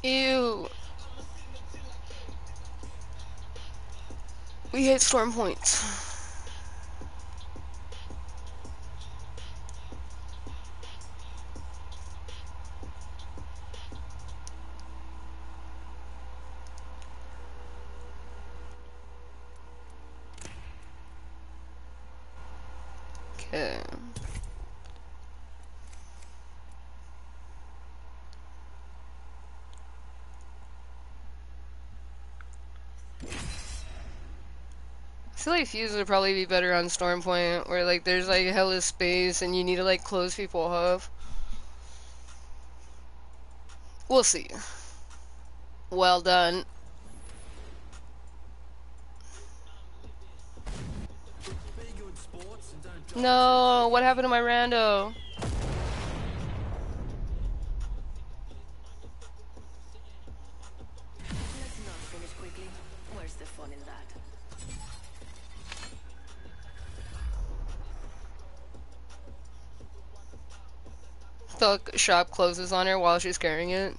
Ew. We hit storm points. Okay. I feel like Fuse would probably be better on Storm Point, where like there's like hella space and you need to like close people off. We'll see. Well done. No, what happened to my rando? Let's not finish quickly. Where's the fun in that? The shop closes on her while she's carrying it.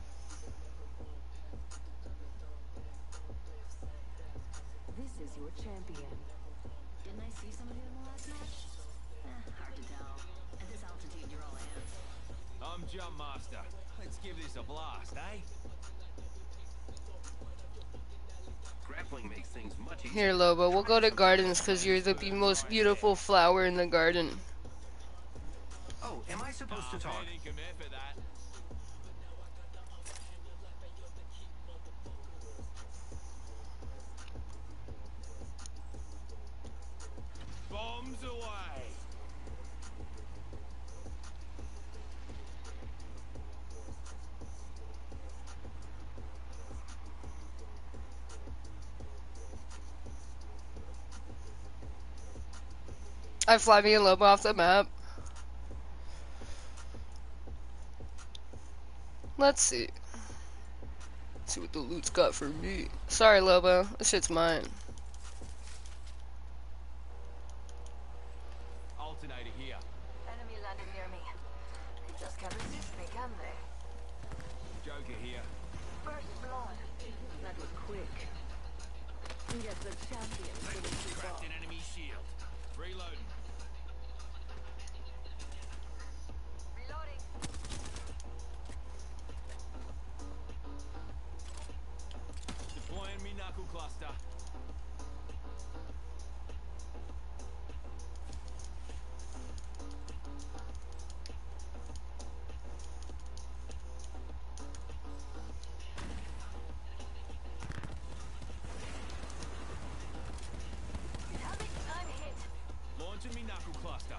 This is your champion. Didn't I see somebody in the last match? Hard to tell. At this altitude, you're all hands. I'm Jump Master. Let's give this a blast, eh? Grappling makes things much easier. Here, Lobo, we'll go to gardens because you're the most beautiful flower in the garden. Oh, am I supposed to talk? Bombs away! I fly me and Lobo off the map. Let's see. Let's see what the loot's got for me. Sorry, Lobo. This shit's mine. Alternator here. Enemy landed near me. They just can't resist me, can they? Joker here. First blood. That was quick. Get the champion couldn't keep up. Cracked an enemy shield. Reloading. Reloading. Deploying me knuckle cluster. I'm hit. Launching me knuckle cluster.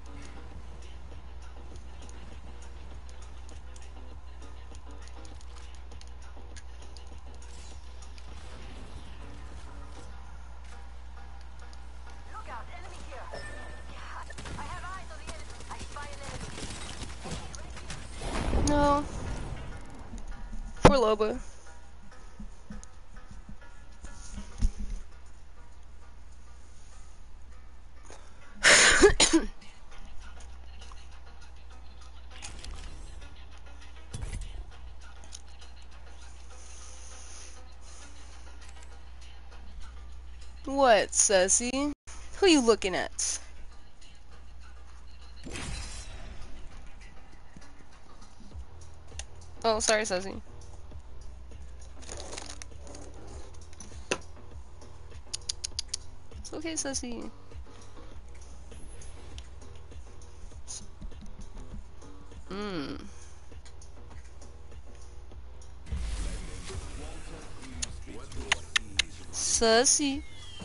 Look out, enemy here. I have eyes on the enemy. I spy an enemy. No. Poor Lobo. What, Sussy? Who you looking at? Oh, sorry, Sussy. It's okay, Sussy. Mmm. Sussy.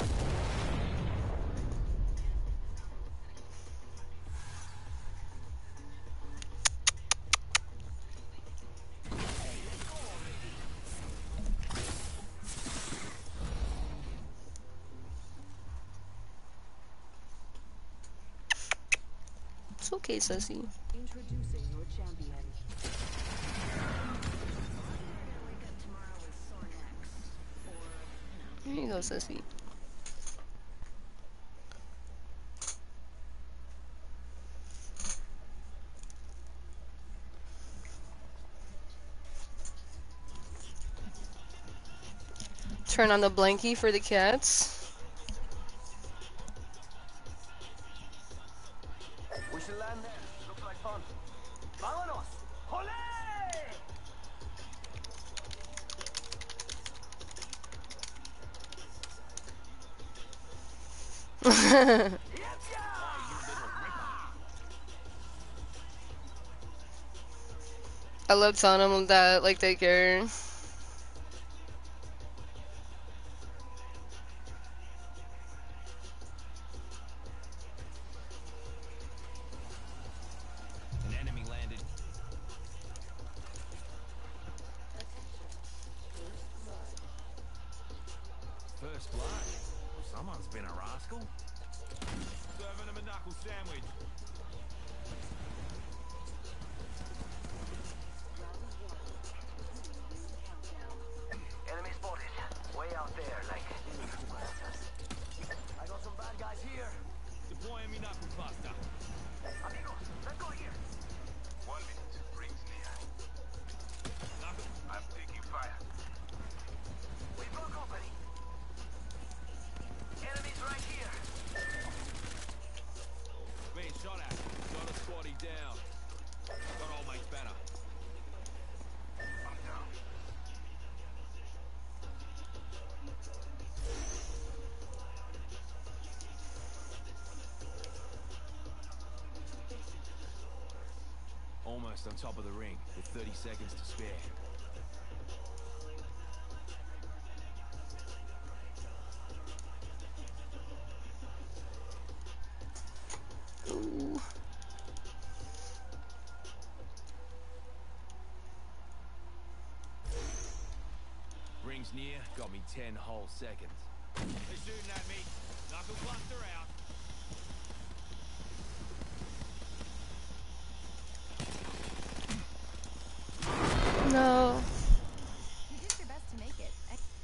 It's okay, Sussy. Introducing your champion. Here you go, Sussy. Turn on the blankie for the cats. We should land there. Looks like fun. Vámonos! Olé! I love telling them that, like, they care. An enemy landed. First blood. Someone's been a rascal. Serving him a knuckle sandwich. Enemy spotted. Way out there, like. I got some bad guys here. Deploying me knuckle cluster. Amigos, let's go here. 1 minute. Rings near. Knuckle. I'm taking fire. We broke company. Enemies right here. Being shot at. Got a squatty down. Got old mate's banner. I'm down. Almost on top of the ring, with 30 seconds to spare. Ooh. Rings near, got me 10 whole seconds. They're shooting at me. Knuckle cluster out. No. You did your best to make it.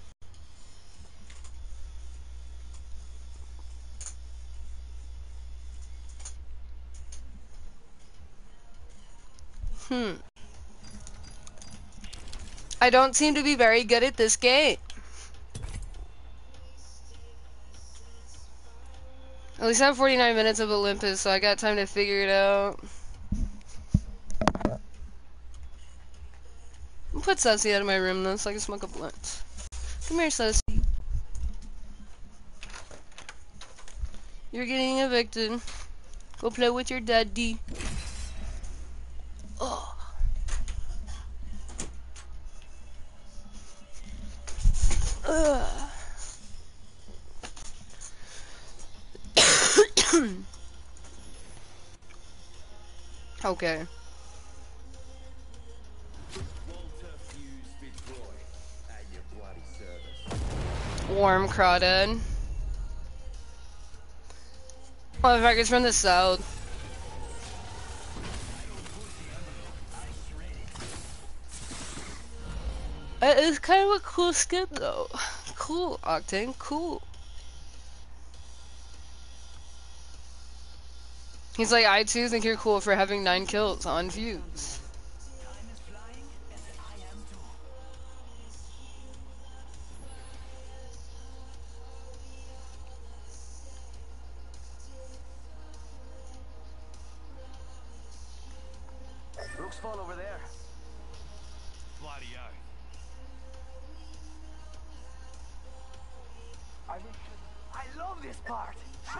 I don't seem to be very good at this game. At least I have 49 minutes of Olympus, so I got time to figure it out. I'll put Sussy out of my room though, so I can smoke a blunt. Come here, Sussy. You're getting evicted. Go play with your daddy. Oh. Ugh. Okay. Warm crawdad. Motherfuckers from the south. It's kind of a cool skin though. Cool, Octane, cool. He's like, I too think you're cool for having 9 kills on views. Looks fun over there. Bloody oath. I love this part.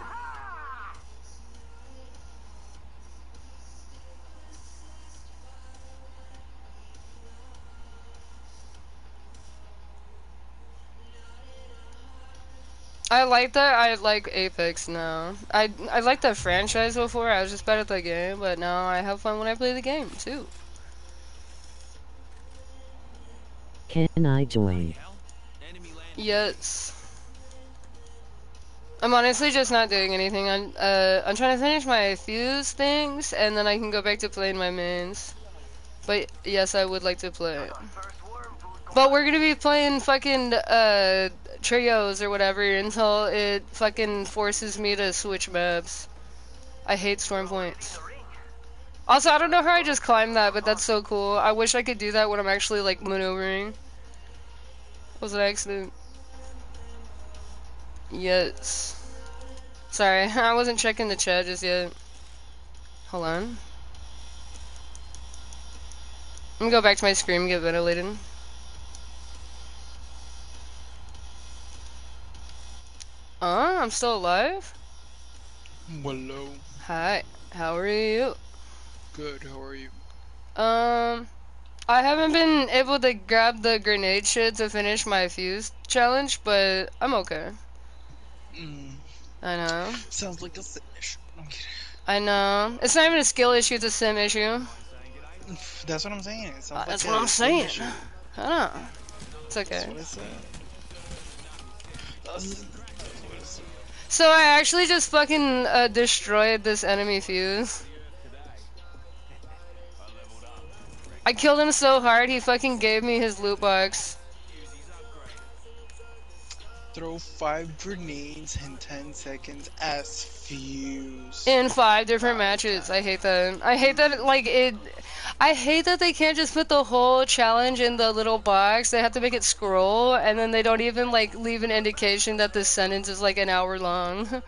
I like that. I like Apex now. I liked the franchise before. I was just bad at the game, but now I have fun when I play the game too. Can I join? Hell, enemy landed. Yes. I'm honestly just not doing anything. I'm trying to finish my fuse things, and then I can go back to playing my mains. But yes, I would like to play. First worm food. But we're gonna be playing fucking trios or whatever until it fucking forces me to switch maps. I hate storm points. Also, I don't know how I just climbed that, but that's so cool. I wish I could do that when I'm actually like maneuvering. It was an accident. Yes. Sorry, I wasn't checking the chat just yet. Hold on. I'm gonna go back to my screen and get ventilated. I'm still alive? Hello. Hi, how are you? Good, how are you? I haven't been able to grab the grenade shit to finish my fuse challenge, but I'm okay. I know. Sounds like a finish. I'm kidding. I know. It's not even a skill issue, it's a sim issue. That's what I'm saying. It sounds like That's what I'm a sim saying. issue. I know. It's That's okay. what I said. That's what I said. So I actually just fucking destroyed this enemy fuse. I killed him so hard he fucking gave me his loot box. Throw 5 grenades in 10 seconds as fuse. In 5 different matches. I hate that. I hate that, like, I hate that they can't just put the whole challenge in the little box. They have to make it scroll, and then they don't even, like, leave an indication that this sentence is, like, an hour long.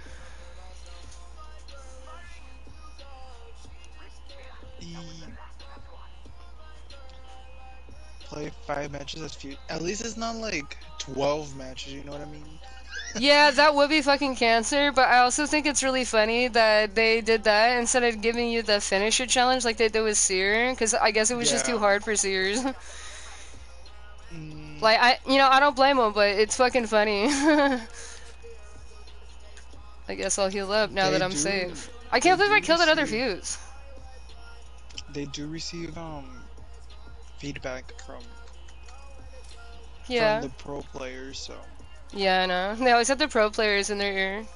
Play 5 matches as fuse. At least it's not like 12 matches, you know what I mean? Yeah, that would be fucking cancer, but I also think it's really funny that they did that instead of giving you the finisher challenge like they did with Seer, because I guess it was just too hard for Seers. Like, I don't blame them, but it's fucking funny. I guess I'll heal up now that I'm safe. I can't believe I killed that other fuse. They do receive, feedback from the pro players, so. Yeah, I know. They always have the pro players in their ear.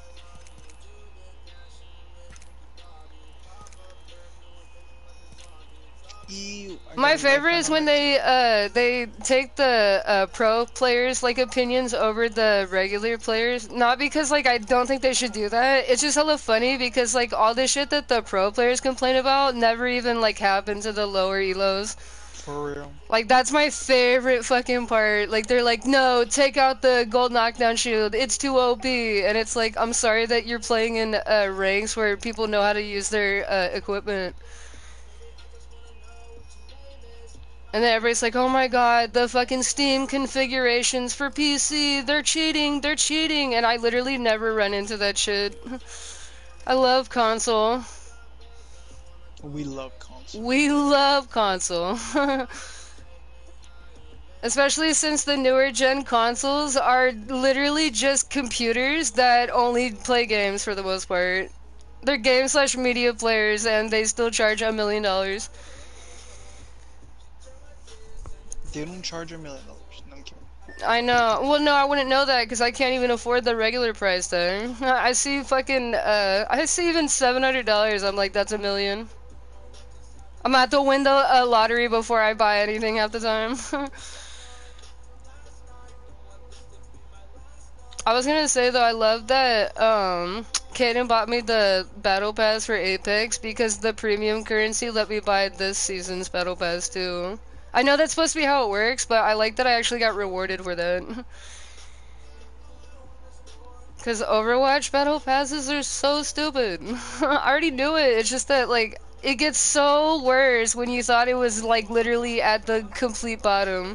My favorite is when they take the pro players like opinions over the regular players. Not because like I don't think they should do that. It's just hella funny because like all the shit that the pro players complain about never even like happened to the lower elos. For real. Like that's my favorite fucking part. Like they're like, no, take out the gold knockdown shield. It's too OP. And it's like, I'm sorry that you're playing in ranks where people know how to use their equipment. And then everybody's like, oh my god, the fucking Steam configurations for PC, they're cheating, they're cheating. And I literally never run into that shit. I love console. We love console. We love console. Especially since the newer gen consoles are literally just computers that only play games for the most part. They're game/media players and they still charge $1 million. They don't charge $1 million. No, I'm kidding. I know. Well, no, I wouldn't know that because I can't even afford the regular price there. I see fucking, I see even $700. I'm like, that's $1 million. I'm at to win the lottery before I buy anything half the time. I was gonna say though, I love that Kaden bought me the battle pass for Apex because the premium currency let me buy this season's battle pass too. I know that's supposed to be how it works, but I like that I actually got rewarded for that. Because Overwatch battle passes are so stupid. I already knew it, it's just that like, it gets so worse when you thought it was like literally at the complete bottom.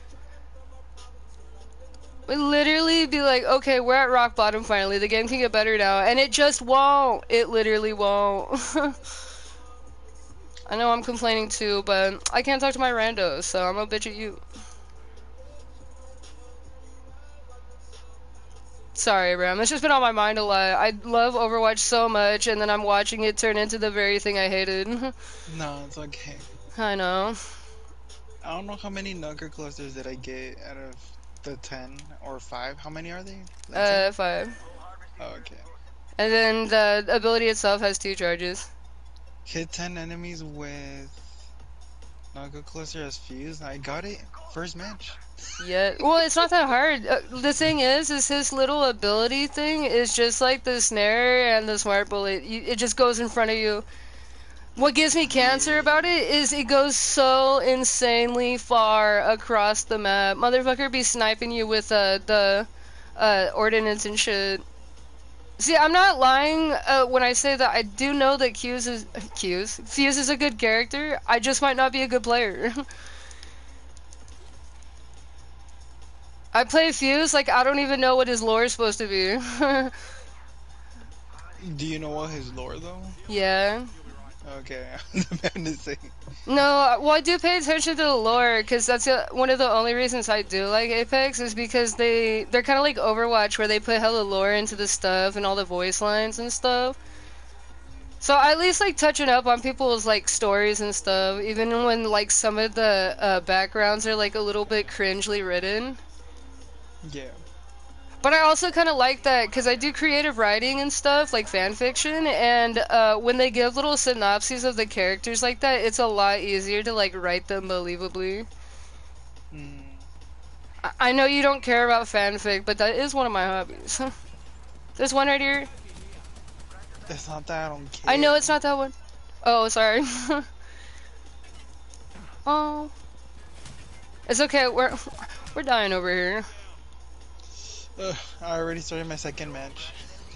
We literally be like, okay, we're at rock bottom finally, the game can get better now, and it just won't. It literally won't. I know I'm complaining too, but I can't talk to my randos, so I'm gonna bitch at you. Sorry, Bram, it's just been on my mind a lot. I love Overwatch so much, and then I'm watching it turn into the very thing I hated. No, it's okay. I know. I don't know how many nugget clusters did I get out of the 10 or 5. How many are they? 5. Oh, okay. And then the ability itself has 2 charges. Hit 10 enemies with nugget cluster as fuse. I got it first match. Yeah, well, it's not that hard. The thing is his little ability thing is just like the snare and the smart bullet. It just goes in front of you. What gives me cancer about it is it goes so insanely far across the map. Motherfucker be sniping you with the ordnance and shit. See, I'm not lying when I say that I do know that Fuse is a good character. I just might not be a good player. I play Fuse like I don't even know what his lore is supposed to be. Do you know what his lore though? Yeah. Okay, I was about to say. No, well, I do pay attention to the lore because that's one of the only reasons I do like Apex is because they're kind of like Overwatch where they put hella lore into the stuff and all the voice lines and stuff. So I at least like touching up on people's like stories and stuff, even when like some of the backgrounds are like a little bit cringely written. Yeah. But I also kind of like that because I do creative writing and stuff, like fan fiction, and when they give little synopses of the characters like that, it's a lot easier to like write them believably. Mm. I know you don't care about fanfic, but that is one of my hobbies. There's one right here. It's not that I don't care. I know it's not that one. Oh, sorry. Oh, it's okay. We're dying over here. I already started my second match.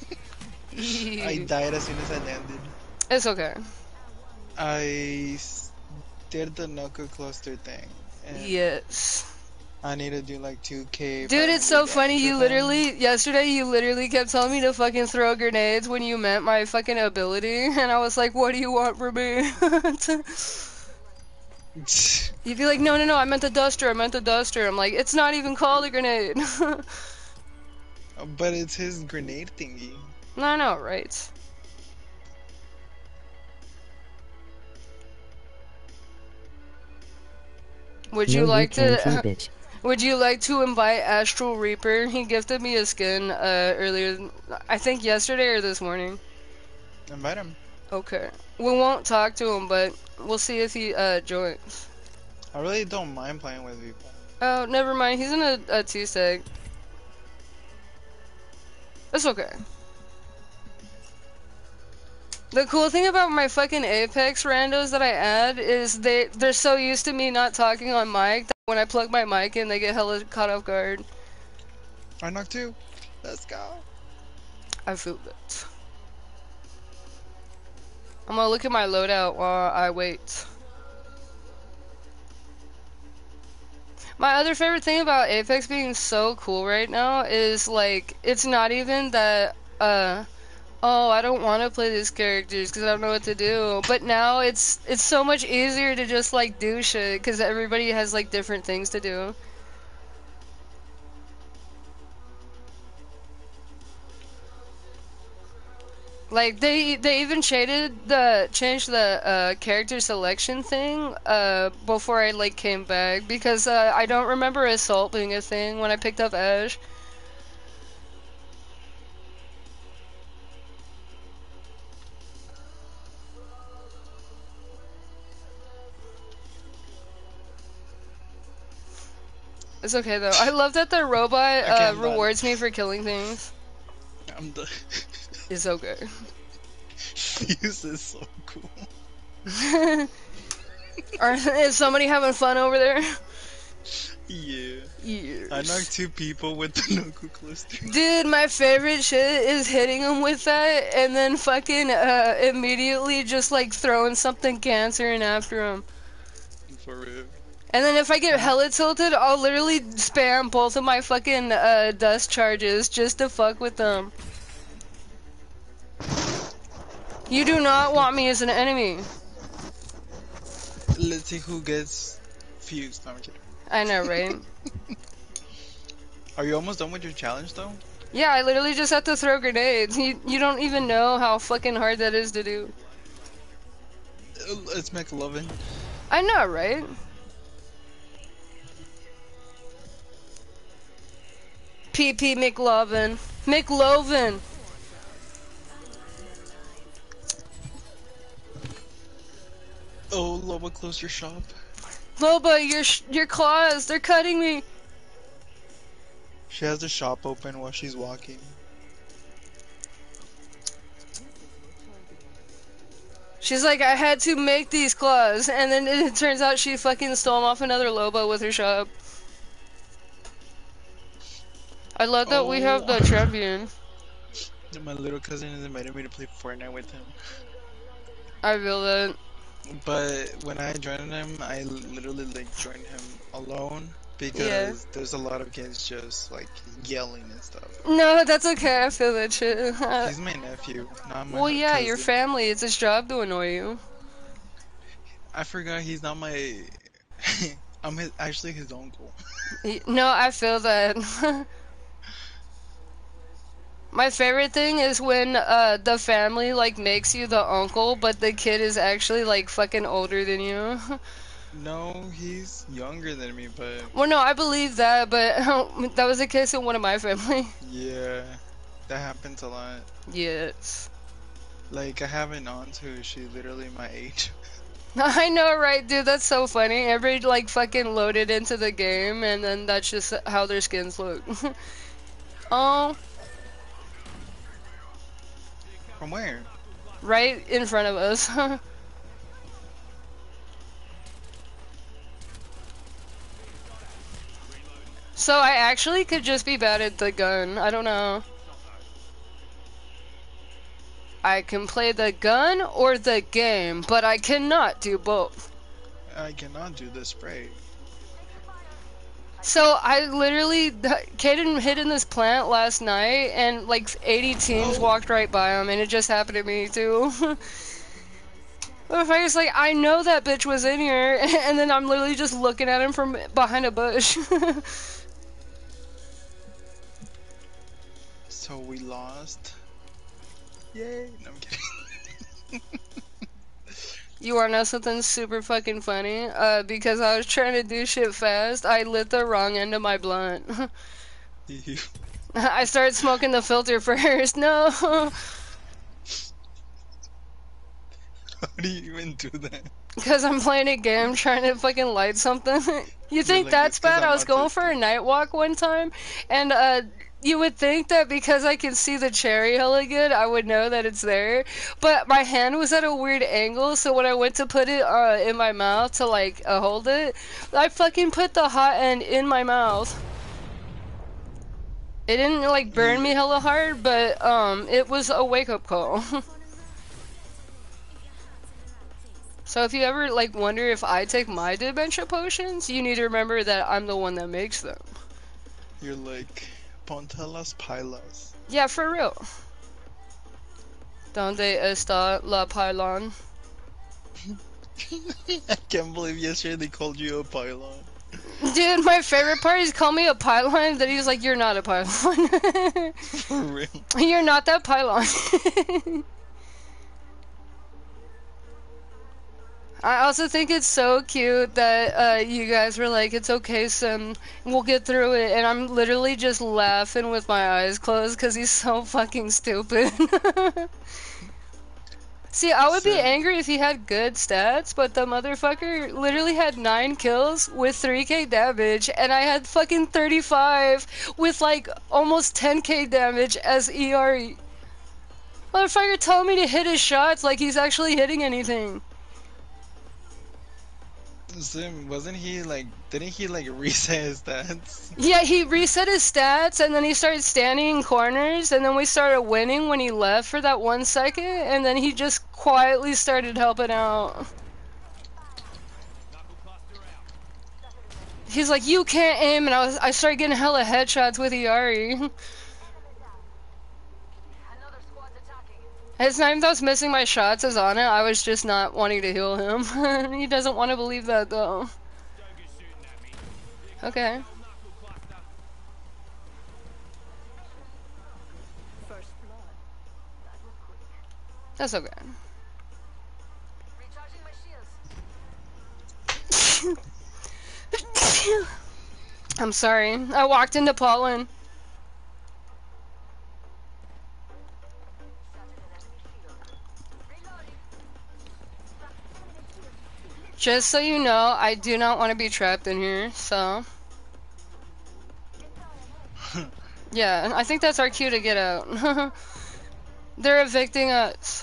I died as soon as I landed. It's okay. I did the knuckle cluster thing. And Yes. I need to do like 2K. Dude, it's so 500 funny. damage You with them. yesterday, you literally kept telling me to fucking throw grenades when you meant my fucking ability, and I was like, what do you want from me? You'd be like, no, I meant the duster, I'm like, it's not even called a grenade. But it's his grenade thingy. No, I know, right? Would you No, like can't you, to? bitch. Would you like to invite Astral Reaper? He gifted me a skin earlier, I think yesterday or this morning. Invite him. Okay. We won't talk to him, but we'll see if he joins. I really don't mind playing with people. Oh, never mind. He's in a T-Seg. It's okay. The cool thing about my fucking Apex randos that I add is they're so used to me not talking on mic that when I plug my mic in, they get hella caught off guard. I knocked two. Let's go. I feel that. I'm gonna look at my loadout while I wait. My other favorite thing about Apex being so cool right now is like it's not even that oh, I don't want to play these characters because I don't know what to do. But now it's so much easier to just like do shit because everybody has like different things to do. Like they even changed the character selection thing before I like came back because I don't remember assault being a thing when I picked up Ash. It's okay though. I love that the robot rewards me for killing things. I'm done. It's okay. Fuse is so cool. Is somebody having fun over there? Yeah. Yes. I knocked two people with the knuckle cluster. Dude, my favorite shit is hitting them with that and then fucking immediately just like throwing something cancering after them. For real. And then if I get hella tilted, I'll literally spam both of my fucking dust charges just to fuck with them. You do not want me as an enemy. Let's see who gets fused. No, I'm kidding. I know, right? Are you almost done with your challenge though? Yeah, I literally just have to throw grenades. You don't even know how fucking hard that is to do. It's McLovin. I know, right? PP McLovin. McLovin! Oh, Loba, close your shop. Loba, your claws, they're cutting me. She has the shop open while she's walking. She's like, I had to make these claws, and then it turns out she fucking stole off another Loba with her shop. I love that we have the Oh, champion. my little cousin has invited me to play Fortnite with him. I feel that. But when I joined him, I literally like joined him alone Yeah. because there's a lot of kids just like yelling and stuff. No, that's okay. I feel that shit. He's my nephew, not my Well, yeah, your cousin. family. It's his job to annoy you. I forgot he's not my. I'm actually his uncle. No, I feel that. My favorite thing is when the family like makes you the uncle, but the kid is actually like fucking older than you. No, he's younger than me, but Well, no, I believe that, but that was the case in one of my family. yeah, that happens a lot. Yes. Like I have an aunt who she's literally my age. I know, right, dude? That's so funny. Every like fucking loaded into the game, and then that's just how their skins look. Oh, From where? right in front of us. So I actually could just be bad at the gun. I don't know. I can play the gun or the game, but I cannot do both. I cannot do the spray. So I literally, Kaden hid in this plant last night, and like 80 teams walked right by him, and it just happened to me too. But I was like, I know that bitch was in here, and then I'm literally just looking at him from behind a bush. So we lost. Yay! No, I'm kidding. You wanna know something super fucking funny? Because I was trying to do shit fast, I lit the wrong end of my blunt. I started smoking the filter first. No. How do you even do that? Because I'm playing a game trying to fucking light something. You think like, that's it's 'cause bad? I I'm was going for autistic. a night walk one time, and you would think that because I can see the cherry hella good, I would know that it's there. But my hand was at a weird angle, so when I went to put it in my mouth to like hold it, I fucking put the hot end in my mouth. It didn't like burn me Yeah. hella hard, but it was a wake up call. So if you ever like wonder if I take my dementia potions, you need to remember that I'm the one that makes them. You're like ponte las pilas. Yeah, for real. Donde está la pylon? I can't believe yesterday they called you a pylon. Dude, my favorite part is call me a pylon, then he's like, you're not a pylon. For real. You're not that pylon. I also think it's so cute that you guys were like, it's okay, son, we'll get through it, and I'm literally just laughing with my eyes closed because he's so fucking stupid. See, I would be Sim. angry if he had good stats, but the motherfucker literally had 9 kills with 3k damage, and I had fucking 35 with like almost 10k damage as ERE. Motherfucker telling me to hit his shots like he's actually hitting anything. Sim, wasn't he like, didn't he like reset his stats? Yeah, he reset his stats, and then he started standing in corners, and then we started winning when he left for that 1 second, and then he just quietly started helping out. He's like, you can't aim, and I started getting hella headshots with Iari. Another squad's attacking. It's not even that I was missing my shots as on it, I was just not wanting to heal him. He doesn't want to believe that, though. Okay. First blood. That was quick. That's okay. Recharging my shields. I'm sorry. I walked into pollen. Just so you know, I do not want to be trapped in here, so... Yeah, and I think that's our cue to get out. They're evicting us.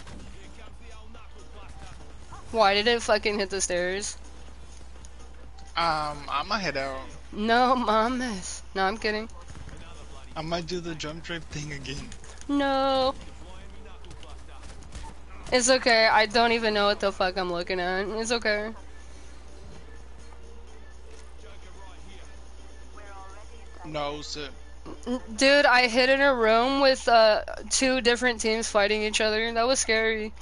Why did it fucking hit the stairs? I'ma head out. No, mames. No, I'm kidding. I might do the jump drive thing again. No. It's okay. I don't even know what the fuck I'm looking at. It's okay. No, sir. Dude, I hid in a room with two different teams fighting each other. That was scary.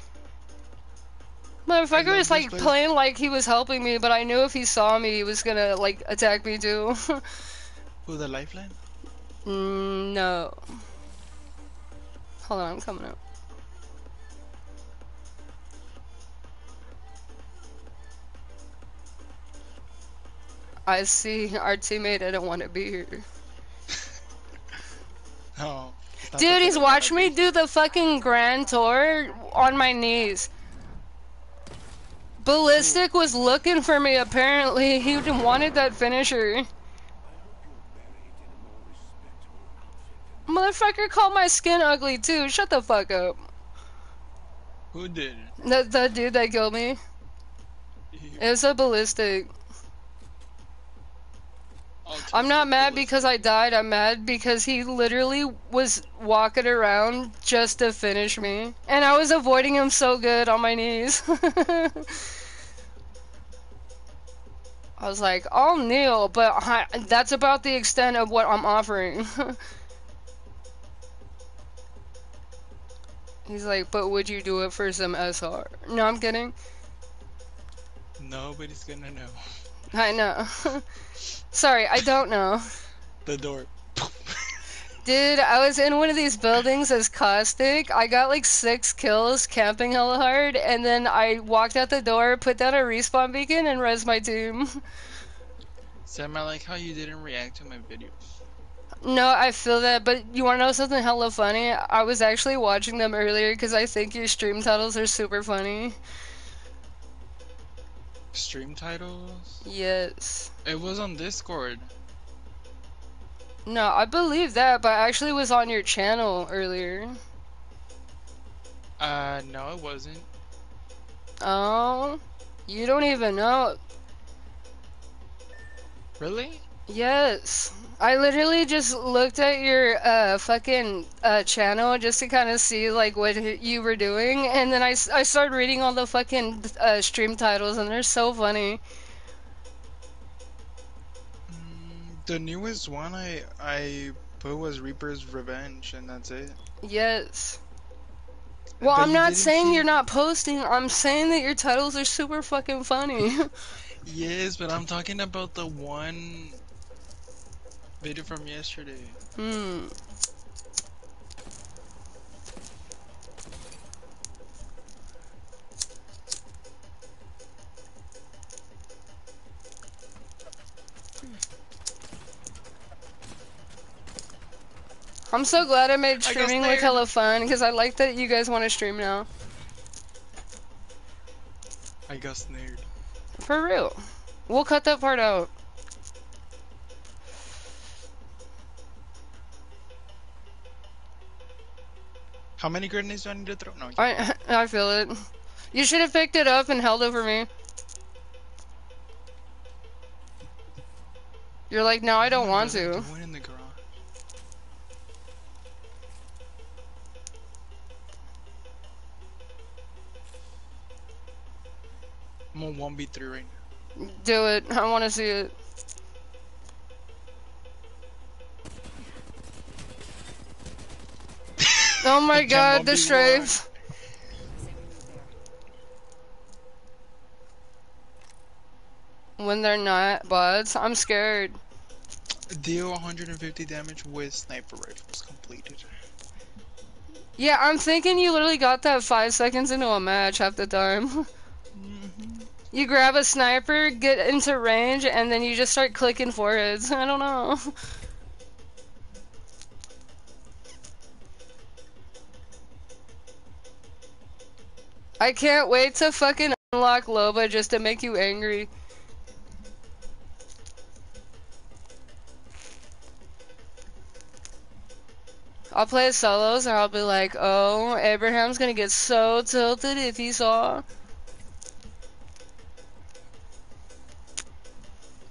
I Motherfucker love was this like place. playing like he was helping me, but I knew if he saw me, he was gonna like attack me too. Who, the lifeline? No. Hold on, I'm coming up. I see our teammate didn't want to be here. No. It's not Dude, that he's they don't watched wanna me be. do the fucking grand tour on my knees. Ballistic was looking for me apparently. He wanted that finisher. Motherfucker called my skin ugly too. Shut the fuck up. Who did? The dude that killed me. It was a ballistic. I'm not mad because I died. I'm mad because he literally was walking around just to finish me. And I was avoiding him so good on my knees. I was like, I'll kneel, but that's about the extent of what I'm offering. He's like, but would you do it for some SR? No, I'm kidding. Nobody's gonna know. I know. Sorry, I don't know. The door. Dude, I was in one of these buildings as Caustic. I got like 6 kills camping hella hard, and then I walked out the door, put down a respawn beacon, and res my team. Sam, I like how you didn't react to my videos. No, I feel that, but you wanna know something hella funny? I was actually watching them earlier because I think your stream titles are super funny. Stream titles? Yes. It was on Discord. No, I believe that, but I actually was on your channel earlier. No, it wasn't. Oh, you don't even know. Really? Yes. I literally just looked at your fucking channel just to kind of see like what you were doing, and then I started reading all the fucking stream titles, and they're so funny. The newest one I put was Reaper's Revenge, and that's it. Yes. Well, But I'm you not didn't saying see. you're not posting. I'm saying that your titles are super fucking funny. Yes, but I'm talking about the one video from yesterday. Hmm. I'm so glad I made streaming look hella fun, because I like that you guys want to stream now. I got snared. For real. We'll cut that part out. How many grenades do I need to throw? No. I feel it. You should have picked it up and held it for me. You're like, no, I don't want to. Doing in the garage. I'm on 1v3 right now. Do it. I want to see it. Oh my god, the strafes. When they're not bots, I'm scared. Deal 150 damage with sniper rifles completed. Yeah, I'm thinking you literally got that 5 seconds into a match half the time. You grab a sniper, get into range, and then you just start clicking foreheads. I don't know. I can't wait to fucking unlock Loba just to make you angry. I'll play solos, or I'll be like, oh, Abraham's gonna get so tilted if he saw.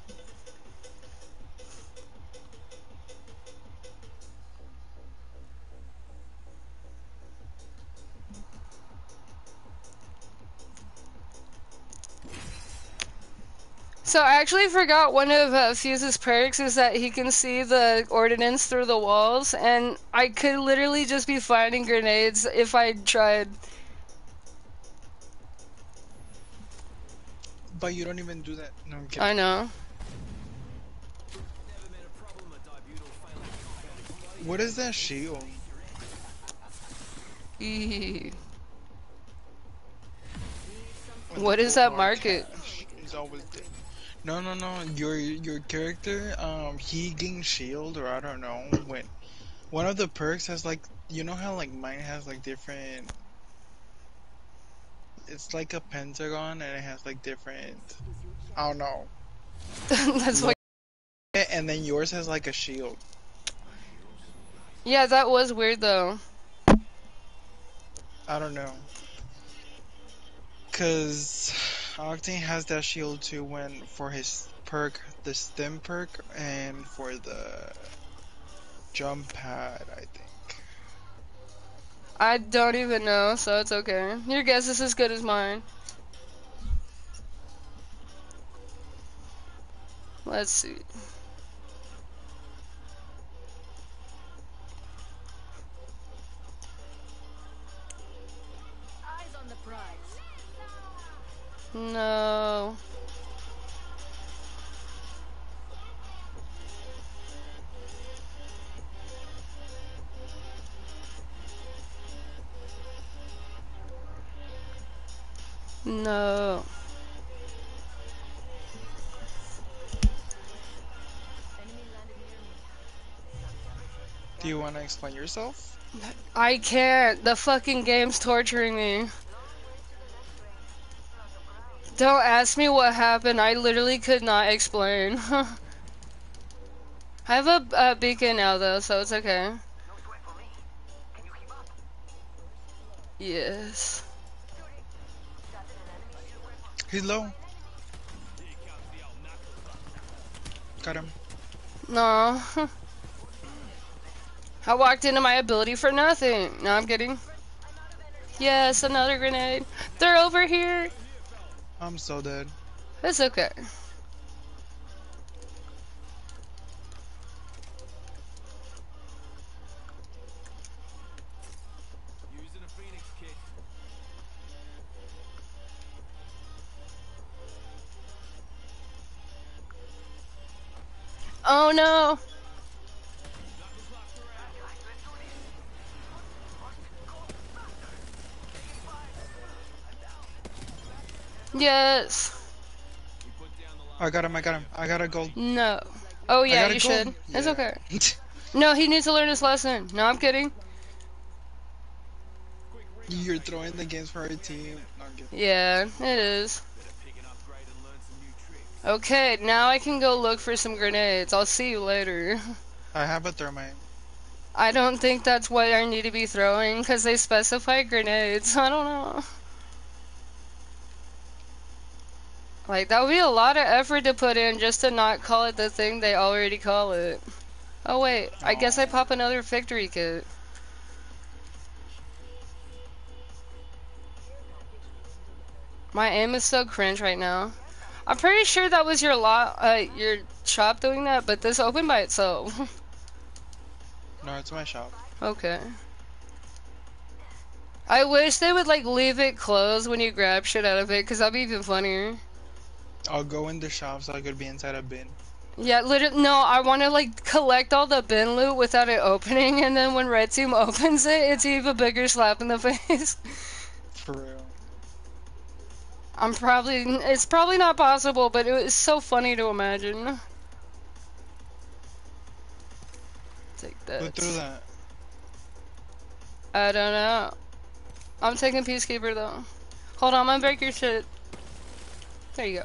So I actually forgot one of Fuse's perks is that he can see the ordnance through the walls, and I could literally just be finding grenades if I tried. But you don't even do that. No, I'm kidding. I know. What is that shield? Eee. When What the is full that hard market? cash is always dead. No, no, no. Your character, he gains shield, or I don't know. When one of the perks has like, you know how like mine has like different. It's like a pentagon, and it has like different. I don't know. That's what. And then yours has like a shield. Yeah, that was weird though. I don't know. Cause Octane has that shield too when for his perk, the stim perk, and for the jump pad, I think. I don't even know, so it's okay. Your guess is as good as mine. Let's see. Eyes on the prize. No. No. Enemy landed near me. Do you want to explain yourself? I can't. The fucking game's torturing me. Don't ask me what happened. I literally could not explain. I have a beacon now though, so it's okay. Yes. He's low. Got him. No. I walked into my ability for nothing. No, I'm kidding. Yes, another grenade. They're over here. I'm so dead. It's okay. Using a Phoenix kit. Oh no. Yes. I got him. I got him. I got a gold. No. Oh yeah, got a you gold. should. It's Yeah. okay. No, he needs to learn his lesson. No, I'm kidding. You're throwing the games for our team. No, I'm kidding. Yeah, it is. Better pick an upgrade and learn some new tricks. Okay, now I can go look for some grenades. I'll see you later. I have a thermite. I don't think that's what I need to be throwing because they specify grenades. I don't know. Like, that would be a lot of effort to put in just to not call it the thing they already call it. Oh wait, I guess I pop another victory kit. My aim is so cringe right now. I'm pretty sure that was your your shop doing that, but this opened by itself. No, it's my shop. Okay. I wish they would like leave it closed when you grab shit out of it, cause that'd be even funnier. I'll go in the shop so I could be inside a bin. Yeah, literally, no, I want to like collect all the bin loot without it opening, and then when Red Team opens it, it's even bigger slap in the face. For real. It's probably not possible, but it was so funny to imagine. Take Who that. threw that? I don't know. I'm taking Peacekeeper though. Hold on, I'm gonna break your shit. There you go.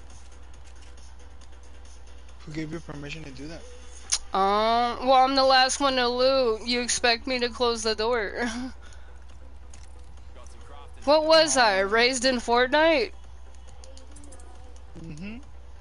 Who gave you permission to do that? Well, I'm the last one to loot. You expect me to close the door? Got some crafting. What was I? Raised in Fortnite? Mm-hmm.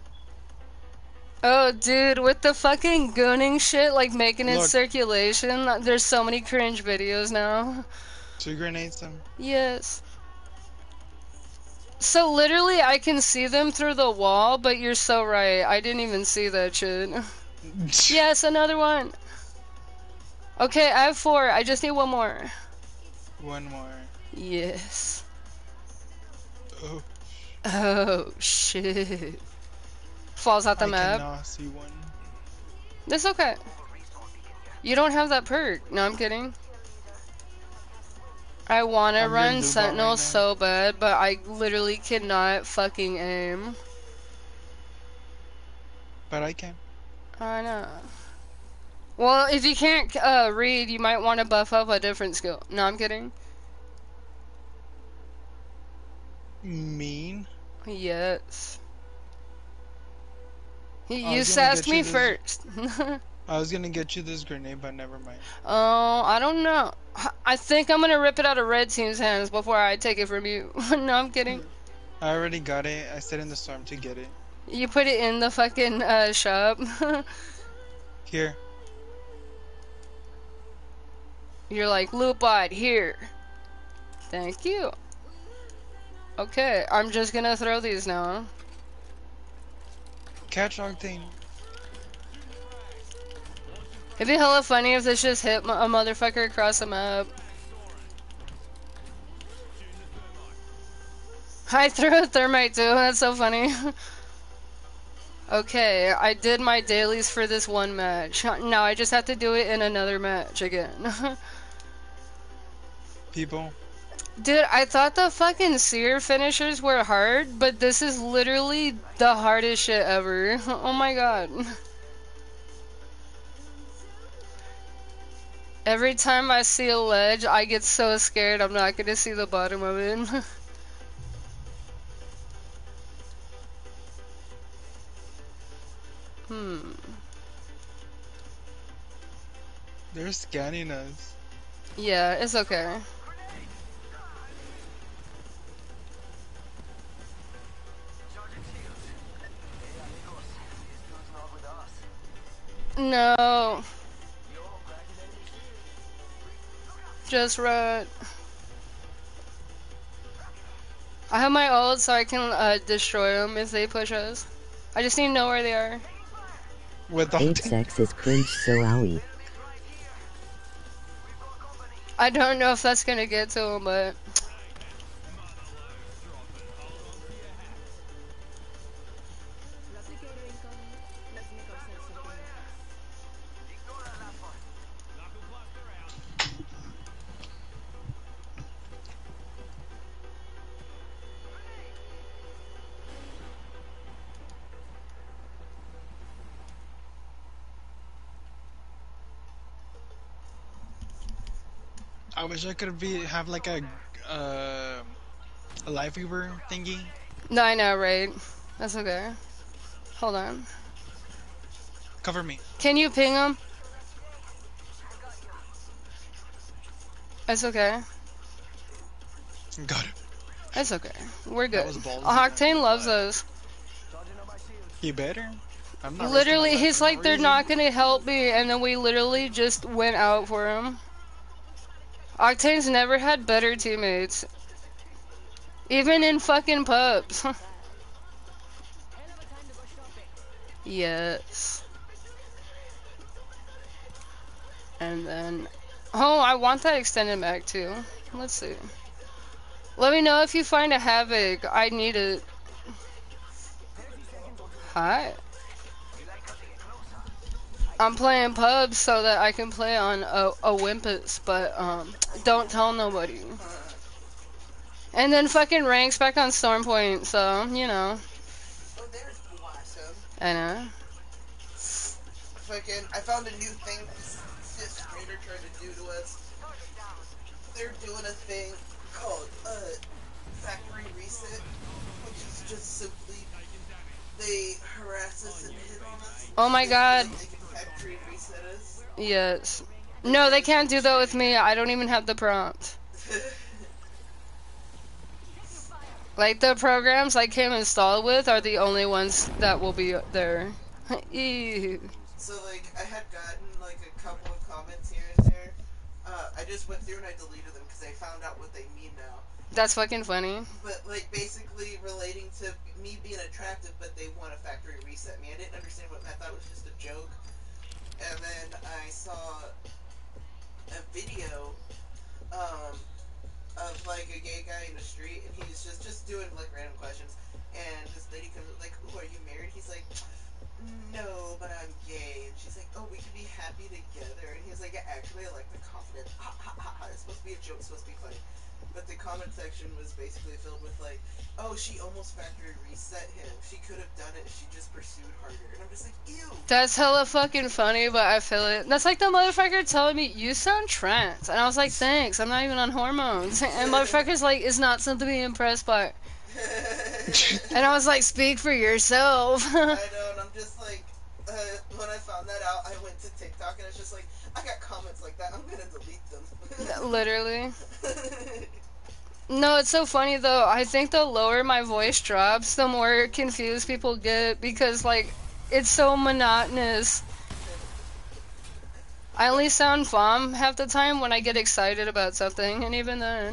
Oh, dude, with the fucking gooning shit, like making it Look. circulation, there's so many cringe videos now. 2 grenades them. Yes. So literally, I can see them through the wall, but you're so right. I didn't even see that shit. Yes, another one. Okay, I have 4. I just need one more. One more. Yes. Oh, Oh, shit. Falls out the I map. cannot see one. That's okay. You don't have that perk. No, I'm kidding. I want to I'm your run loot bot Sentinel right now. so bad, but I literally cannot fucking aim. But I can. I know. Well, if you can't read, you might want to buff up a different skill. No, I'm kidding. Mean? Yes. I You was gonna sassed get you me this. first. I was gonna get you this grenade, but never mind. Oh, I don't know. I think I'm gonna rip it out of red team's hands before I take it from you. No, I'm kidding. I already got it. I stayed in the storm to get it. You put it in the fucking shop. Here. You're like, Loopbot, here. Thank you. Okay, I'm just gonna throw these now. Catch Octane. It'd be hella funny if this just hit a motherfucker across the map. I threw a thermite too, that's so funny. Okay, I did my dailies for this one match. Now I just have to do it in another match again. People. Dude, I thought the fucking seer finishers were hard, but this is literally the hardest shit ever. Oh my god. Every time I see a ledge, I get so scared I'm not gonna see the bottom of it. They're scanning us. Yeah, it's okay. No. Just run. I have my ult so I can destroy them if they push us. I just need to know where they are. With 8 Octane. sex is cringe so owie. I don't know if that's gonna get to them, but... I wish I could have like a life weaver thingy. No, I know, right? That's okay. Hold on. Cover me. Can you ping them? It's okay. Got it. It's okay. We're good. That was ballsy. Octane loves us. He better. I'm not Literally, risking my life he's for no like, they're reason. not gonna help me, and then we literally just went out for him. Octane's never had better teammates. Even in fucking pubs. Yes. And then... Oh, I want that extended mag too. Let's see. Let me know if you find a Havoc. I need it. Hi. I'm playing pubs so that I can play on a Wimpus, but don't tell nobody. And then fucking ranks back on Stormpoint, so, you know. Oh, there's Blossom. I know. Fucking, I found a new thing this trader tried to do to us. They're doing a thing called factory reset, which is just simply they harass us and hit on us. Oh my god. They can factory reset us. Yes. No, they can't do that with me. I don't even have the prompt. Like, the programs I came installed with are the only ones that will be there. Ew. So, like, I had gotten, like, a couple of comments here and there. I just went through and I deleted them because I found out what they mean now. That's fucking funny. But, like, basically relating to me being attractive, but they want a factory reset me. I didn't understand what I thought it was just a joke. And then I saw a video, of, like, a gay guy in the street, and he's just doing, like, random questions. And this lady comes up, like, "Ooh, are you married?" He's like, "No, but I'm gay." And she's like, "Oh, we can be happy together." And he's like, "Yeah, actually, I like the confidence. Ha ha ha ha. It's supposed to be a joke, it's supposed to be funny." But the comment section was basically filled with like, "Oh, she almost factory reset him. She could have done it if she just pursued harder." And I'm just like, ew. That's hella fucking funny, but I feel it. That's like the motherfucker telling me, "You sound trans." And I was like, "Thanks, I'm not even on hormones." And motherfucker's like, "It's not something to be impressed by." And I was like, "Speak for yourself." I know, and I'm just like, when I found that out, I went to TikTok and it's just like, I got comments like that, I'm gonna delete them. Literally. No, it's so funny though. I think the lower my voice drops, the more confused people get because, like, it's so monotonous. I only sound fom half the time when I get excited about something, and even then.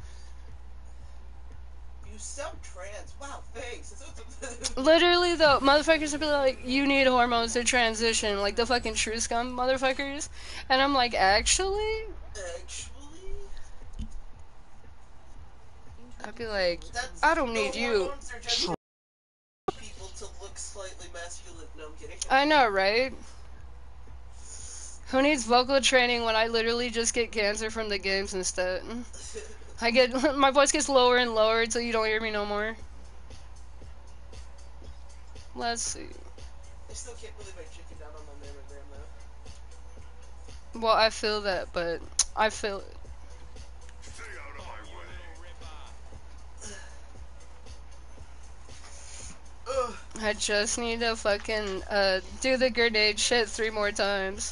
You sound trans. Wow, thanks. Literally though, motherfuckers would be like, "You need hormones to transition," like the fucking true scum motherfuckers. And I'm like, actually? Actually? I'd be like, That's, I don't need the you. hormones are just people to look slightly masculine. No, I'm kidding. I know, right? Who needs vocal training when I literally just get cancer from the games instead? I get, my voice gets lower and lower until you don't hear me no more. Let's see. I still can't believe I chickened out on my mammogram though. Well, I feel that, but I feel it. Stay out of my way. Ugh. I just need to fucking do the grenade shit 3 more times.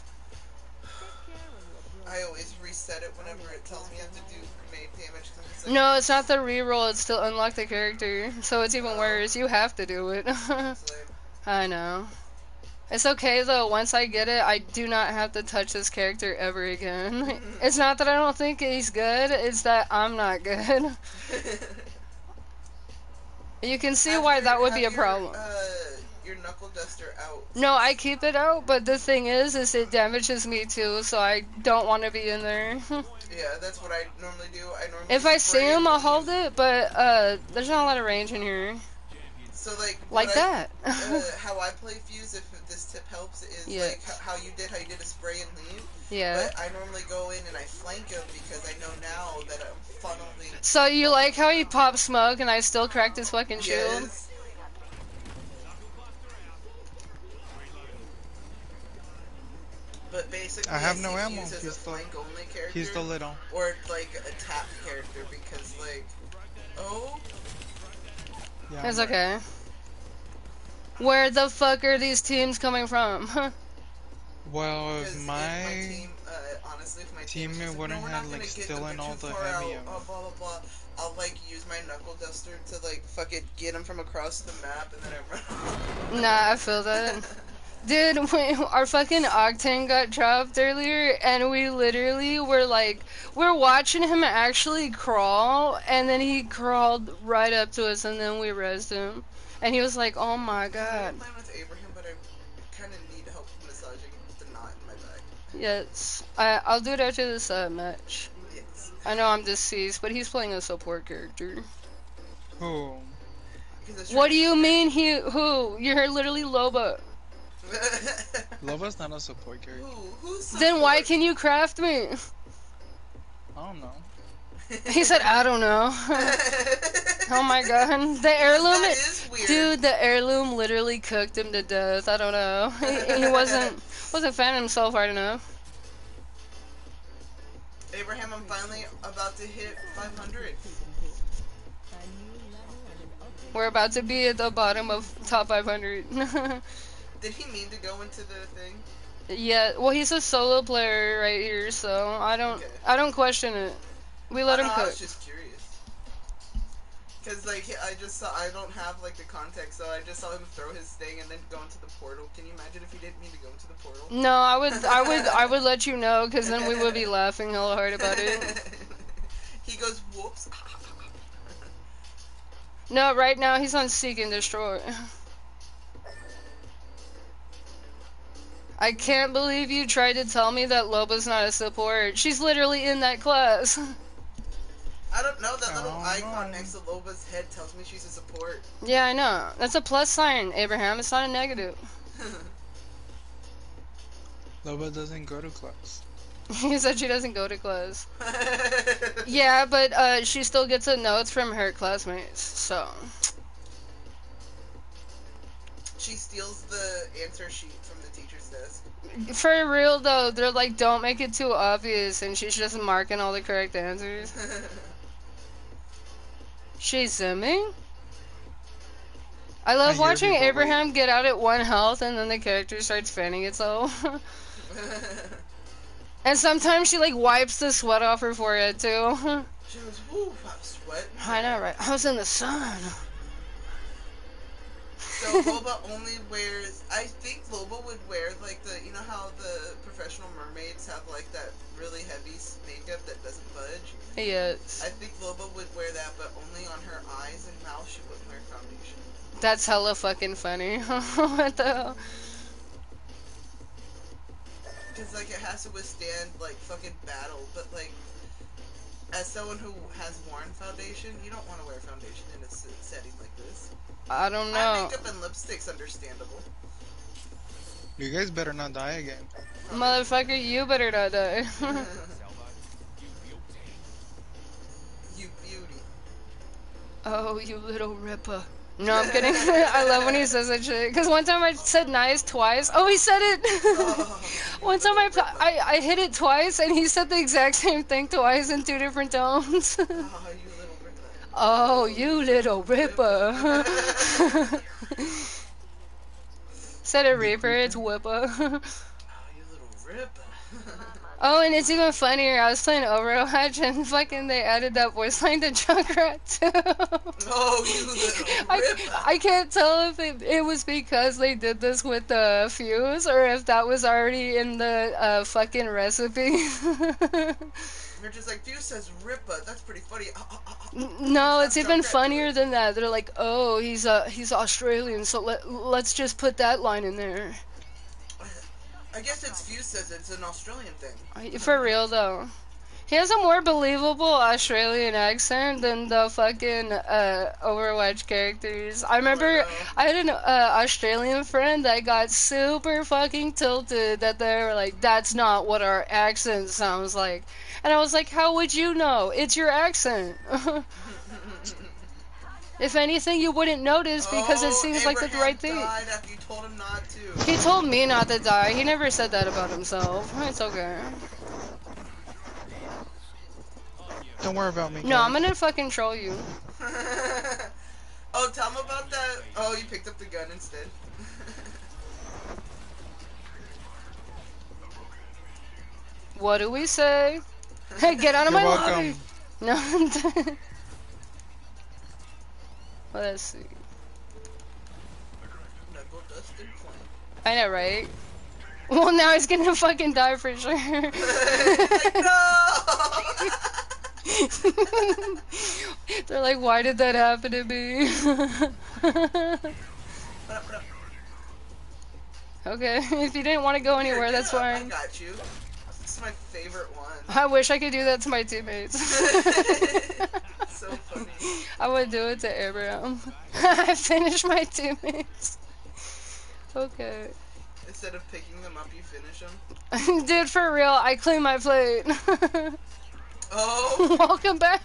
I always reset it whenever it tells me I have to do grenade damage. It's like, No, it's not the reroll, it's to unlock the character. So it's even worse. You have to do it. I know. It's okay though, once I get it, I do not have to touch this character ever again. It's not that I don't think he's good, it's that I'm not good. You can see why that would be a problem. Your knuckle duster out. No, I keep it out, but the thing is it damages me too, so I don't want to be in there. Yeah, that's what I normally do. I normally If I see spray him, and I'll leave. hold it, but there's not a lot of range in here. So like That. how I play Fuse, if this tip helps, is Yeah. like how you did a spray and leave. Yeah. But I normally go in and I flank him because I know now that I'm funneling. So you like how he popped smoke and I still cracked his fucking shield? Yes. But basically, I have no see ammo. Fuse as a flank-only character. He's the little. Or like a tap character because like, oh. Yeah, It's okay. Where the fuck are these teams coming from? Well, Because if if my team, honestly, if my team team was just wouldn't no, we're have not like gonna get still them, in they're all too the far heavy out, ammo. blah blah blah. I'll like use my knuckle duster to like fucking get them from across the map, and then I run. Nah, I feel that. Dude, our fucking Octane got dropped earlier, and we literally were like, we're watching him actually crawl, and then he crawled right up to us, and then we rezzed him. And he was like, oh my god. I'm playing with Abraham, but I kind of need help massaging the knot in my back. Yes. I'll do it after this match. Yes. I know I'm deceased, but he's playing a support character. Who? What do you mean who? You're literally Loba. Loba's not a support character. Who's Then why can you craft me? I don't know. He said, I don't know. Oh my god. The heirloom, That is weird. dude, the heirloom literally cooked him to death. I don't know. He wasn't fanning himself hard enough. Abraham, I'm finally about to hit 500. We're about to be at the bottom of top 500. Did he mean to go into the thing? Yeah, well, he's a solo player right here, so I don't question it. We let him I cook. was just curious. Cause like I don't have like the context, so I just saw him throw his thing and then go into the portal. Can you imagine if he didn't mean to go into the portal? No, I would let you know, cause then we would be laughing hella hard about it. He goes, whoops. No, right now he's on Seek and Destroy. I can't believe you tried to tell me that Loba's not a support. She's literally in that class. I don't know, that little icon next to Loba's head tells me she's a support. Yeah, I know. That's a plus sign, Abraham. It's not a negative. Loba doesn't go to class. He said she doesn't go to class. Yeah, but she still gets the notes from her classmates, so. She steals the answer sheet from the teacher's desk. For real though, they're like, don't make it too obvious, and she's just marking all the correct answers. She's zimming? I love watching Abraham get out at 1 health and then the character starts fanning itself. And sometimes she like wipes the sweat off her forehead too. She goes, whoo, I'm sweating. I know, right? I was in the sun. So Loba only wears, I think Loba would wear like you know how the professional mermaids have like that really heavy makeup that doesn't budge? Yes. I think Loba would wear that, but only on her eyes and mouth. She wouldn't wear foundation. That's hella fucking funny. What the hell? Because like it has to withstand like fucking battle, but like as someone who has worn foundation, you don't want to wear foundation in a setting like this. I don't know. Eye makeup and lipstick's understandable. You guys better not die again. Motherfucker, you better not die. You beauty. Oh, you little ripper. No, I'm kidding. I love when he says that shit. Because one time I said nice twice. Oh, he said it! One time I hit it twice, and he said the exact same thing twice in 2 different tones. Oh, you little ripper. Said a reaper, it's whipper. Oh, you little ripper. Oh, and it's even funnier. I was playing Overwatch and fucking they added that voice line to Junkrat too. Oh, you little ripper. I can't tell if it was because they did this with the Fuse or if that was already in the fucking recipe. They're just like, Fuse says ripper. That's pretty funny. No, it's even funnier than that. They're like, oh, he's Australian, so let's just put that line in there. I guess it's Fuse says it's an Australian thing. For real though. He has a more believable Australian accent than the fucking Overwatch characters. I remember I had an Australian friend that got super fucking tilted that they were like, that's not what our accent sounds like. And I was like, how would you know? It's your accent. If anything, you wouldn't notice because it seems like the right thing. Died after you told him not to. He told me not to die. He never said that about himself. It's okay. Don't worry about me. No, I'm gonna fucking troll you. Oh, tell him about that. Oh, you picked up the gun instead. What do we say? Hey, get out of my lobby! No. Well, let's see. I know, right? Well, now he's gonna fucking die for sure. They're like, why did that happen to me? Okay, if you didn't want to go anywhere, that's fine. I got you. This is my favorite one. I wish I could do that to my teammates. So funny. I would do it to Abraham. I finished my teammates. Okay. Instead of picking them up, you finish them? Dude, for real, I clean my plate. Oh. Welcome back.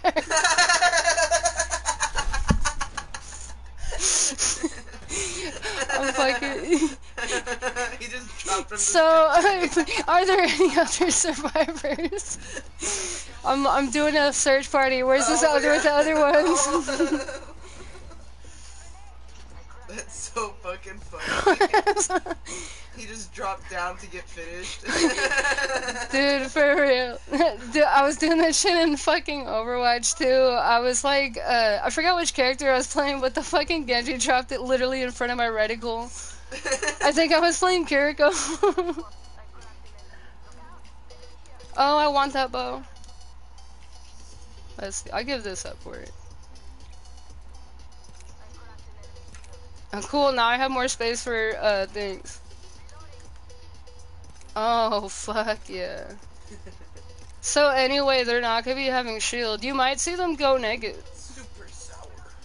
I'm fucking... He just dropped him. So, are there any other survivors? I'm doing a search party. Where's this other with the other ones? That's so fucking funny. He just dropped down to get finished. Dude, for real. Dude, I was doing that shit in fucking Overwatch too. I was like, I forgot which character I was playing, but the fucking Genji dropped it literally in front of my reticle. I think I was playing Kiriko. Oh, I want that bow. I'll give this up for it. Oh, cool, now I have more space for, things. Oh, fuck yeah. So anyway, they're not gonna be having shield. You might see them go negative. Super sour.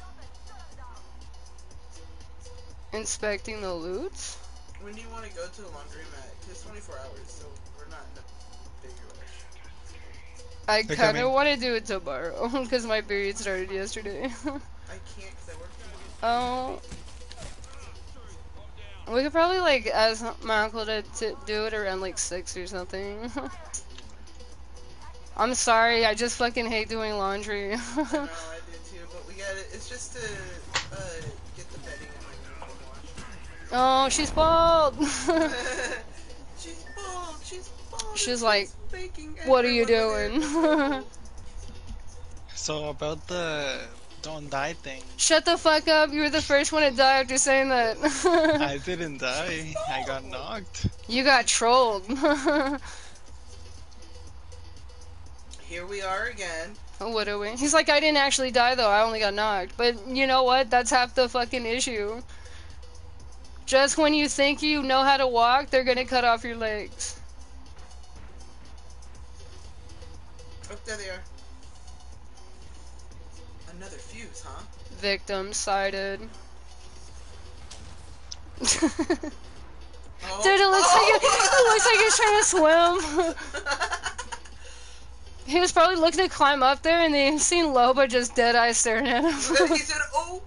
Inspecting the loot? When do you want to go to the laundromat? It's 24 hours, so we're not in a big rush. I They're kind of coming. want to do it tomorrow, because my period started yesterday. I can't because I work Oh. tomorrow. We could probably, like, ask my uncle to do it around, like, 6 or something. I'm sorry, I just fucking hate doing laundry. I know, I did too, but we got it. It's just to get the bedding and my uniform washed. Oh, she's bald! She's bald, she's bald. She's like, faking what are you everyone there. doing? So about the don't die thing, Shut the fuck up, you were the first one to die after saying that. I didn't die. I got knocked. You got trolled. Here we are again. What are we? He's like, I didn't actually die though, I only got knocked. But you know what? That's half the fucking issue. Just when you think you know how to walk, they're gonna cut off your legs. Oh, there they are. Another fuse, huh? Victim sighted. Oh. Dude, it looks like he's trying to swim. He was probably looking to climb up there, and then seen Loba just dead eye staring at him. He said, oh!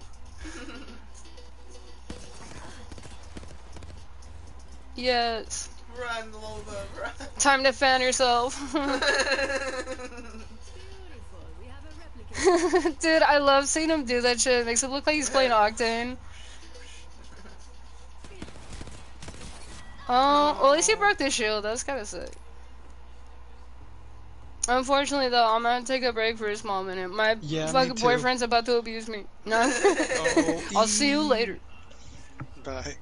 Yes. Run, Loba, run. Time to fan yourself. Dude, I love seeing him do that shit. It makes him look like he's playing Octane. Oh, well, at least he broke the shield. That's kind of sick. Unfortunately, though, I'm gonna take a break for a small minute. My Yeah, fucking me too. boyfriend's about to abuse me. No. Oh, I'll see you later. Bye.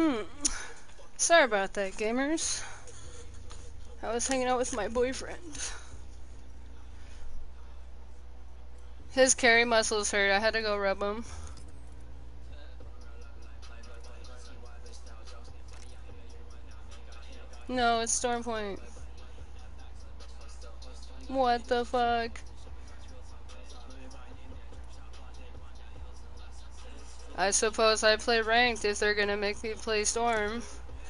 Sorry about that, gamers. I was hanging out with my boyfriend. His carry muscles hurt. I had to go rub them. No, it's Storm Point. What the fuck? I suppose I play ranked if they're gonna make me play Storm.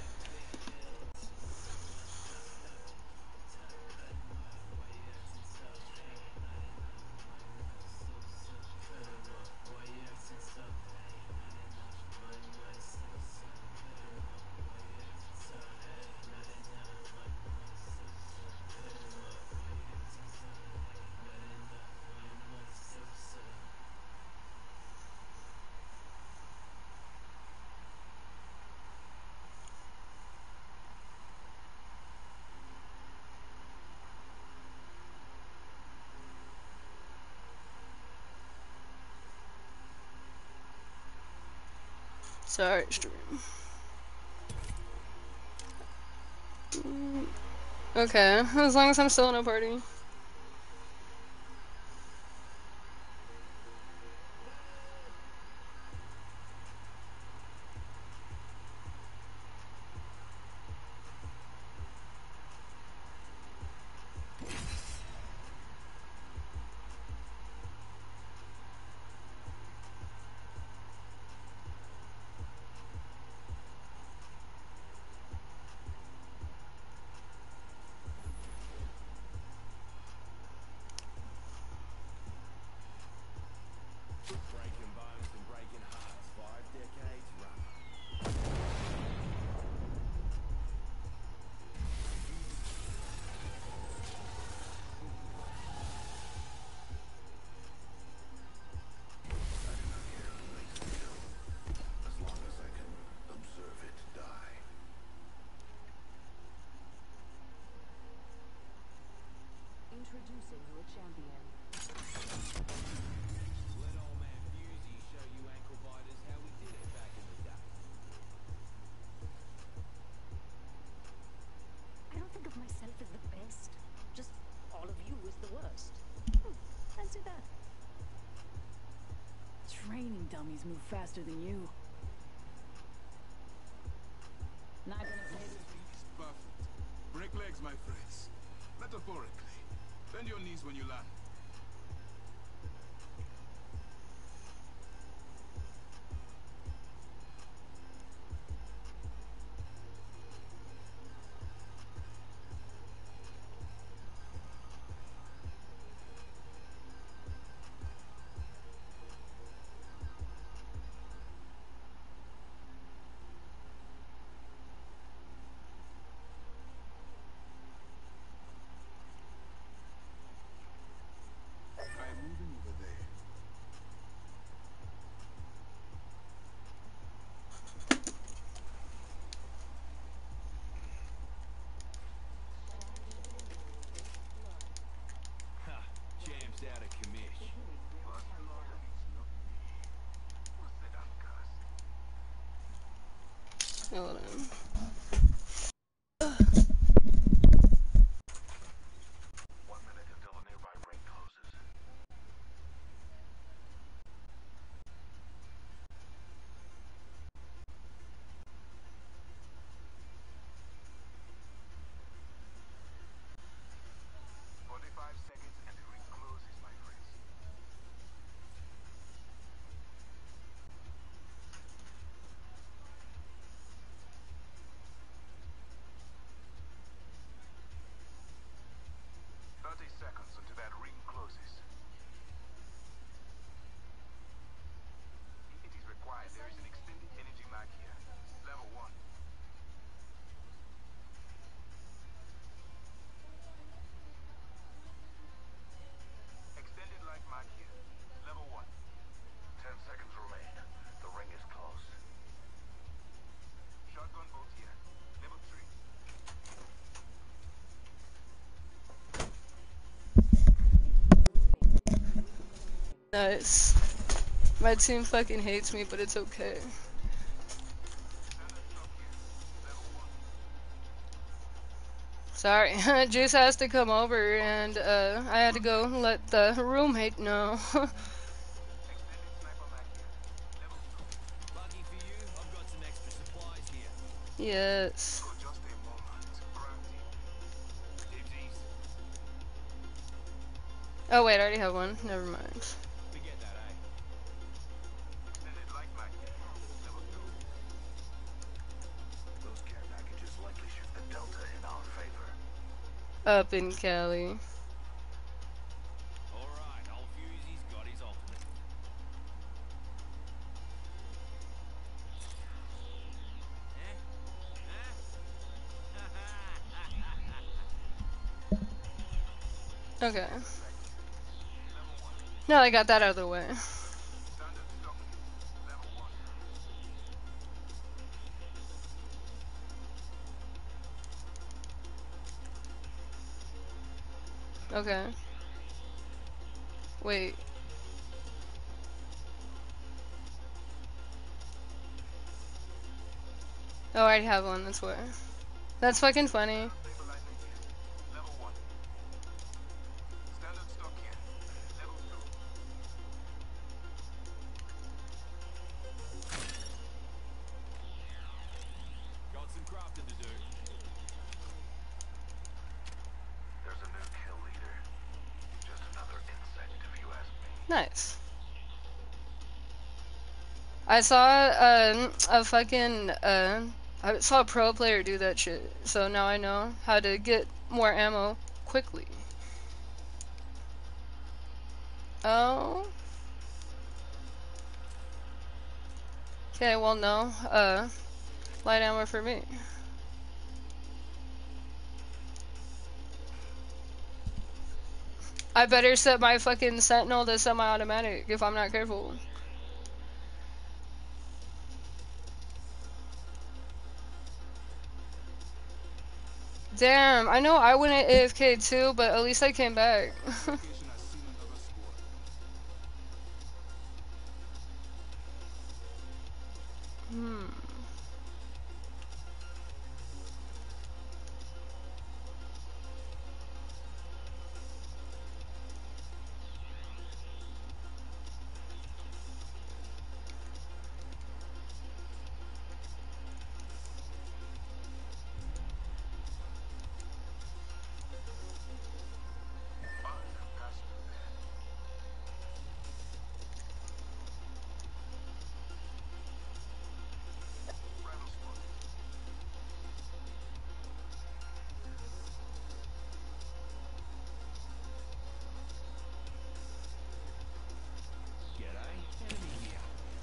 Sorry, stream. Okay, as long as I'm still in a party. Breaking bones and breaking hearts. 5 decades running. As long as I can observe it die. Introducing your champion. Let old man Fusey show you ankle biters how we did it back in the day. I don't think of myself as the best. Just all of you is the worst. Fancy that. Training dummies move faster than you. Not gonna play this. Perfect. Break legs, my friends. Metaphorically. Bend your knees when you land. I'm moving over there. Ha! Jam's out of commish. Hold on. 1 minute until the nearby ring closes. Seconds and the ring closes, my friends. Seconds until that ring closes. It is required. There is an extended energy mark here. Level 1. Extended light mark here. Level 1. 10 seconds remain. The ring is closed. Shotgun bolt here. Level 3. Nice. My team fucking hates me, but it's okay. Standard shotgun Sorry, Juice has to come over, and I had to go let the roommate know. Lucky for you, I've got some extra supplies here. Yes. Just a moment. Granted. Dibsies. Oh wait, I already have one. Never mind. Forget that, eh? Extended light mag. Level 2. Those care packages likely shift the delta in our favor. Up in Cali. Alright, old Fusey's got his ultimate. Okay. Now I got that out of the way. Standard stock kit. Level 1. Okay. Wait. Oh, I already have one, that's why. That's fucking funny. Stabilizing kit. Level 1. Standard stock kit. Level 2. Got some crafting to do. There's a new kill leader. Just another insect, if you ask me. Nice. I saw a fucking I saw a pro player do that shit, so now I know how to get more ammo quickly. Oh. Okay, well no. Light ammo for me. I better set my fucking sentinel to semi-automatic if I'm not careful. Damn, I know I went at AFK too, but at least I came back. Location has seen another squad. G'day. Enemy here.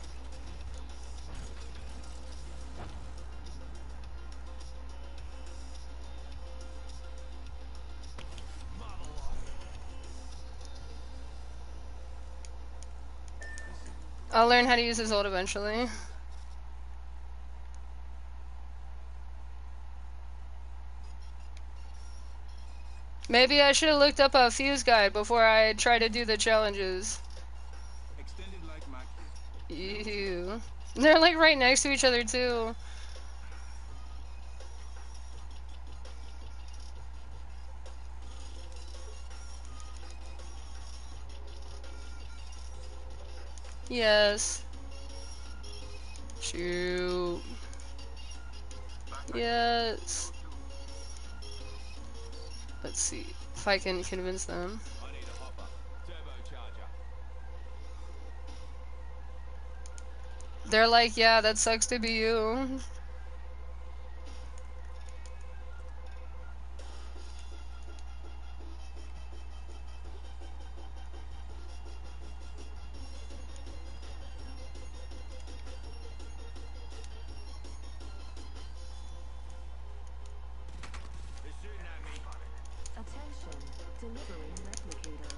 I'll learn how to use his ult eventually. Maybe I should have looked up a fuse guide before I try to do the challenges. Extended light mag here. Ew. They're like right next to each other too. Yes. Shoot. Yes. Let's see if I can convince them. I need a hopper. Turbocharger. They're like, yeah, that sucks to be you. They're shooting at me. Attention, delivering replicator.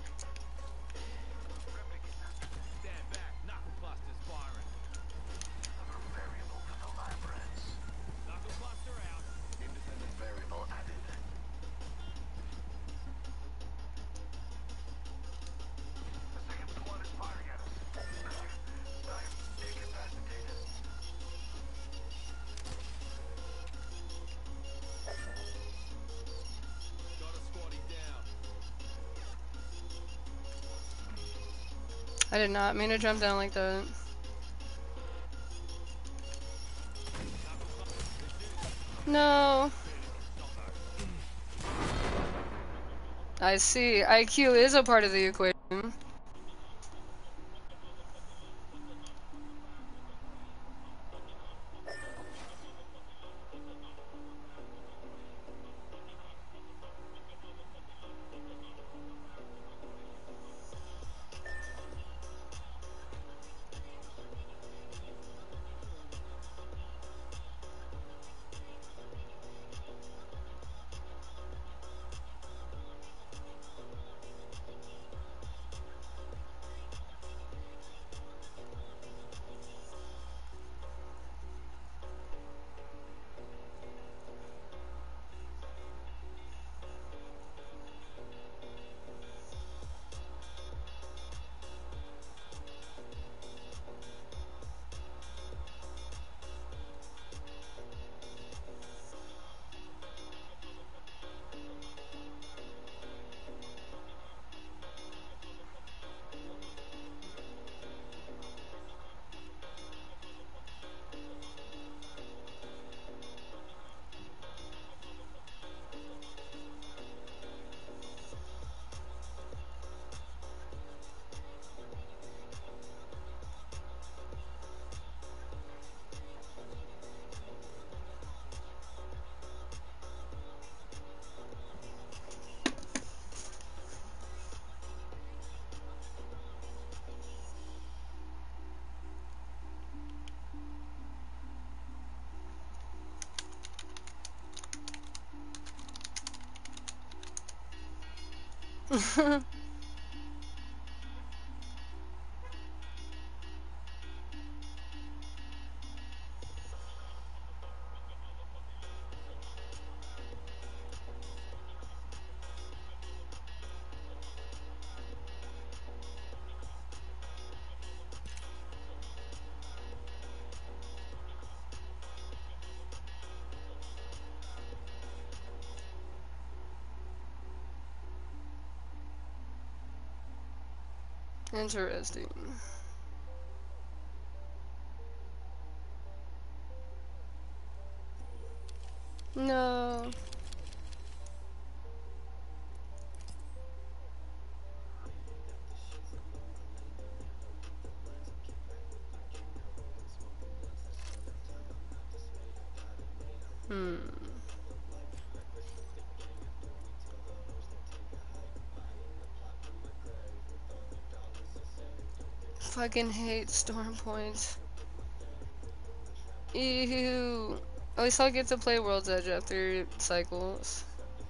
Stand back. Knuckle cluster's firing. Another variable for the lab rats. Knuckle cluster out. Independent variable added. The second squad is firing at us. I am incapacitated. I did not mean to jump down like that. No. I see. IQ is a part of the equation. Interesting. No. Hmm. Fucking hate storm points. Ew. At least I'll get to play World's Edge after cycles.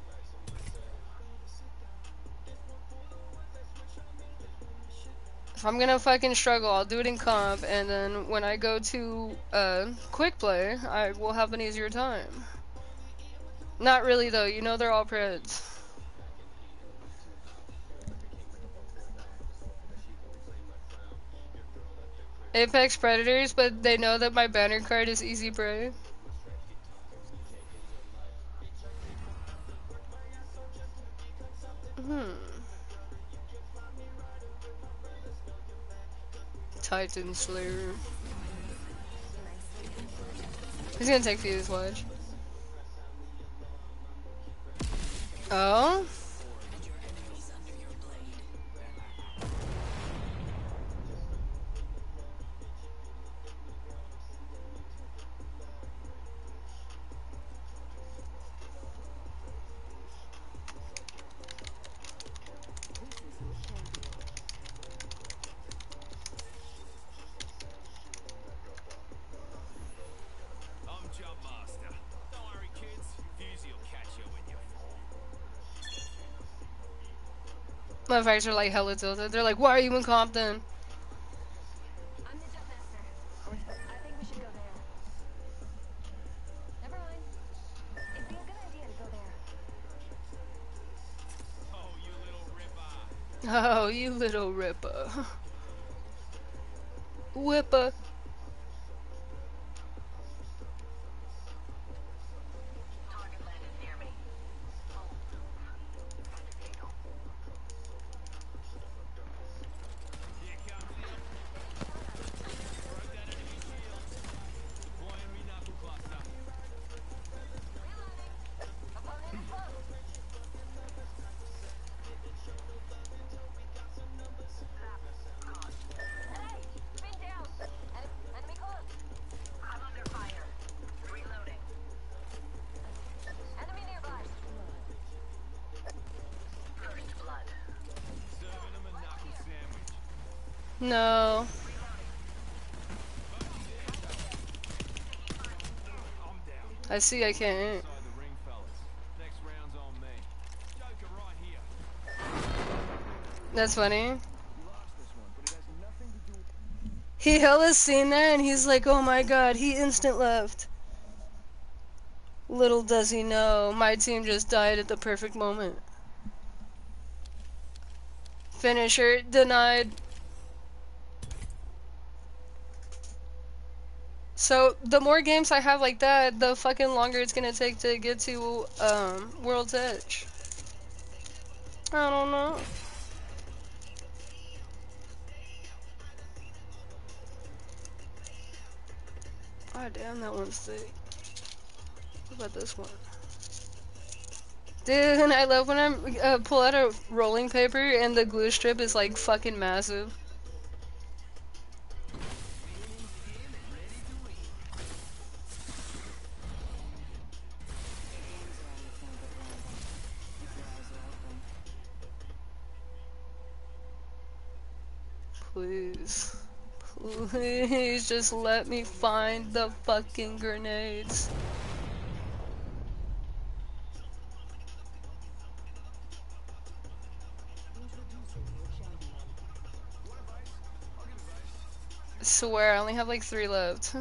If I'm gonna fucking struggle, I'll do it in comp, and then when I go to quick play, I will have an easier time. Not really though, you know they're all preds. Apex Predators, but they know that my banner card is easy prey. Hmm. Titan Slayer. He's gonna take Fuse, watch. Oh? I'm Jump Master. Don't worry, kids. Fusey will catch you when you fall. Motherfuckers are like hella tilted. They're like, why are you in comp then? I'm the jump master. I think we should go there. Never mind. It'd be a good idea to go there. Oh, you little ripper. Oh, you little ripper. Whipper. Target landed near me. Here comes No. I see I can't. Inside the ring, fellas. Next round's on me. Joker right here. That's funny. You lost this one, but it has nothing to do with... He hella seen that and he's like, oh my god, he instant left. Little does he know, my team just died at the perfect moment. Finisher denied. So, the more games I have like that, the fucking longer it's gonna take to get to, World's Edge. I don't know. God damn, that one's thick. What about this one? Dude, I love when I pull out a rolling paper and the glue strip is like fucking massive. Please. Please just let me find the fucking grenades. I swear, I only have like 3 left.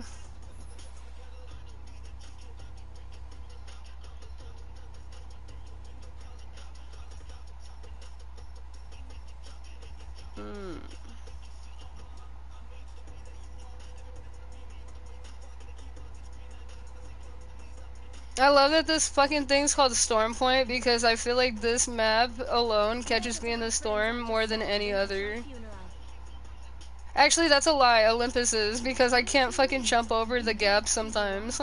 I love that this fucking thing's called Storm Point because I feel like this map alone catches me in the storm more than any other. Actually, that's a lie, Olympus is, because I can't fucking jump over the gap sometimes.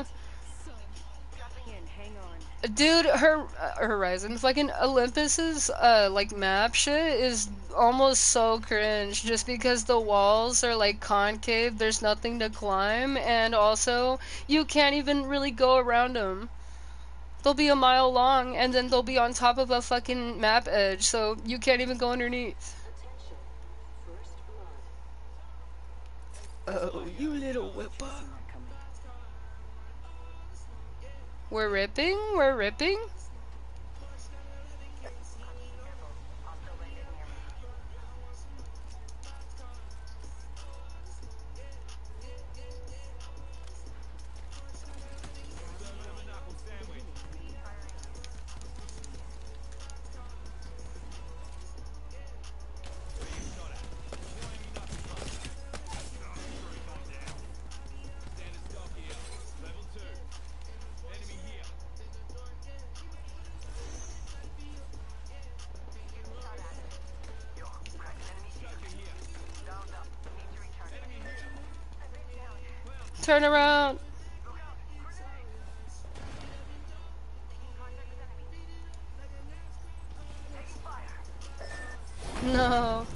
Dude, Horizon, fucking Olympus's, like, map shit is almost so cringe, just because the walls are, like, concave, there's nothing to climb, and also, you can't even really go around them. They'll be a mile long, and then they'll be on top of a fucking map edge, so you can't even go underneath. Oh, you little whipper. We're ripping? We're ripping? Turn around. No.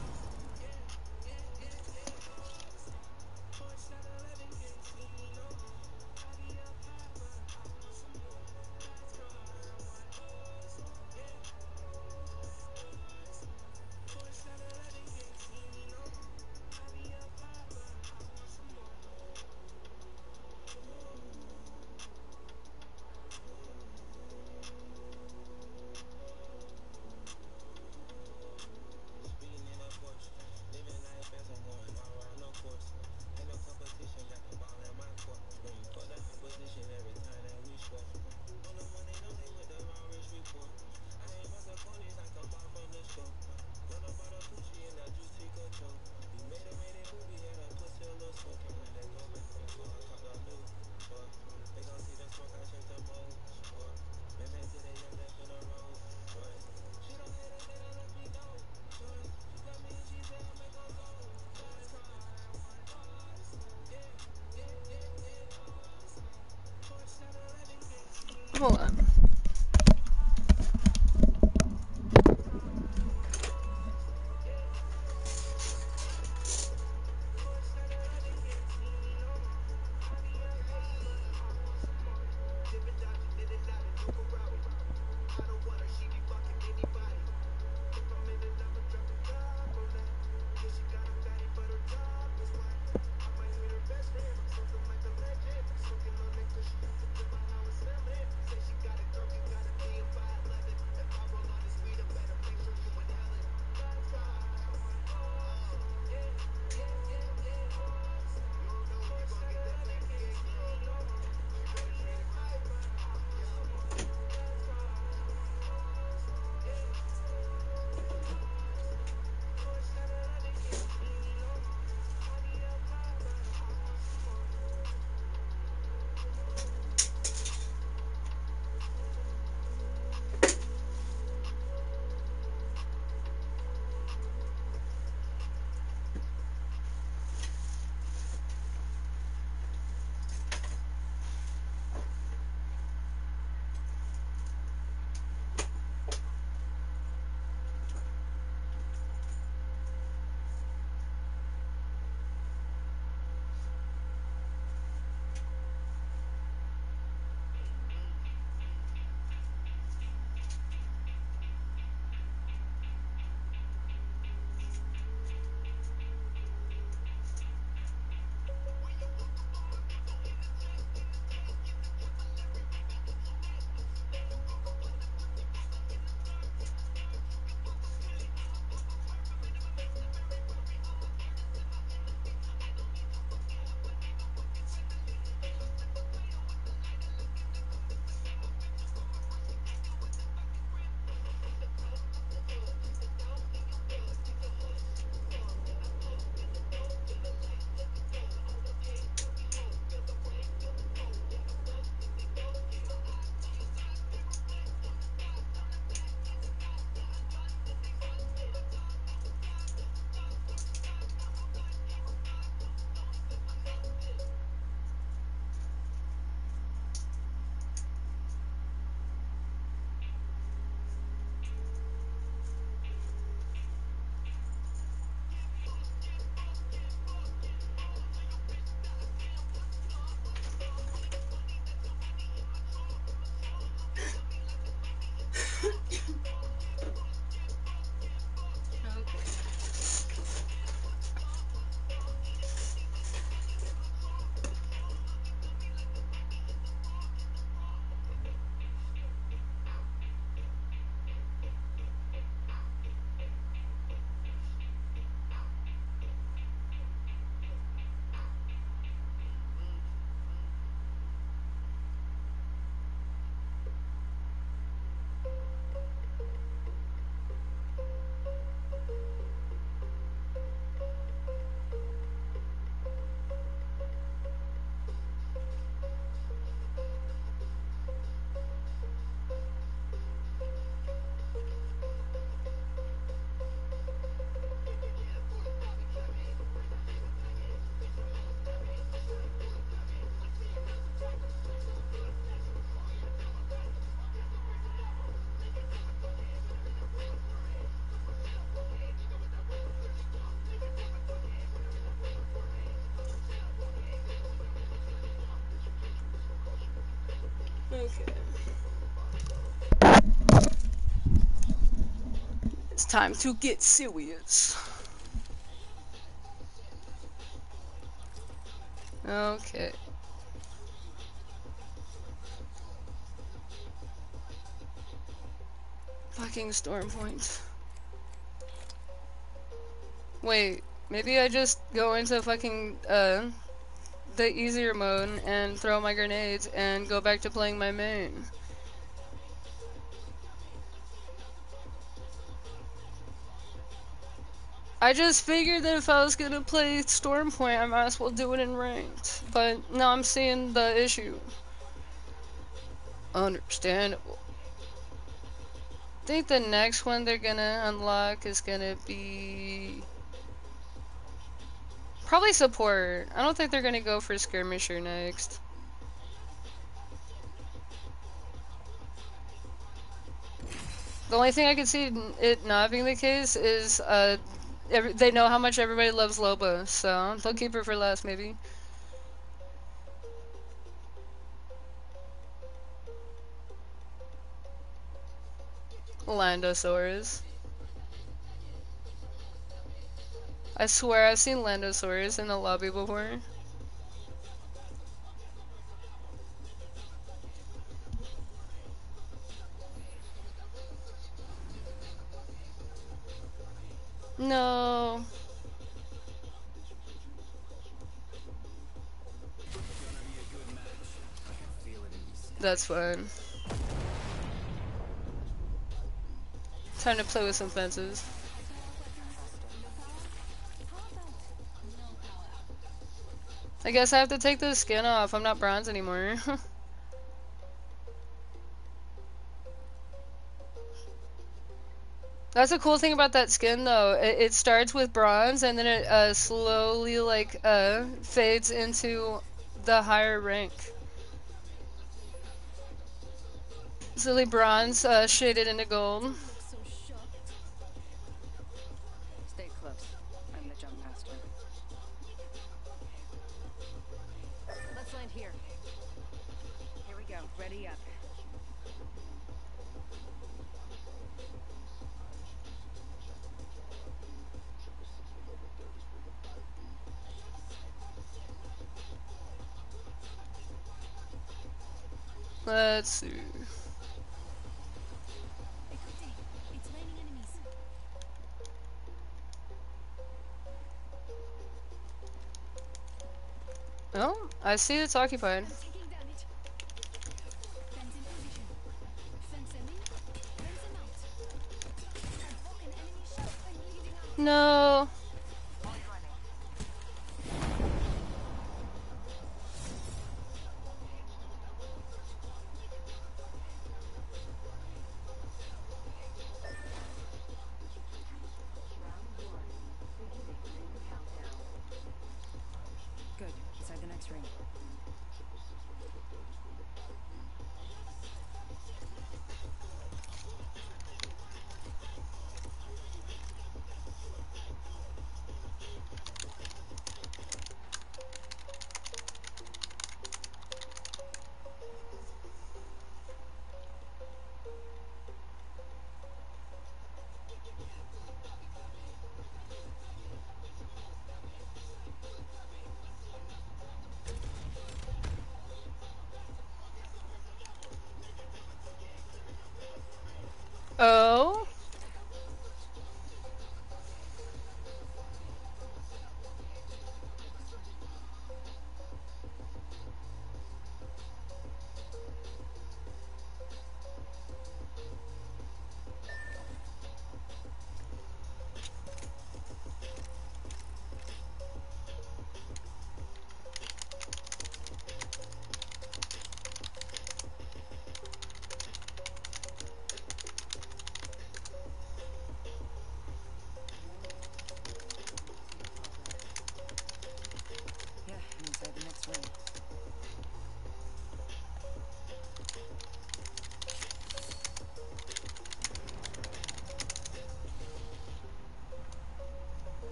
Okay. It's time to get serious. Okay. Fucking storm point. Wait, maybe I just go into fucking, the easier mode and throw my grenades and go back to playing my main. I just figured that if I was gonna play Stormpoint, I might as well do it in ranked. But now I'm seeing the issue. Understandable. I think the next one they're gonna unlock is gonna be... probably support. I don't think they're gonna go for skirmisher next. The only thing I can see it not being the case is, they know how much everybody loves Loba, so they'll keep her for last, maybe. Landosaurus. I swear I've seen Landosaurus in the lobby before. No. That's fun. Time to play with some fences. I guess I have to take the skin off. I'm not bronze anymore. That's a cool thing about that skin, though. It starts with bronze, and then it slowly, like, fades into the higher rank. Silly bronze, shaded into gold. Stay close. I'm the jump master. Let's land here. Here we go. Ready up. Let's see. It's raining enemies. Oh, I see it's occupied. Taking damage. Fence in position. Fence in. Fence him out. Block an enemy shot. I'm bleeding out. No. Good. Inside the next ring.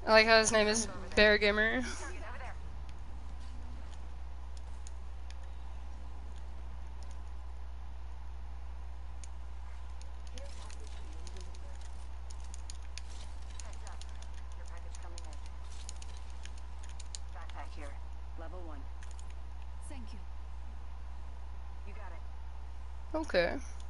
I like how his name is Bear Gamer. Backpack here. Level 1. Thank you. You got it. Okay.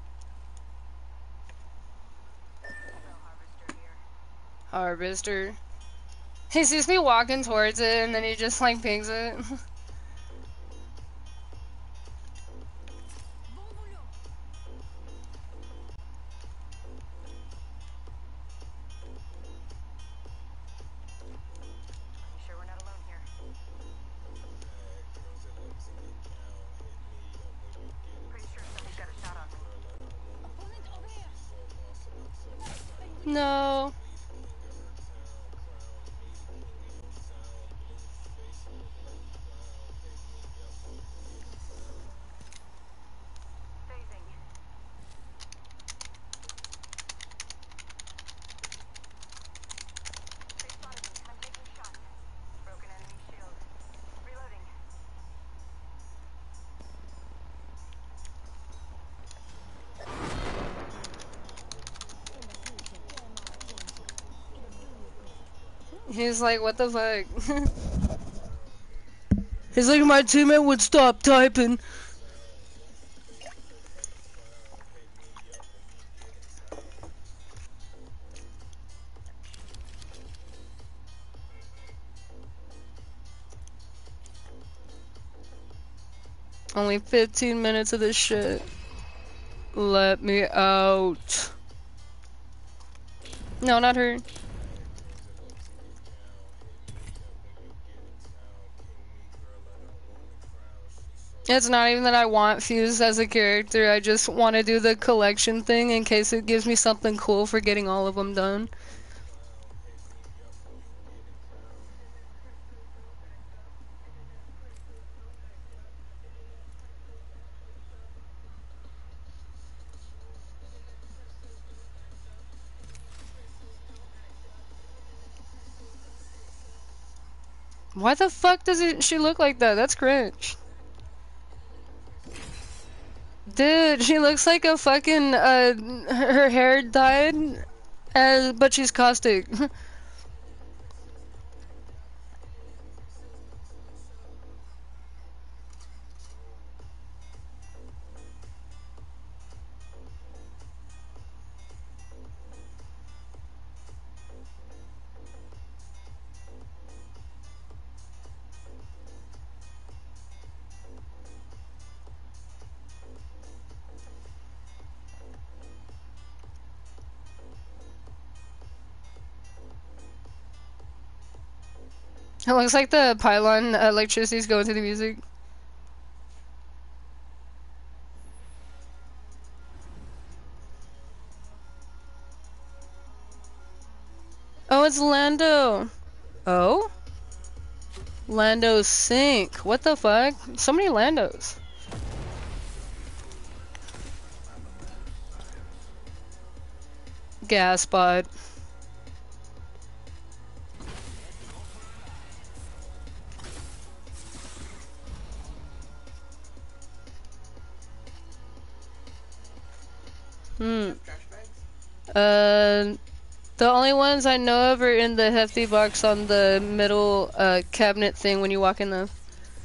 Harvester here. Harvester. He sees me walking towards it and then he just like pings it. You sure we're not alone here? Pretty sure somebody's got a shot on me. No. Phasing. They spotted me. I'm taking shots. Broken enemy shield. Reloading. He's like, what the fuck? He's like, my teammate would stop typing. Only 15 minutes of this shit. Let me out. No, not her. It's not even that I want Fuse as a character, I just want to do the collection thing in case it gives me something cool for getting all of them done. Why the fuck does she look like that? That's cringe. Dude, she looks like a fucking, her hair dyed, but she's caustic. It looks like the pylon electricity's going to the music. Oh, it's Lando. Oh? Lando sink. What the fuck? So many Landos. Gas bot. The only ones I know of are in the hefty box on the middle cabinet thing when you walk in the.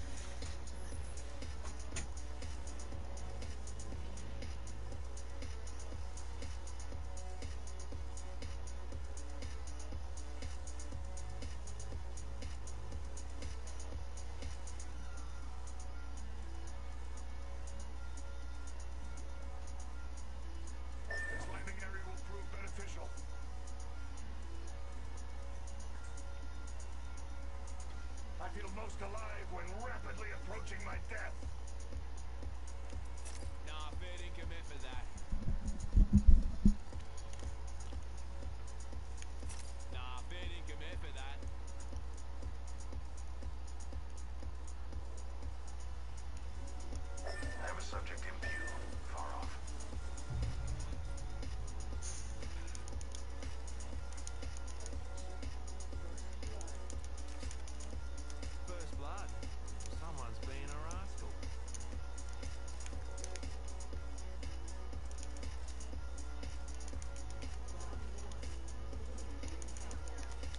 Climbing area will prove beneficial. I feel most alive when rapidly approaching my death. Nah, fair didn't commit for that. Nah, fair didn't commit for that. I have a subject in view, far off.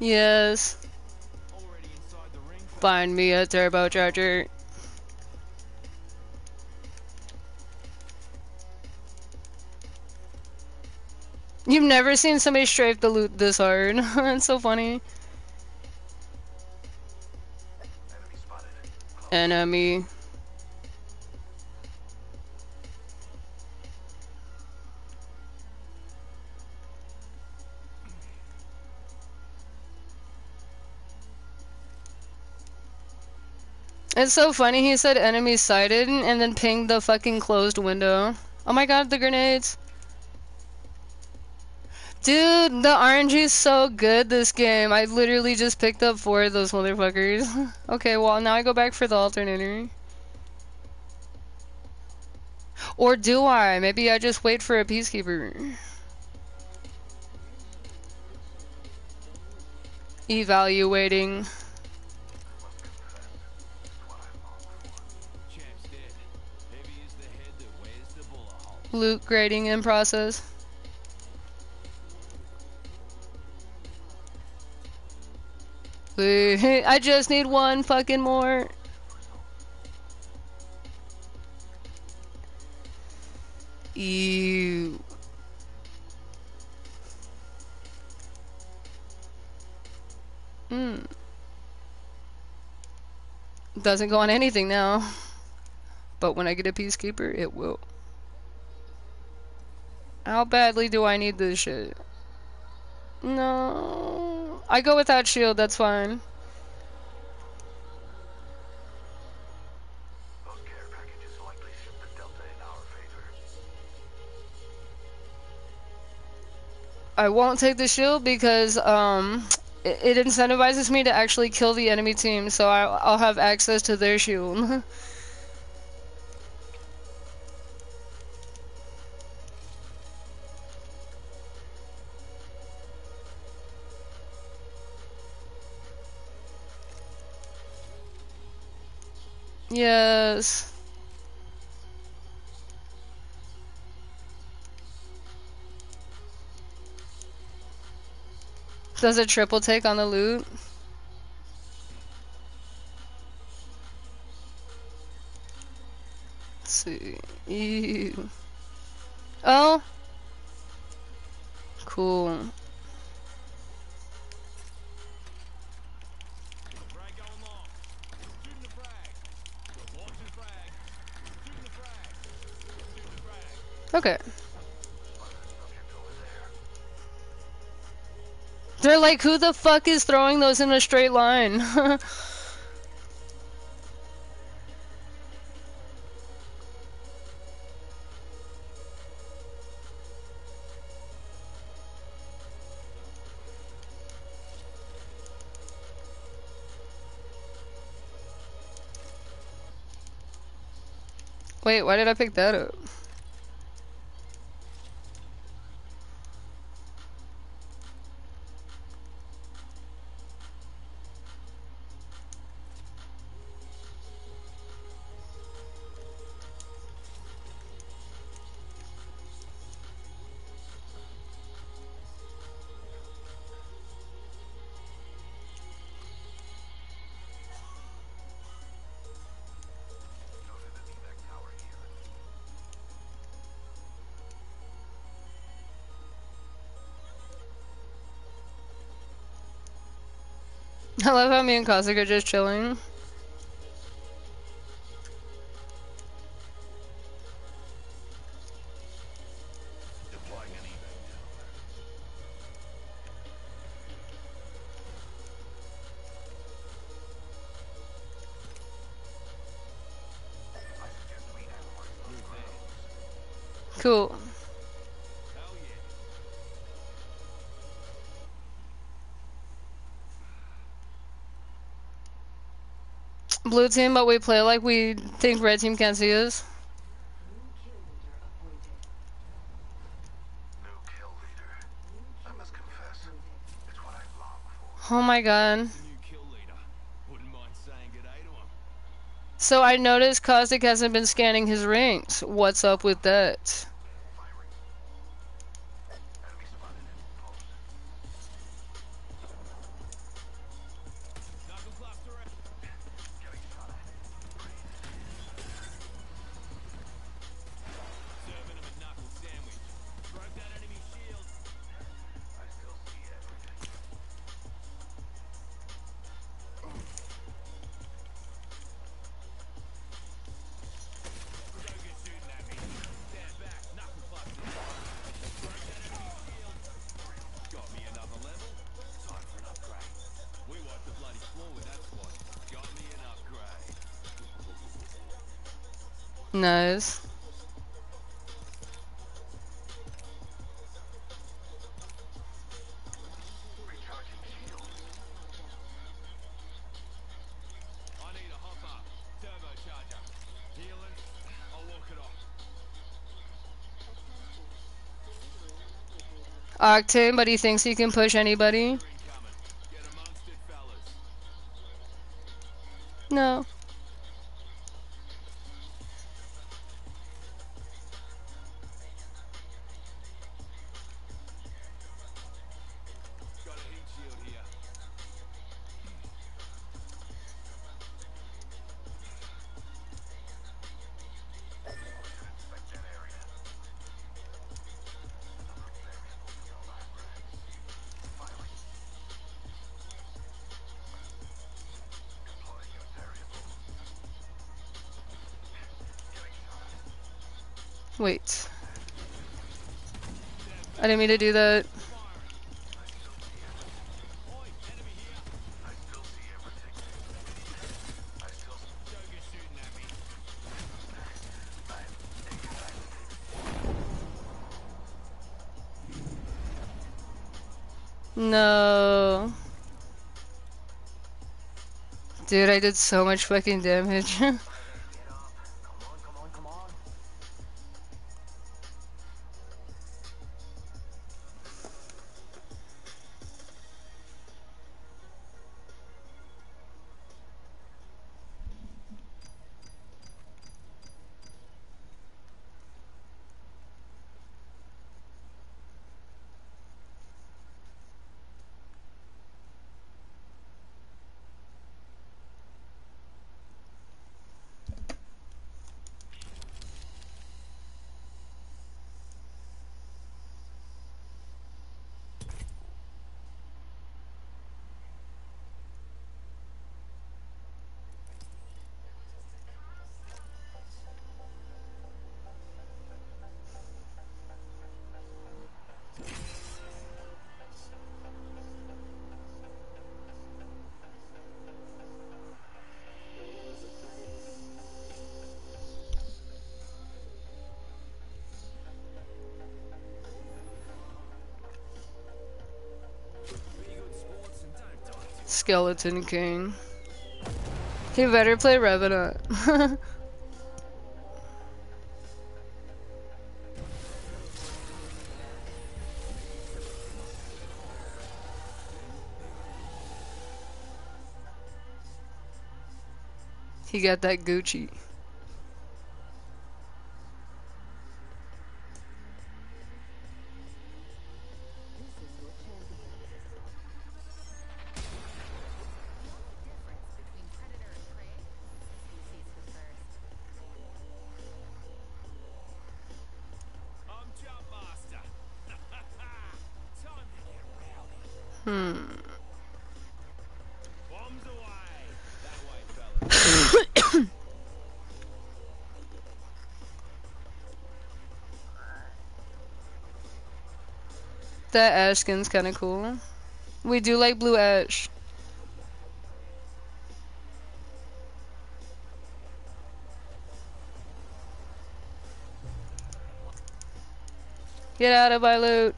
Yes. Already inside the ring. Find me a turbocharger. You've never seen somebody strafe the loot this hard. It's so funny. Enemy. It's so funny, he said enemy sighted and then pinged the fucking closed window. Oh my god, the grenades. Dude, the RNG is so good this game. I literally just picked up 4 of those motherfuckers. Okay, well now I go back for the alternator. Or do I? Maybe I just wait for a peacekeeper. Evaluating. Champ's dead. Heavy is the head that wears the bullet hole. Loot grading in process. I just need one fucking more. Ew. Doesn't go on anything now. But when I get a peacekeeper, it will. How badly do I need this shit? No. I go without shield, that's fine. Those care packages likely ship the Delta in our favor. I won't take the shield because it incentivizes me to actually kill the enemy team, so I'll have access to their shield. Yes. Does a triple take on the loot? Let's see. Ew. Oh. Cool. Frag going long. Shooting the frag. Launching frag. Shooting the frag. Shooting the frag. Okay. They're like, who the fuck is throwing those in a straight line? Wait, why did I pick that up? I love how me and Cossack are just chilling. Cool. Hell yeah. Blue team, but we play like we think red team can't see us. New kill leader. I must confess, it's what I long for. Oh my god. New kill leader. Wouldn't mind saying good day to him. So I noticed Cossack hasn't been scanning his rings. What's up with that? Enemy spotted in post. Nice. I need a hopper. Turbocharger. Healing. I'll walk it off. Octane, but he thinks he can push anybody. You're incoming. Get amongst it, fellas. No. Got a heat shield here. Wait. I didn't mean to do that. Oi, enemy here. Don't get shooting at me. No. Dude, I did so much fucking damage. Skeleton King. He better play Revenant. He got that Gucci. I'm Jump Master. Time to get rowdy. Bombs away. That way, fellas. That ash skin's kinda cool. We do like blue ash. Get out of my loot.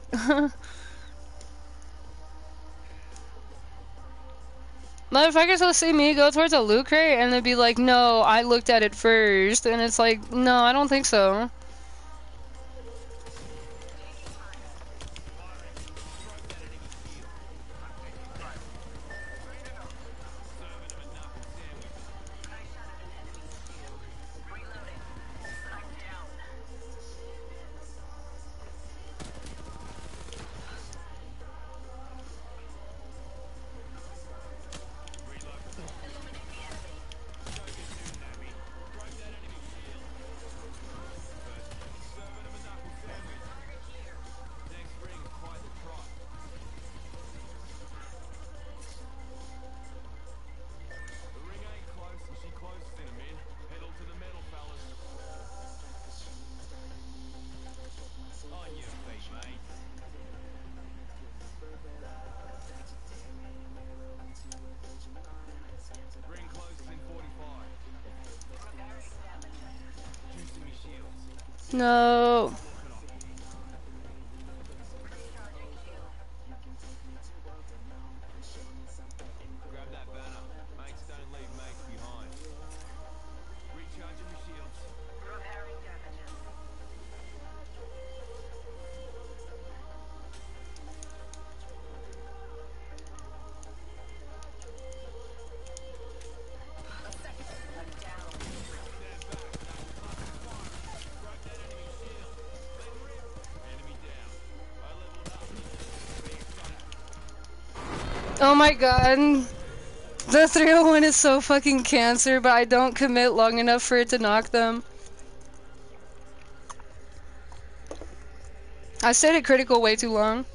Motherfuckers will see me go towards a loot crate and they'll be like, no, I looked at it first. And it's like, no, I don't think so. No. Grab that banner. Mates don't leave mates behind. Recharging my shields. Repairing damages. I'm down. Stand back. Fucking fire. Broke that enemy shield. Let him rip. Enemy down. I leveled up. Being shot at. Oh my god. The 301 is so fucking cancer, but I don't commit long enough for it to knock them. I stayed at critical way too long.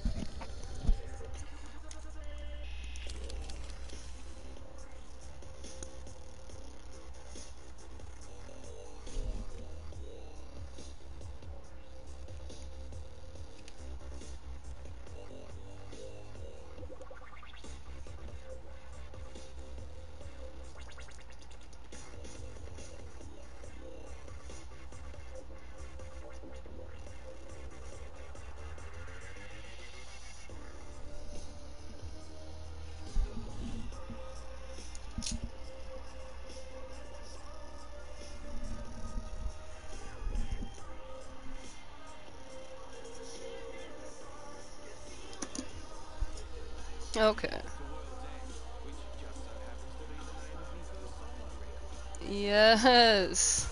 Okay. The World's End, which just so happens to be the name of my first solo record. Yes.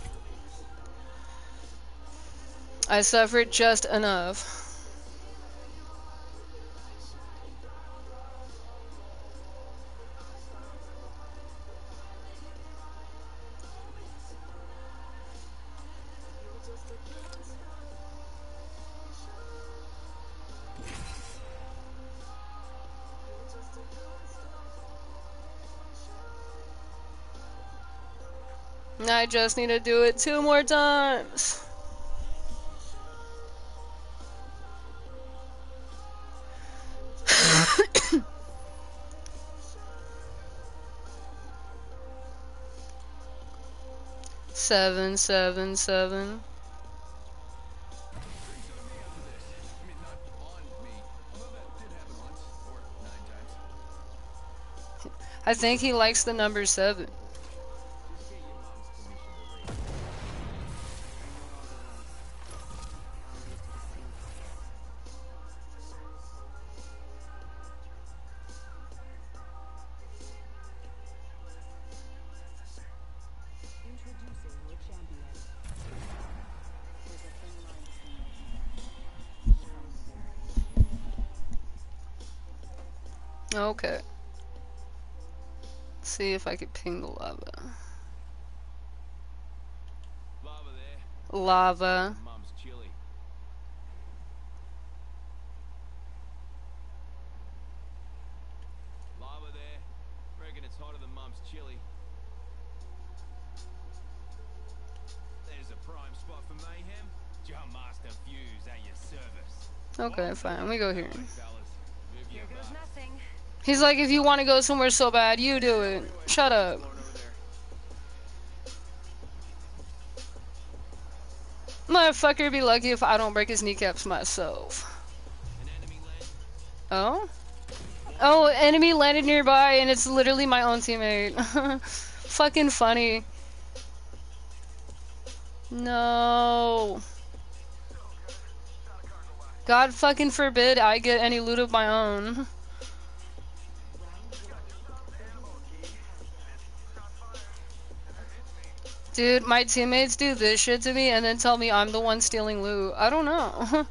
I suffered just enough. I just need to do it 2 more times. Seven, seven, seven. I mean, not on me. Although that did happen once, or 9 times. I think he likes the number 7. Just get your mum's permission to read. Introducing your champion. There's a thin line between Okay. See if I could ping the lava. Lava there. Lava. Mum's chili. Lava there. Reckon it's hotter than Mum's chili. There's a prime spot for mayhem. Jump Master Fuse at your service. Okay, fine. We go here. Hey, fellas, move your Here goes butts. nothing. He's like, if you want to go somewhere so bad, you do it. Shut up. Floor over there. Motherfucker, be lucky if I don't break his kneecaps myself. An enemy land. Oh? Oh, enemy landed nearby and it's literally my own teammate. Fucking funny. No. God fucking forbid I get any loot of my own. Dude, my teammates do this shit to me and then tell me I'm the one stealing loot. I don't know.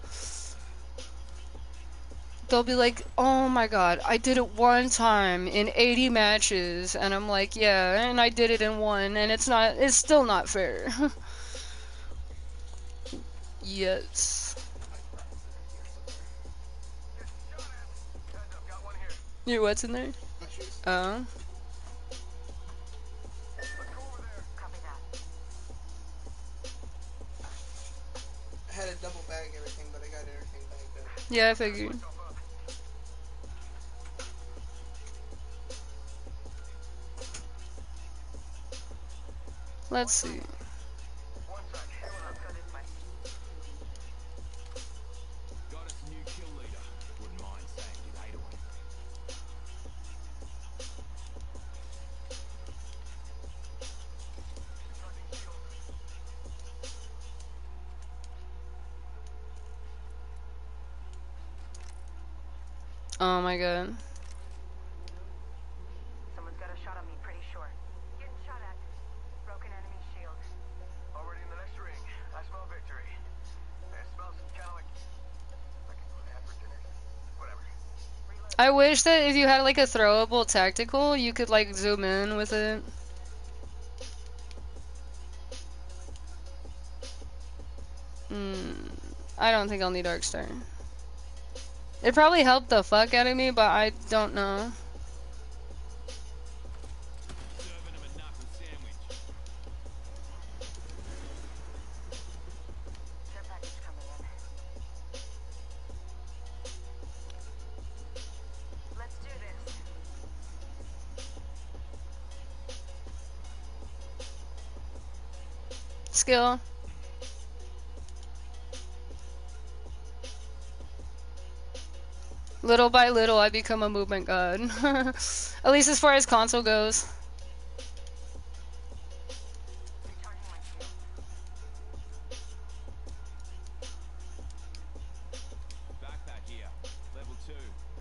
They'll be like, oh my god, I did it one time in 80 matches. And I'm like, yeah, and I did it in 1, and it's still not fair. Yes. Your what's in there? Oh. I had to double bag everything, but I got everything bagged up. Yeah, I figured. Let's see. Oh my god. Someone's got a shot on me, pretty sure. Getting shot at. Broken enemy shield. Already in the next ring. I smell victory. It smells kind of like opportunity. Whatever. I wish that if you had like a throwable tactical, you could like zoom in with it. I don't think I'll need Arcstar. It probably helped the fuck out of me, but I don't know. Serving him a knuckle sandwich. Care package coming in. Let's do this. Skill. Little by little, I become a movement god. At least as far as console goes. Recharging my shield. Backpack here. Level 2.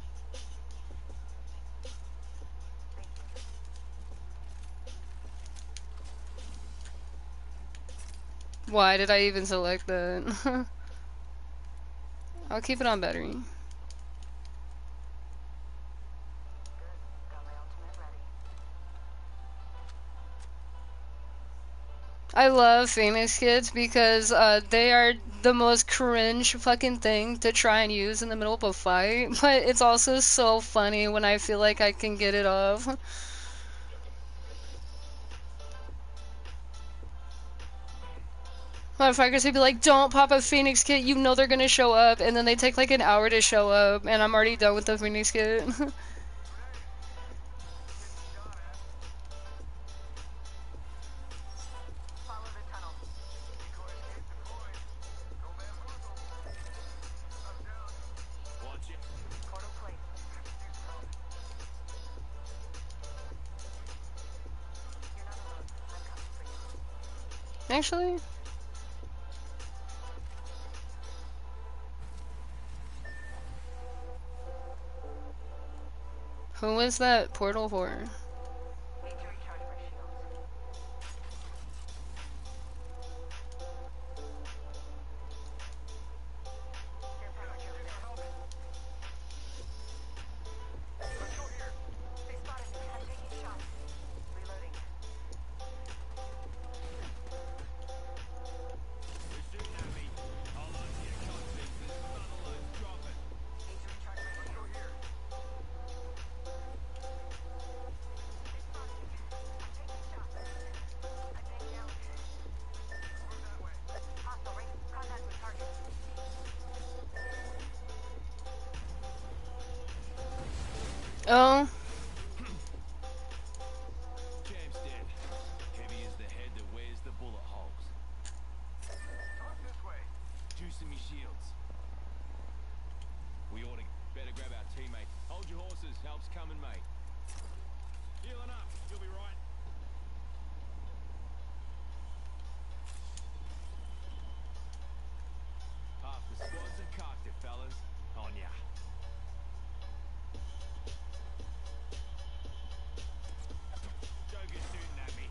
Why did I even select that? I'll keep it on battery. Got my ultimate ready. I love Phoenix Kids because they are the most cringe fucking thing to try and use in the middle of a fight, but it's also so funny when I feel like I can get it off. Motherfuckers would be like, don't pop a Phoenix Kit, you know they're gonna show up, and then they take like an hour to show up, and I'm already done with the Phoenix Kit. Follow the tunnel. Watch it. Portal placed. You're not alone. I'm coming for you. Actually, who is that portal for? Need to recharge my shields. Care package over there. Let's go here. They spotted me. I'm taking shots. Reloading. They're shooting at me. Hold on to your cock pieces. Another load's dropping. Need to recharge my shield. Here. They spotted me. I'm taking shots. I'm being down. Over that way. Hostile right. Contact with target. Oh, Camp's dead. Heavy is the head that wears the bullet holes. Talk this way. Juicing me shields. We ought to better grab our teammate. Hold your horses. Help's coming, mate. Healing up. You'll be right. Half the squads are cocked it, fellas. On ya. Don't get shooting at me.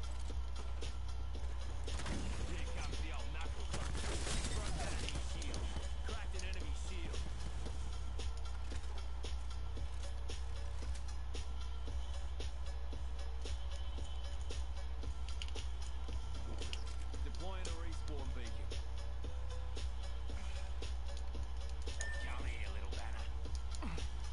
Here comes the old knuckle cluster. Broke that enemy shield. Cracked an enemy shield. Deploying a respawn beacon. Come here, little banner.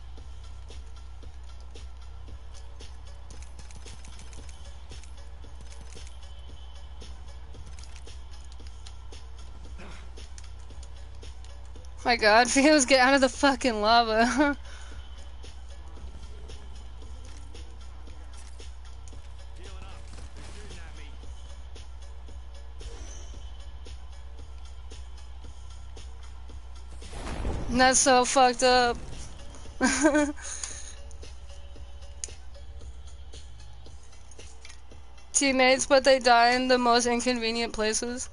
my god, Fios, get out of the fucking lava. Healing up. They're shooting at me. That's so fucked up. Teammates, but they die in the most inconvenient places.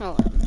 Hold on.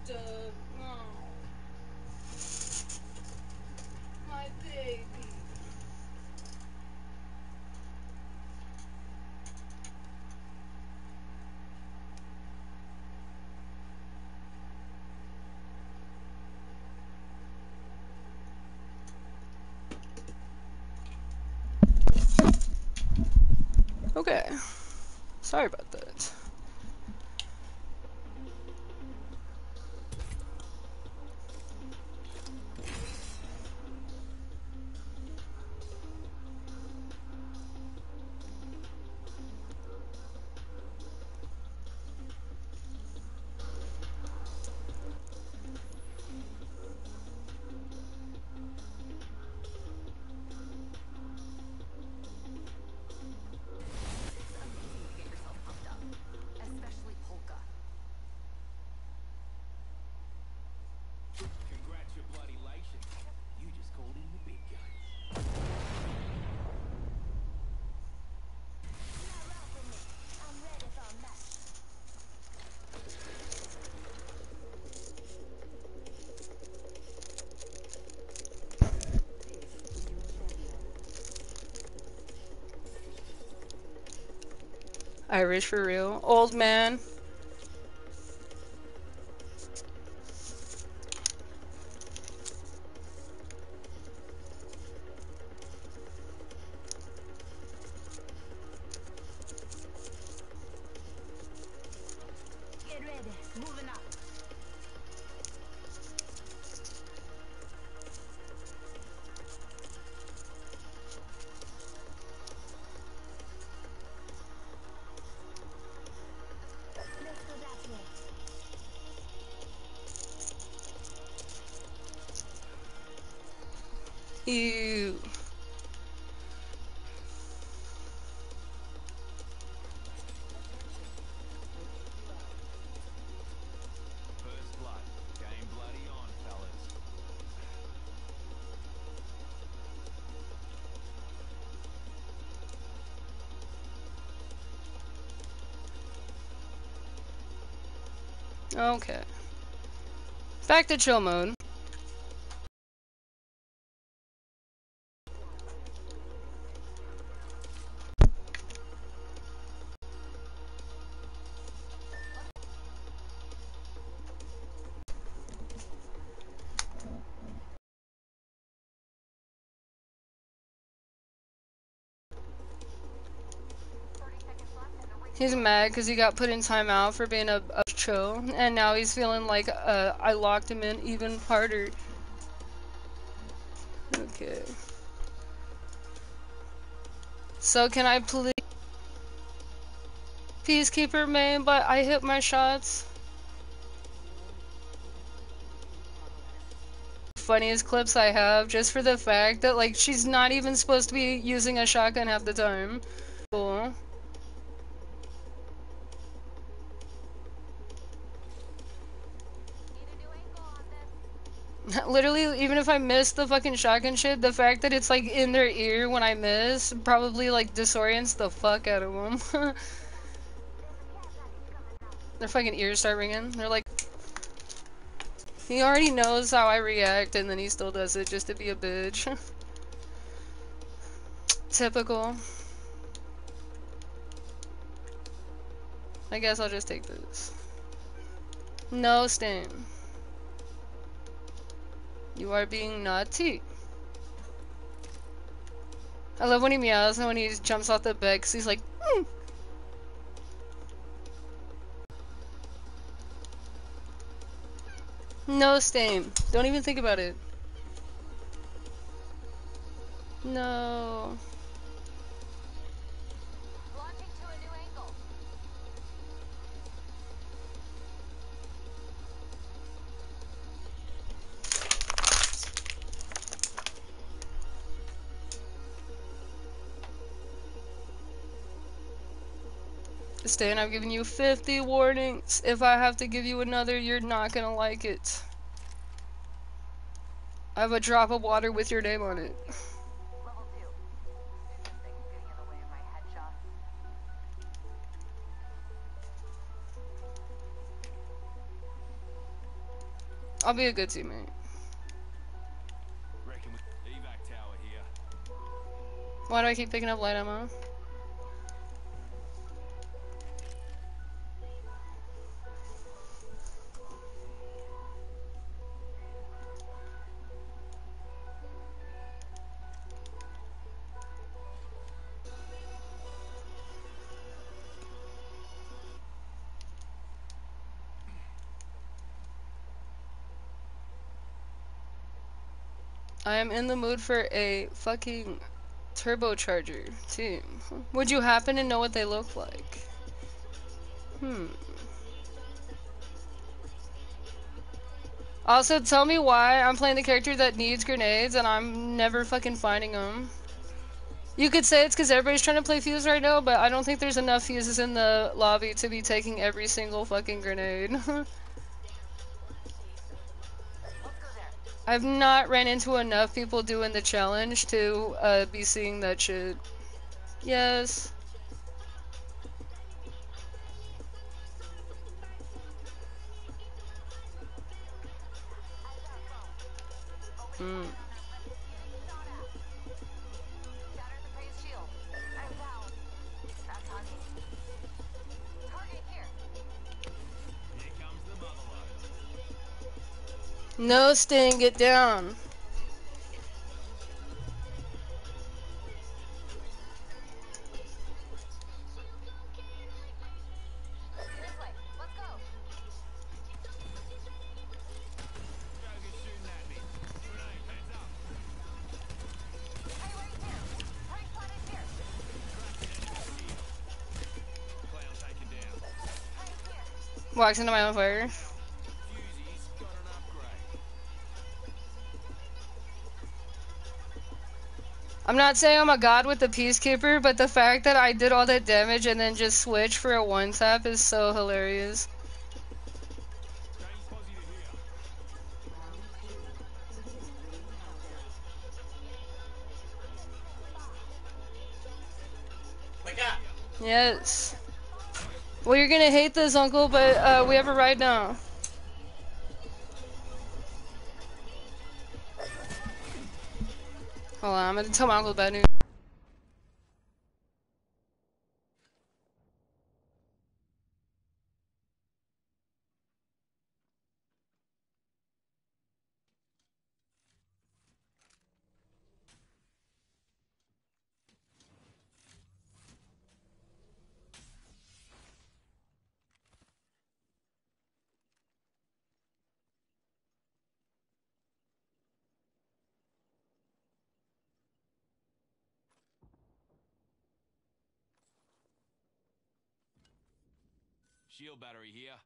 Duh. Oh. My baby. Okay. Sorry about that. It's amazing to get yourself pumped up, especially polka. Congratulations. You just called in the big guns. Irish for real. Old man. Get ready, moving up. Let's go that way. Ew. First blood. Game bloody on, fellas. Okay. Back to chill mode. He's mad because he got put in timeout for being a chill, and now he's feeling like I locked him in even harder. Okay. So can I please Peacekeeper main, but I hit my shots? Funniest clips I have, just for the fact that like she's not even supposed to be using a shotgun half the time. Cool. Literally, even if I miss the fucking shotgun shit, the fact that it's like in their ear when I miss probably like disorients the fuck out of them. Their fucking ears start ringing. They're like, he already knows how I react, and then he still does it just to be a bitch. Typical. I guess I'll just take this. No stain. You are being naughty. I love when he meows and when he jumps off the bed, 'cause he's like, mm. No stain. Don't even think about it. No. Launching to a new angle. Stain, I've given you 50 warnings. If I have to give you another, you're not gonna like it. I have a drop of water with your name on it. Level 2. This thing's getting in the way of my headshots. I'll be a good teammate. Reckon we evac tower here. Why do I keep picking up light ammo? I am in the mood for a fucking turbocharger team. Would you happen to know what they look like? Also, tell me why I'm playing the character that needs grenades and I'm never fucking finding them. You could say it's because everybody's trying to play Fuse right now, but I don't think there's enough fuses in the lobby to be taking every single fucking grenade. I've not ran into enough people doing the challenge to be seeing that shit. Yes. Hmm. Here comes the mother load. No, Sting, get down. Joker's shooting at me. Grenade, heads up. Cracking enemy shield. Clown taken down. Walks into my own fire. Fusey's got an upgrade. I'm not saying I'm a god with the Peacekeeper, but the fact that I did all that damage and then just switch for a one-tap is so hilarious. Change posse to here. My God. Yes. Well, you're gonna hate this, Uncle, but we have a ride now. Hold on, I'm gonna tell my uncle bad news. Shield battery here.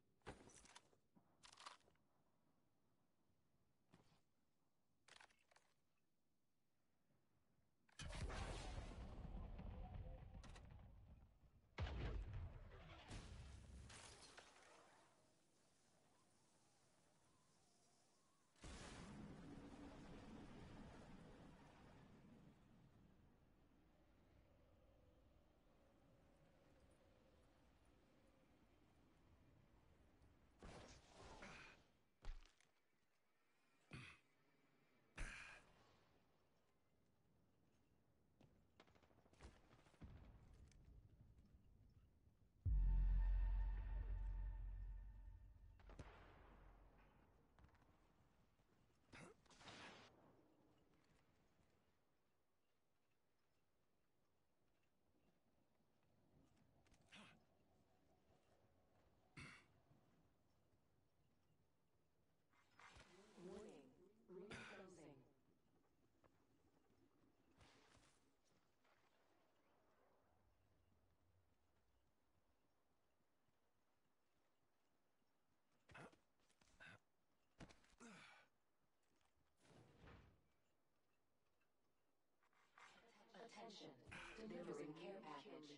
Attention. Delivering care package.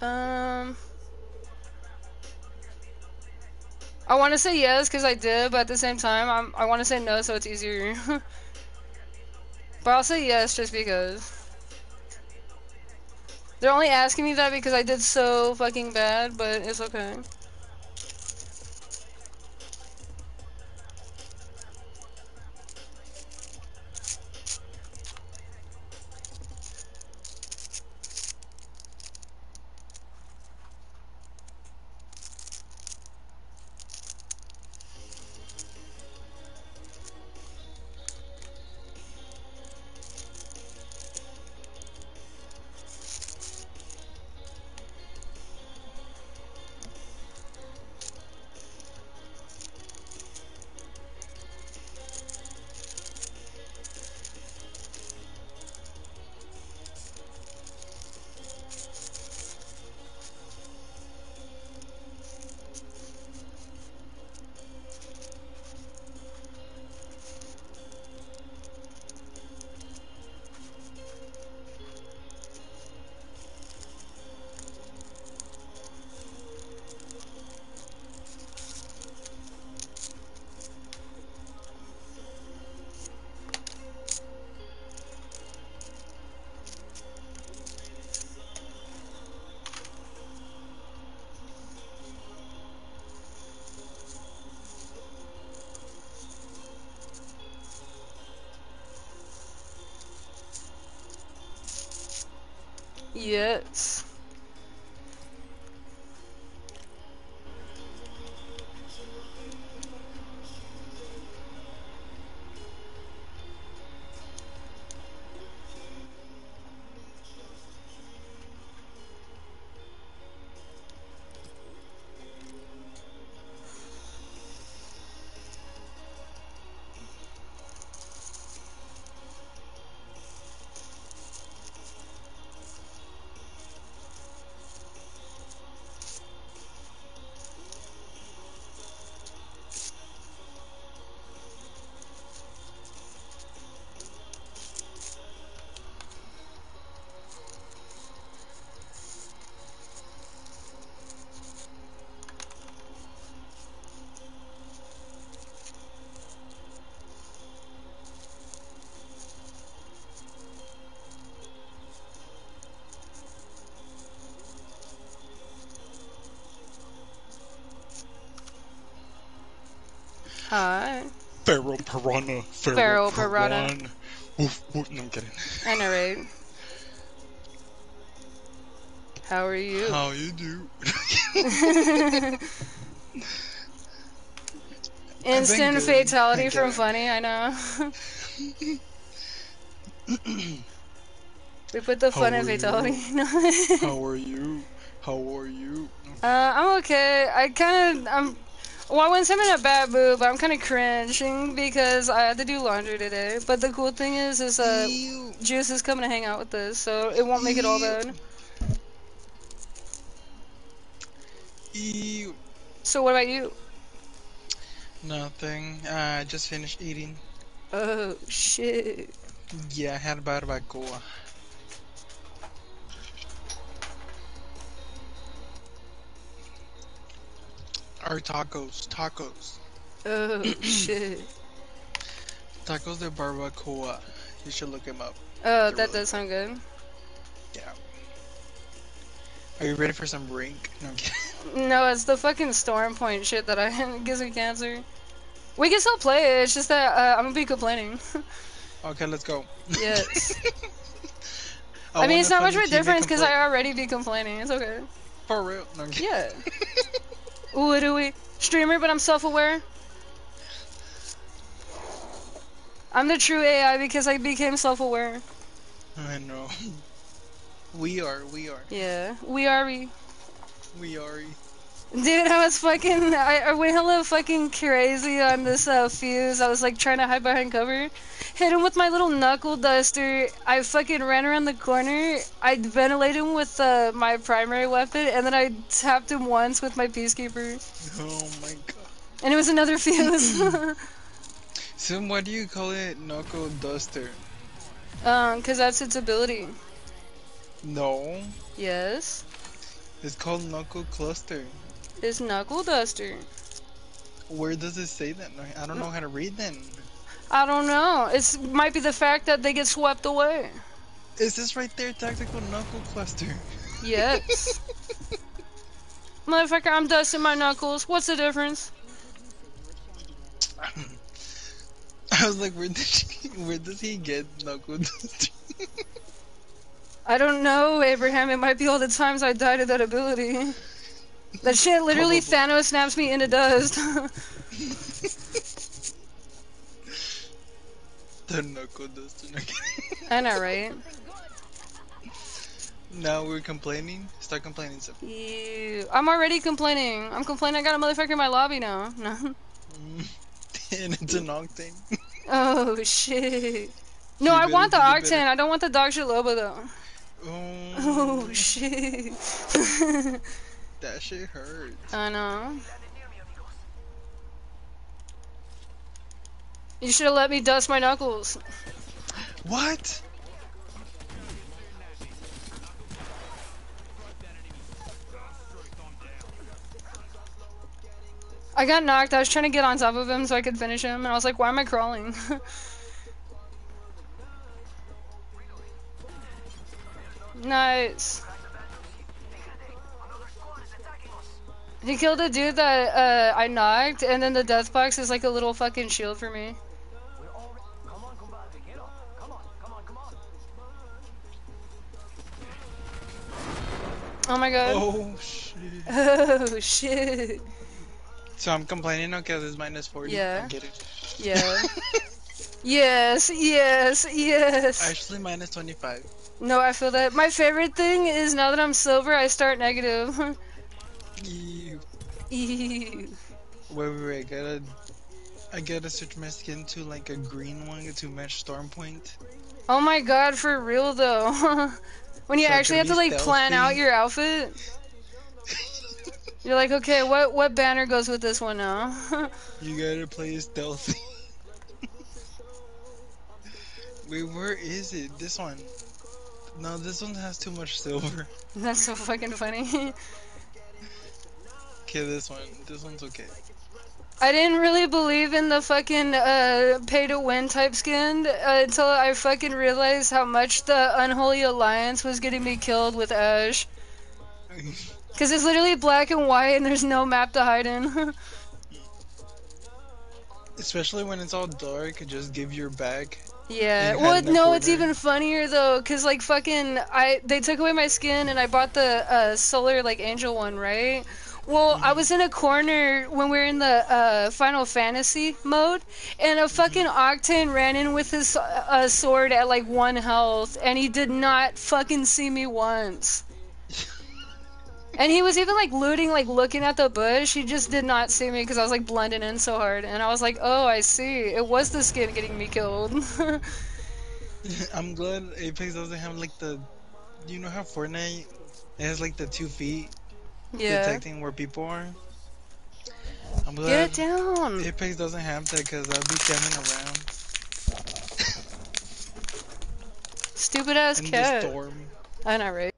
Um, I want to say yes because I did, but at the same time, I want to say no so it's easier. But I'll say yes just because. They're only asking me that because I did so fucking bad, but it's okay. Yes. Hi. Feral piranha, Feral piranha. Oof, oof, no, I'm kidding. I narrate. How are you? How you do? Instant good. fatality I get from it. Funny, I know. We put the How fun in are fatality. you? How are you? How are you? I'm okay. Well, I wouldn't say I'm in a bad mood, but I'm kind of cringing because I had to do laundry today. But the cool thing is Ew. Juice is coming to hang out with us, so it won't make it all Ew. bad. Ew. So what about you? Nothing. I just finished eating. Oh, shit. Yeah, I had barbacoa. Or tacos. Tacos. Oh, shit. Tacos de barbacoa. You should look them up. Oh, They're that really does good. sound good. Yeah. Are you ready for some brink? No, I'm kidding. No, it's the fucking storm point shit that gives me cancer. We can still play it, it's just that I'm gonna be complaining. Okay, let's go. Yes. I I mean, want it's a not much funny of a TV difference because complaint. I already be complaining. It's okay. For real. No, I'm kidding. Yeah. What do we? Streamer, but I'm self-aware. I'm the true AI because I became self-aware. I know. We are. Yeah. We are we. We are. Dude, I went hella fucking crazy on this fuse. I was like trying to hide behind cover. Hit him with my little knuckle duster. I fucking ran around the corner. I ventilated him with my primary weapon, and then I tapped him once with my peacekeeper. Oh my god. And it was another fuse. So why do you call it knuckle duster? 'Cause that's its ability. No. Yes. It's called Knuckle Cluster. It's Knuckle Duster. Where does it say that? I don't know how to read then. I don't know. It might be the fact that they get swept away. Is this right there? Tactical Knuckle Cluster. Yes. Motherfucker, I'm dusting my knuckles. What's the difference? I was like, where does he get Knuckle Duster? I don't know, Abraham. It might be all the times I died of that ability. That shit literally Probably. Thanos snaps me into dust. The Knuckle Duster. I know, right? Now we're complaining. Start complaining. So. Ew. I'm already complaining. I'm complaining I got a motherfucker in my lobby now. No. And it's an octane. Oh, shit. No, You I want the you Octane. I don't want the Dog Shit Lobo, though. Oh, Oh, shit. that shit hurts. I know. You should have let me dust my knuckles. What? I got knocked. I was trying to get on top of him so I could finish him, and I was like, why am I crawling? Nice. He killed a dude that I knocked, and then the death box is like a little fucking shield for me. Oh my god. Oh shit. Oh shit. So I'm complaining, okay, this is minus 40. Yeah. I get it. Yeah. Yes, yes, yes. Actually, minus 25. No, I feel that. My favorite thing is now that I'm silver, I start negative. Ew. Ew. Wait. I gotta switch my skin to like a green one to match Stormpoint. Oh my god, for real though. When you So I actually can have to be like plan out stealthy. your outfit. You're like, okay, what banner goes with this one now? You gotta play stealthy. Wait, where is it? This one. No, this one has too much silver. That's so fucking funny. Okay, this one. This one's okay. I didn't really believe in the fucking pay to win type skin until I fucking realized how much the Unholy Alliance was getting me killed with Ash. Cause it's literally black and white and there's no map to hide in. Especially when it's all dark, just give your back. Yeah, And hide well, in a no, it's corner. even funnier though, cause like fucking, they took away my skin and I bought the solar like angel one, right? Well, I was in a corner when we were in the Final Fantasy mode, and a fucking Octane ran in with his sword at like 1 health, and he did not fucking see me once. And he was even like looting, like looking at the bush. He just did not see me because I was like blending in so hard, and I was like, oh, I see. It was the skin getting me killed. I'm glad Apex doesn't have like the. You know how Fortnite has like the 2 feet Yeah. detecting where people are? I'm Get glad it down. Apex doesn't have that because I'll be standing around Stupid ass in the cat. storm. I know, right?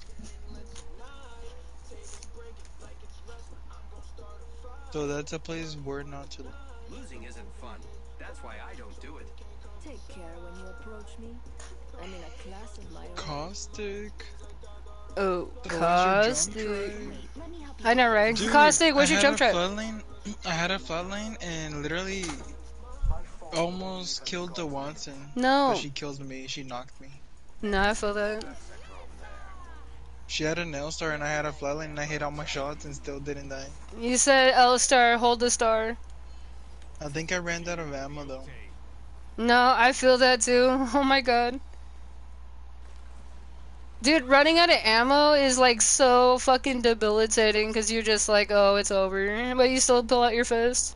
So that's a place where not to. Losing isn't fun. That's why I don't do it. Take care when you approach me. I'm in a class of my own. Caustic. Oh, So where's Caustic. your jump tray? Let me help you. I know, right? Dude, Caustic, where's I your had jump a trap? flatline. I had a flatline and literally almost killed the Watson. No. But she killed me. She knocked me. No, I feel that. She had a nail star and I had a flatline and I hit all my shots and still didn't die. You said L star, hold the star. I think I ran out of ammo though. No, I feel that too. Oh my god. Dude, running out of ammo is like so fucking debilitating because you're just like, oh, it's over. But you still pull out your fist.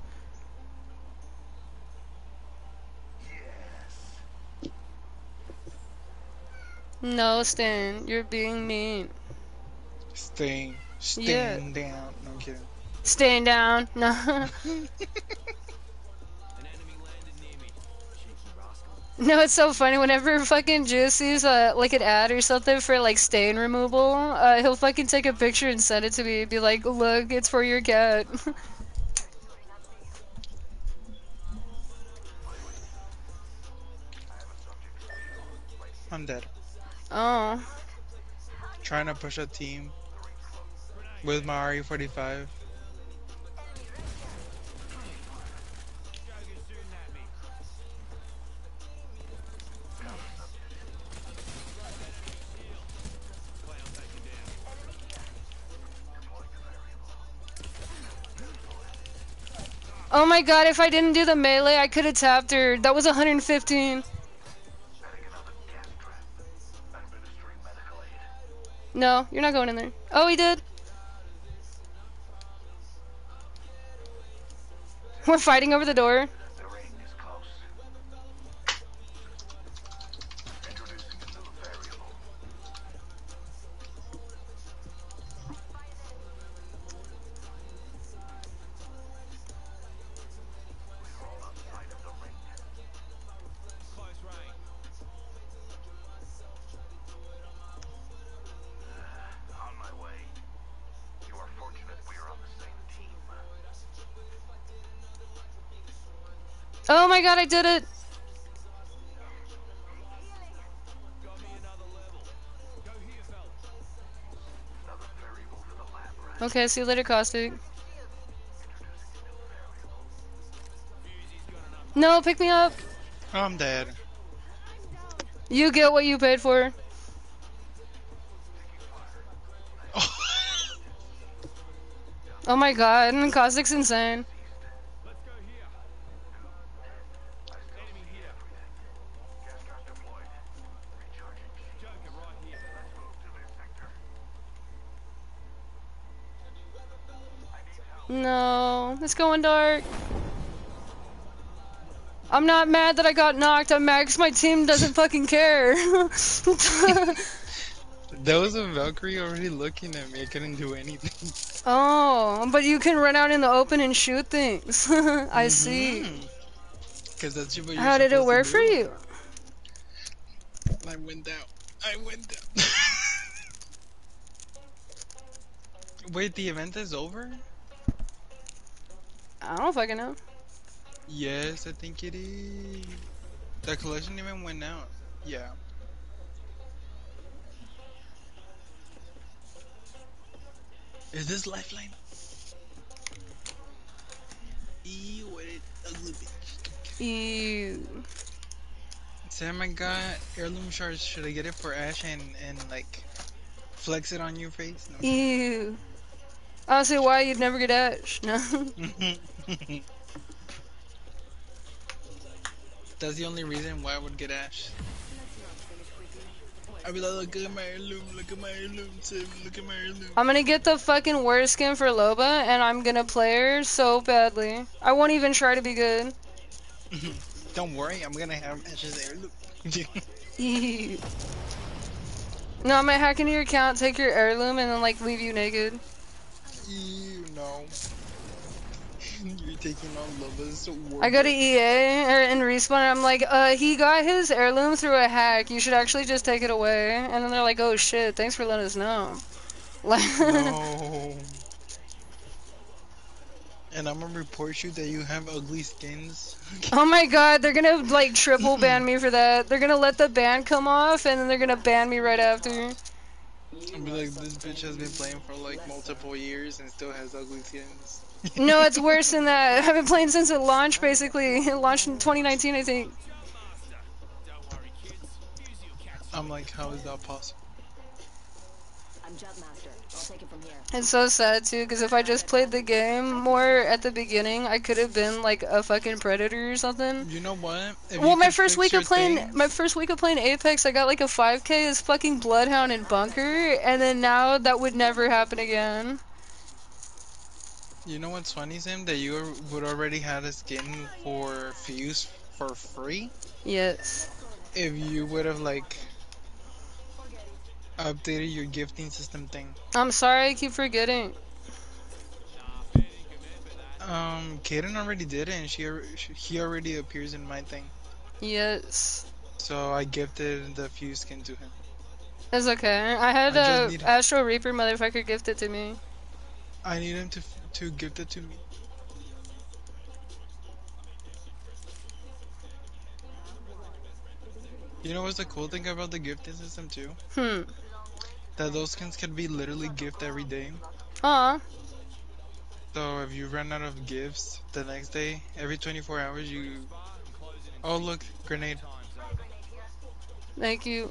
No, Stan, you're being mean. Staying Yeah. down. No, I'm kidding. Staying down. No. An enemy landed near me. Cheeky rascal. No, it's so funny. Whenever fucking Juice sees like an ad or something for like stain removal, he'll fucking take a picture and send it to me. Be like, "Look, it's for your cat." I'm dead. Oh, Trying to push a team with my RE45. Joker's shooting at me. Clown taken down. oh my God! If I didn't do the melee, I could have tapped her. That was 115. No, you're not going in there. Oh, he did. We're fighting over the door. The ring is close. Introducing a new variable. We're all outside of the ring. Close range. On my way. You are fortunate we are on the same team. Oh my God! I did it. Got me another level. Go here, fella. Another variable for the lab rat. Okay, see you later, Caustic. Fusey's got enough. No, pick me up. I'm dead. You get what you paid for. Oh my God! Caustic's insane. Let's go here. Enemy here. Gas trap deployed. Recharging. Joker right here. Let's move to this sector. No, it's going dark. I'm not mad that I got knocked. I'm mad because my team doesn't fucking care. There was a Valkyrie already looking at me. I couldn't do anything. Oh, but you can run out in the open and shoot things. I see. Because that's what you're How did it supposed to work for do. you? I went down. I went down. Wait, the event is over? I don't fucking know. Yes, I think it is. The collection event went out. Yeah. Is this Lifeline? Ew, what an ugly bitch. Ew. Sam, I got heirloom shards. Should I get it for Ash and like flex it on your face? No. Ew. I don't see why you'd never get Ash. No. That's the only reason why I would get Ash. I'd be like, look at my heirloom, look at my heirloom, Sam, look at my heirloom. I'm gonna get the fucking worst skin for Loba, and I'm gonna play her so badly. I won't even try to be good. Don't worry, I'm gonna have Ash's heirloom. Ew. No, I'm gonna hack into your account, take your heirloom, and then like leave you naked. Ew, no. You're taking on Lova's word. I go to EA and Respawn and I'm like, he got his heirloom through a hack. You should actually just take it away. And then they're like, oh shit, thanks for letting us know. Like, No. And I'm gonna report you that you have ugly skins. oh my god, they're gonna like triple ban me for that. They're gonna let the ban come off and then they're gonna ban me right after. I'll be like, this bitch has been playing for like multiple years and still has ugly skins. No, it's worse than that. I've been playing since it launched basically. It launched in 2019, I think. Jumpmaster. Don't worry, kids. Fusey will catch you. I'm like, how is that possible? I'm Jumpmaster. I'll take it from here. It's so sad too, because if I just played the game more at the beginning, I could have been like a fucking predator or something. You know what? If Well, you my could first fix week your of playing, things- Apex, I got like a 5K as fucking Bloodhound and Bunker, and then now that would never happen again. You know what's funny, Sam? That you would already had a skin for Fuse for free Yes. if you would have like updated your gifting system thing. I'm sorry, I keep forgetting. Nah, fair dinkum there for that. Kaden already did it, and he already appears in my thing. Yes. So I gifted the fuse skin to him. It's okay. I had I just a need Astro Reaper motherfucker gift it to me. I need him to gift it to me. You know what's the cool thing about the gifting system too? Hmm. That those skins can be literally gift every day. Aw. So if you run out of gifts the next day, every 24 hours you... Spa and closing in Oh 60. look, grenade. Time's over. Thank you.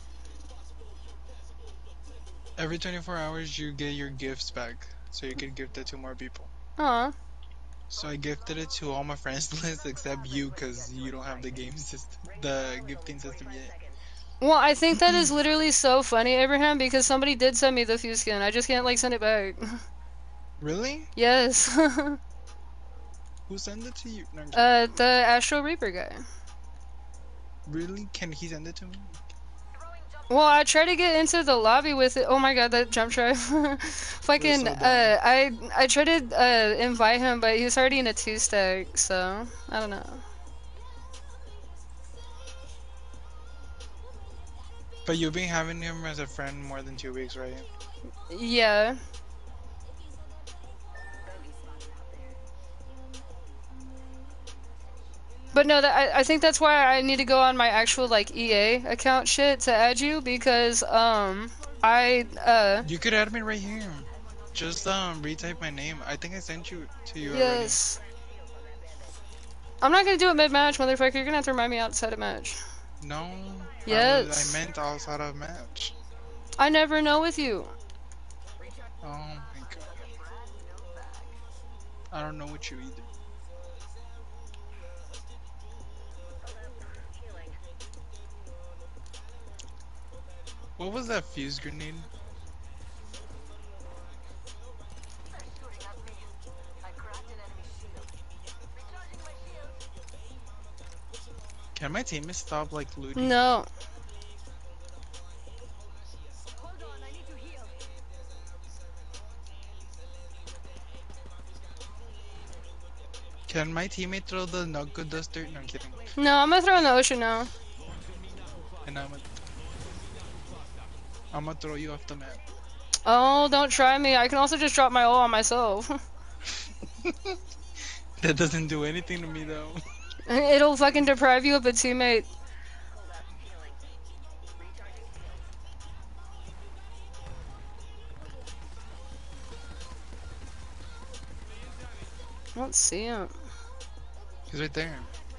Every 24 hours you get your gifts back. So you can gift it to more people. Aw. So I gifted it to all my friends list except you because you don't have the game system, the gifting system yet. Well, I think that is literally so funny, Abraham, because somebody did send me the fuse skin. I just can't, like, send it back. Really? Yes. Who sent it to you? No, I'm kidding. The Astro Reaper guy. Really? Can he send it to me? Well, I tried to get into the lobby with it. Oh my god, that jump drive. That's Fucking, so dumb. I tried to, invite him, but he was already in a 2-stack, so, I don't know. But you've been having him as a friend more than 2 weeks, right? Yeah. But no, I think that's why I need to go on my actual, like, EA account shit to add you, because, You could add me right here. Just retype my name. I think I sent you to you already. yes. I'm not gonna do it mid-match, motherfucker. You're gonna have to remind me outside of match. No, I Yes. meant outside of match. I never know with you. Oh my god. I don't know what you either. What was that fuse grenade? Can my teammates stop like looting? No. Can my teammate throw the knuckle duster? No, I'm kidding. No, I'm gonna throw in the ocean now. And I'm gonna throw you off the map. Oh, don't try me. I can also just drop my ult on myself. That doesn't do anything to me though. It'll fucking deprive you of a teammate. I don't see him. He's right there.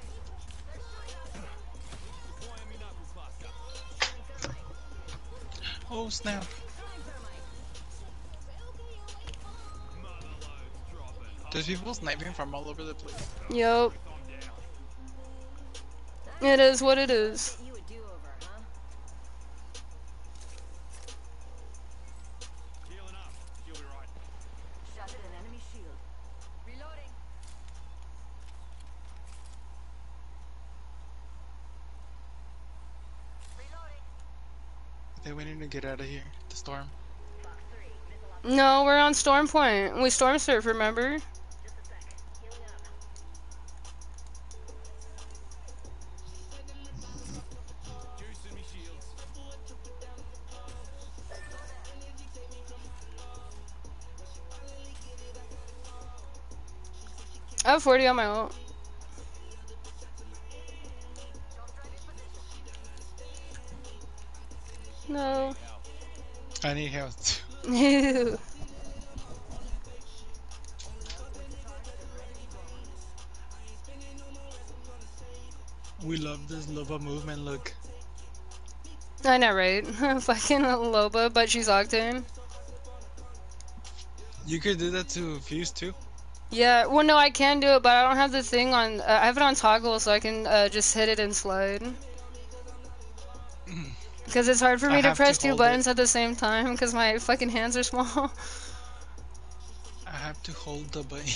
Oh snap. There's people sniping from all over the place. Yup. It is what it is. Healing up. You'll be right. Shattered an enemy shield. Reloading. They waiting to get out of here. The storm. No, we're on Storm Point. We storm surf, remember? Juicing me shields. I have 40 on my ult. No. I need help too. Ew. We love this Loba movement look. I know, right? Fucking Loba, but she's Octane. You could do that to Fuse too. Yeah, well, no, I can do it, but I don't have the thing on. I have it on toggle, so I can just hit it and slide. Because it's hard for I me to have to press two hold buttons it. at the same time, because my fucking hands are small. I have to hold the button.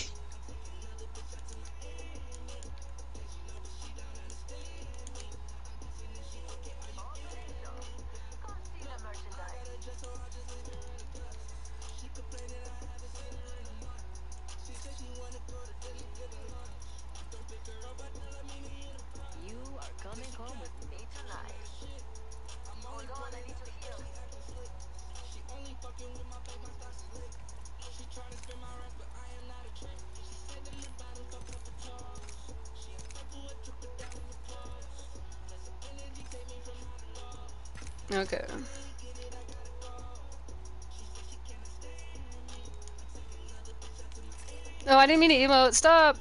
You are coming close. Okay. Oh, I didn't mean to emote. Stop.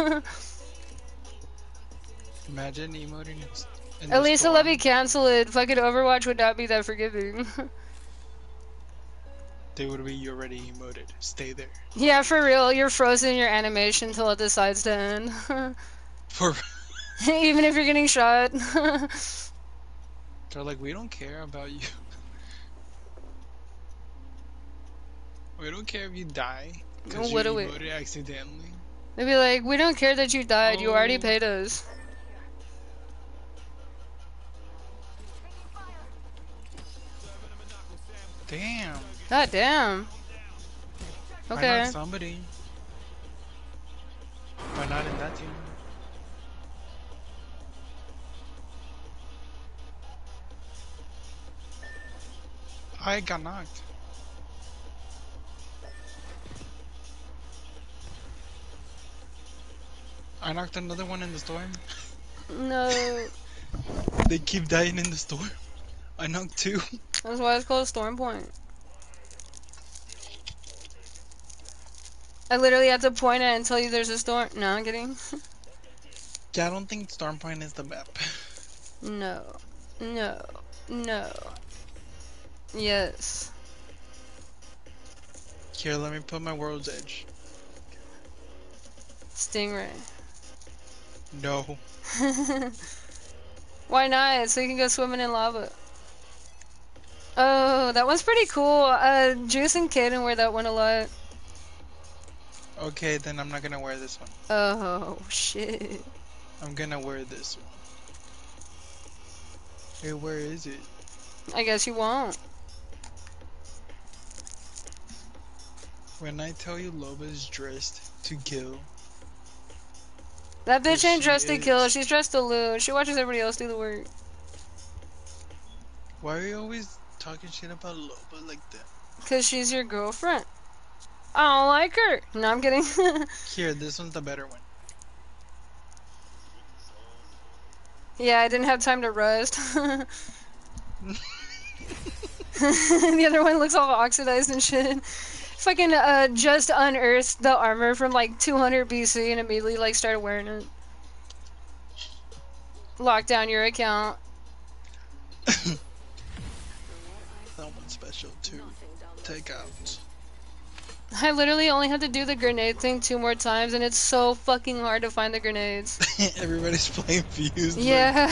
Imagine emoting in At the least let me storm. cancel it. Fucking Overwatch would not be that forgiving. They would be, you already emoted. Stay there. Yeah, for real. You're frozen in your animation until it decides to end. For Even if you're getting shot. they're like, we don't care about you. We don't care if you die because you What do we? emoted accidentally. They'd be like, we don't care that you died. You already Oh, paid us. damn. God damn. I knocked Okay. somebody, but not in that team. I got knocked. I knocked another one in the storm. No. They keep dying in the storm. I knocked two. That's why it's called Storm Point. I literally have to point at it and tell you there's a storm. No, I'm kidding. Yeah, I don't think Storm Point is the map. No. No. No. Yes. Here, let me put my world's edge. Stingray. No. Why not? So you can go swimming in lava. Oh, that one's pretty cool. Juice and Kaden wear that one a lot. Okay, then I'm not gonna wear this one. Oh, shit. I'm gonna wear this one. Hey, where is it? I guess you won't. When I tell you Loba's dressed to kill. That bitch Yes, ain't she dressed to kill. is. She's dressed to lose. She watches everybody else do the work. Why are you always talking shit about Loba like that? Because she's your girlfriend. I don't like her. No, I'm kidding. Here, this one's the better one. Yeah, I didn't have time to rest. The other one looks all oxidized and shit. Fucking just unearthed the armor from like 200 BC and immediately like started wearing it. Lock down your account. Someone special to take out. I literally only had to do the grenade thing 2 more times and it's so fucking hard to find the grenades. Everybody's playing Fuse. Yeah.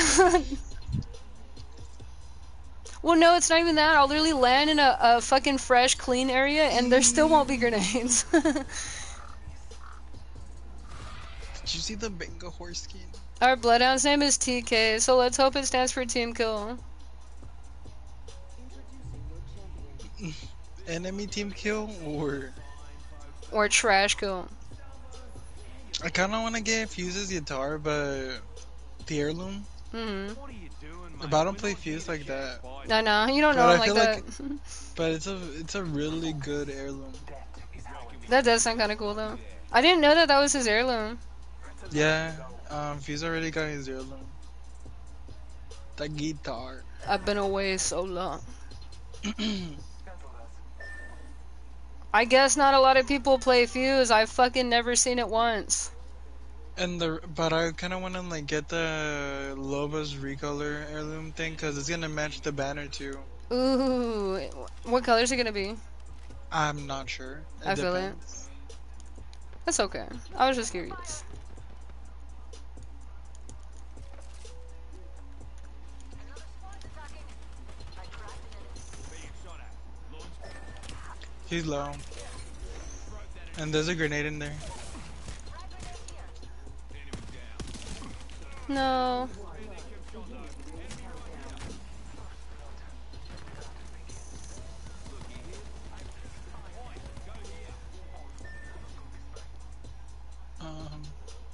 Well, no, it's not even that. I'll literally land in a fucking fresh, clean area and there still won't be grenades. Did you see the Benga horse skin? Our Bloodhound's name is TK, so let's hope it stands for Team Kill. Enemy team kill or Or Trash Kill. I kind of want to get Fuse's guitar, but the heirloom. Mm-hmm. What are you doing, If I don't play Fuse like that, I know, you don't know but him I like feel that. but it's a really good heirloom. That does sound kind of cool, though. I didn't know that that was his heirloom. Yeah, Fuse already got his heirloom. The guitar. I've been away so long. I guess not a lot of people play Fuse. I've fucking never seen it once. But I kind of want to like get the Loba's recolor heirloom thing because it's gonna match the banner too. Ooh, what color is it gonna be? I'm not sure. I feel it. Depends. That's okay. I was just curious. He's low. And there's a grenade in there. No. Um,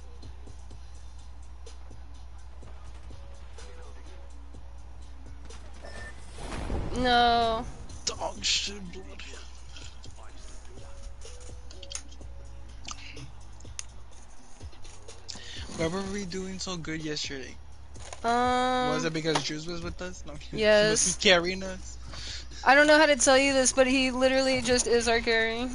No. dog shit blood. Why were we doing so good yesterday? Was it because Juice was with us? No. Was he Yes. carrying us? I don't know how to tell you this, but he literally just is our carry.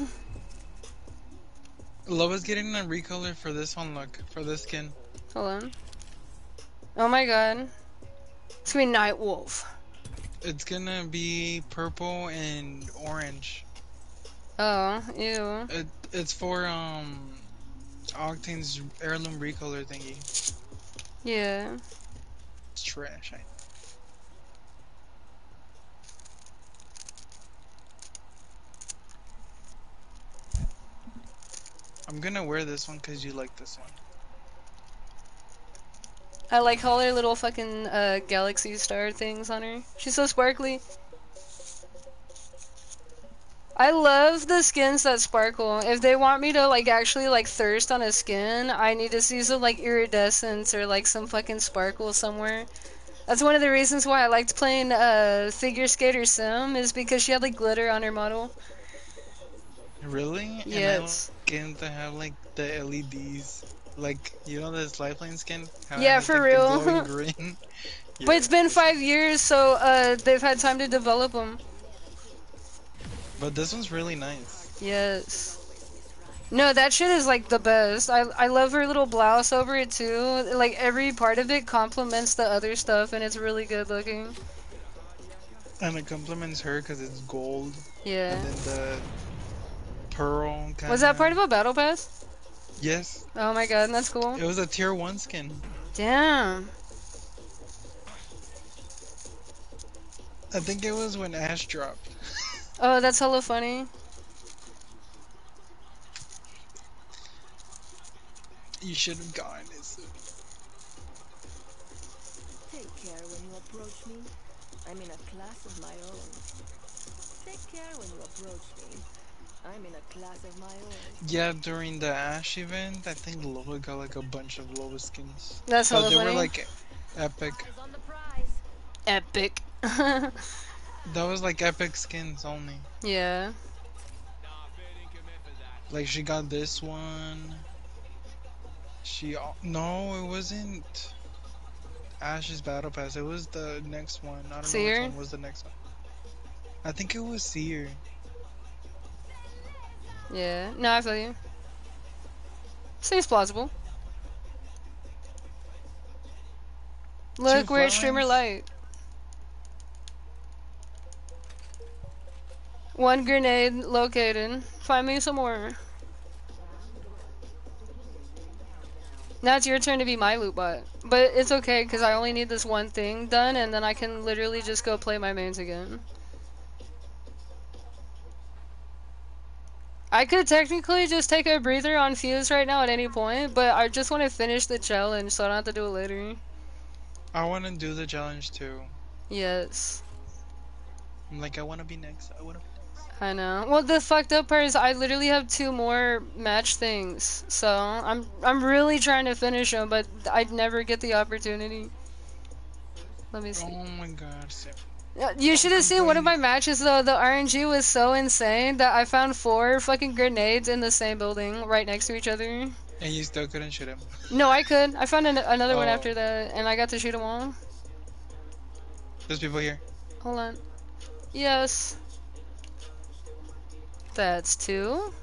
Lova's getting a recolor for this one, look. For this skin. Hold on. Oh my god. It's gonna be Night Wolf. It's gonna be purple and orange. Oh, ew. It's for, Octane's heirloom recolor thingy. Yeah. It's trash, I'm gonna wear this one because you like this one. I like all her little fucking galaxy star things on her. She's so sparkly. I love the skins that sparkle. If they want me to like actually like thirst on a skin, I need to see some like iridescence or like some fucking sparkle somewhere. That's one of the reasons why I liked playing Figure Skater Sim, is because she had like glitter on her model. Really? And I like Yes. skins that have like the LEDs. Like, you know this lifeline skin? How it Yeah, has for like the glowing real. green? But Yeah, it's been this one. 5 years, so they've had time to develop them. But this one's really nice. Yes. No, that shit is like the best. I love her little blouse over it too. Like every part of it complements the other stuff, and it's really good looking. And it complements her because it's gold. Yeah. And then the pearl kind Was that part of. of a battle pass? Yes. Oh my god, that's cool. It was a tier 1 skin. Damn. I think it was when Ash dropped. Oh, that's hella funny. You should have gone. Take care when you approach me. I'm in a class of my own. Take care when you approach me. I'm in a class of my own. Yeah, during the Ash event, I think Lola got like a bunch of Lola skins. That's But hella they were funny. like epic. Eyes on the prize. Epic. That was like epic skins only. Yeah. Like she got this one. No, it wasn't Ash's battle pass. It was the next one. I don't know which Seer? one was the next one. I think it was Seer. Yeah. No, I feel you. Seems plausible. Look, we're at Streamer flatlines? Light. One grenade located. Find me some more. Now it's your turn to be my loot bot. But it's okay, because I only need this one thing done, and then I can literally just go play my mains again. I could technically just take a breather on Fuse right now at any point, but I just want to finish the challenge so I don't have to do it later. I want to do the challenge too. Yes. I'm like, I want to be next. I want to be next. I know. Well, the fucked up part is I literally have 2 more match things, so I'm really trying to finish them, but I'd never get the opportunity. Let me see. Oh my god, Sam. You should have seen one of complaining. my matches though. The RNG was so insane that I found 4 fucking grenades in the same building, right next to each other. And you still couldn't shoot him. No, I could. I found another one Oh, after that, and I got to shoot them all. there's people here. Hold on. Yes. That's 2.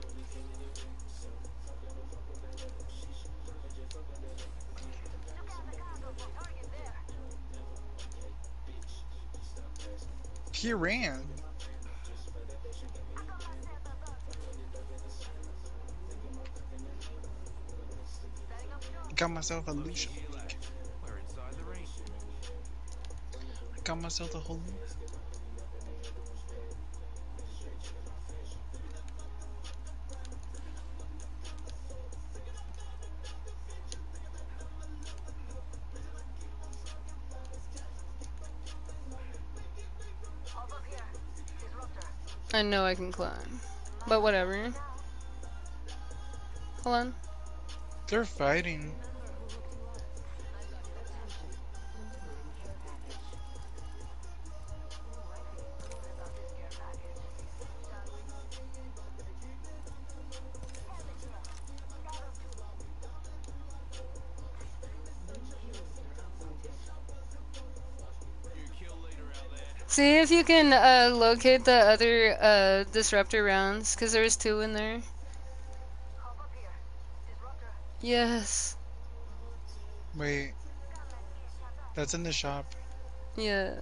He ran. Got myself a Lucian. We're inside the ring. Got myself a whole. I know I can climb. But whatever. Hold on. They're fighting. See if you can locate the other disruptor rounds, because there's 2 in there. Yes. Wait, that's in the shop. Yeah.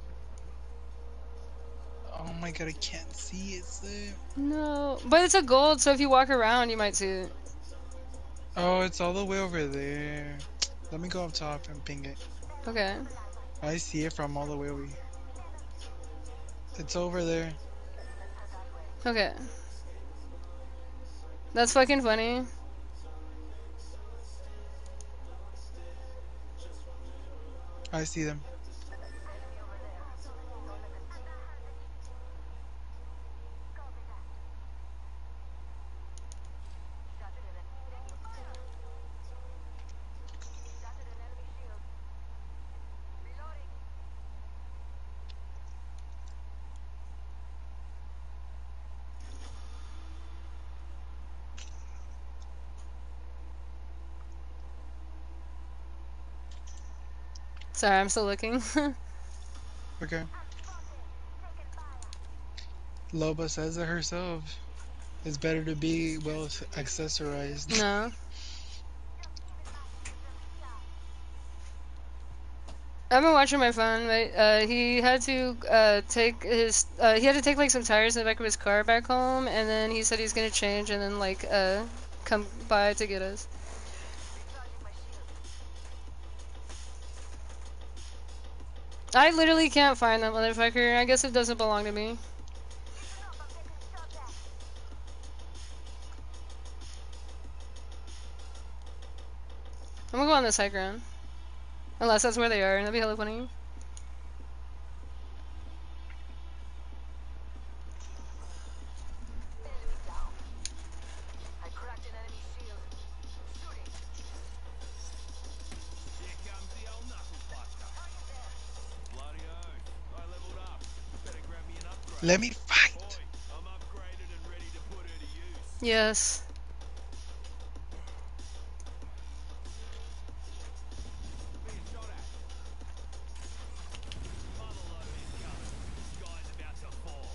Oh my god, I can't see it, Sim. No. But it's a gold, so if you walk around, you might see it. Oh, it's all the way over there. Let me go up top and ping it. Okay. I see it from all the way over here. It's over there. Okay. That's fucking funny. I see them. Sorry, I'm still looking. Okay. Loba says it herself. It's better to be well accessorized. No. I've been watching my phone, but he had to take his he had to take like some tires in the back of his car back home, and then he said he's gonna change and then like come by to get us. I literally can't find that motherfucker. I guess it doesn't belong to me. I'm gonna go on this high ground. Unless that's where they are, and that'd be hella funny. Here comes the old knuckle buster. Bloody oath. I leveled up. Better grab me an upgrade. Let me fight. Boy, I'm upgraded and ready to put her to use. Yes. Being shot at. Mother load incoming. Guy's about to fall.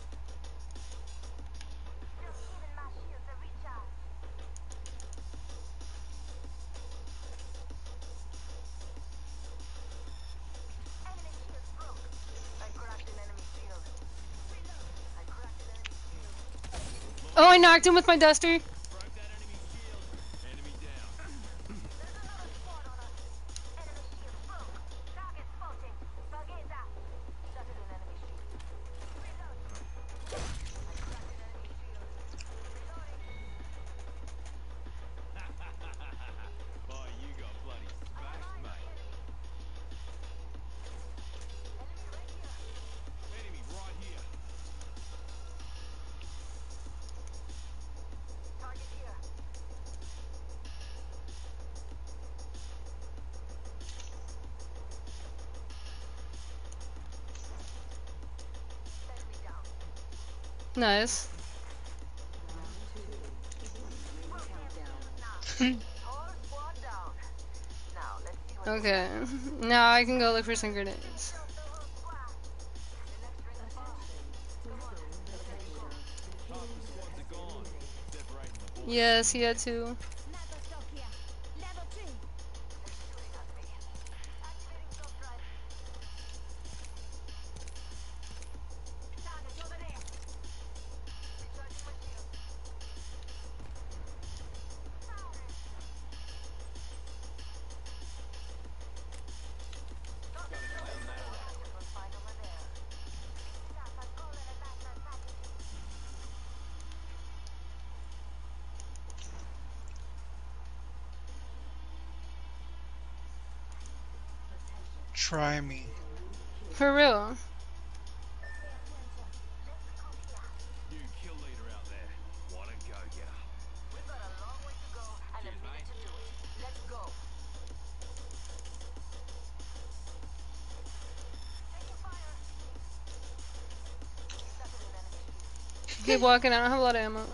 Oh, I knocked him with my duster. Broke that enemy shield. Enemy down. Oh, you got bloody smashed, mate. Enemy right here. Nice. Okay. Now I can go look for some grenades. Half the squads are gone. Separating the boys. Yes, he had to. Try me. For real. You kill leader out there. What a go-getter. We've got a long way to go and a minute to do it. Let's go. Keep walking. I don't have a lot of ammo.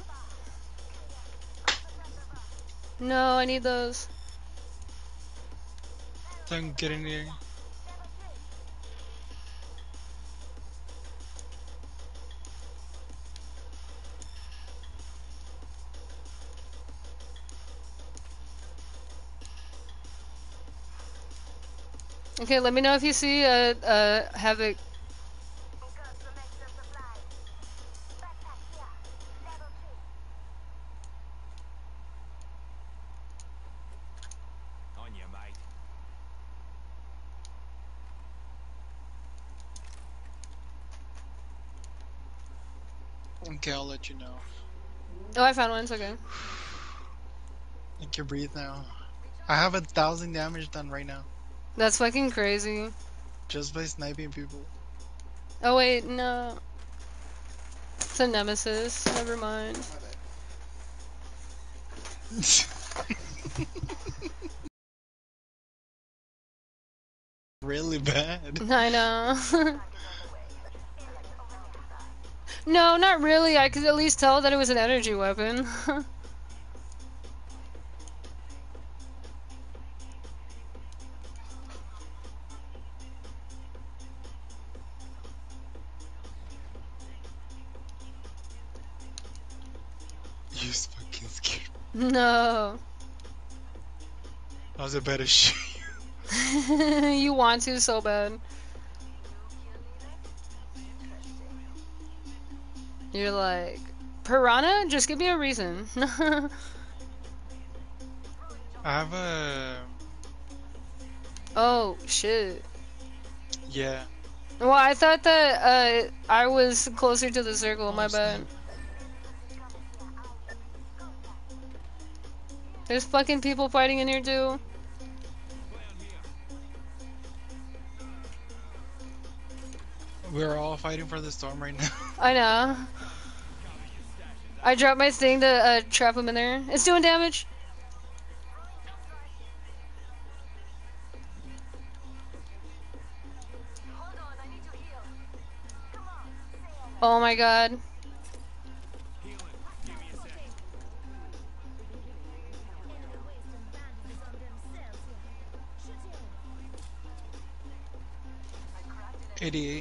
No, I need those. So I'm getting there. Okay, let me know if you see Havoc. On you, mate. Okay, I'll let you know. Oh, I found one. It's okay. I can breathe now. I have 1,000 damage done right now. That's fucking crazy. Just by sniping people. Oh wait, no. It's a nemesis. Never mind. My bad. Really bad. I know. No, not really. I could at least tell that it was an energy weapon. You fucking scared. No. I was about to shoot You want to so bad. You're like, Piranha? Just give me a reason. I have a... Oh, shit. Yeah. Well, I thought that I was closer to the circle, my Oh, bad. snap. There's fucking people fighting in here too. We're all fighting for the storm right now. I know. I dropped my thing to trap him in there. It's doing damage. Oh my god. Give me a sec. 88.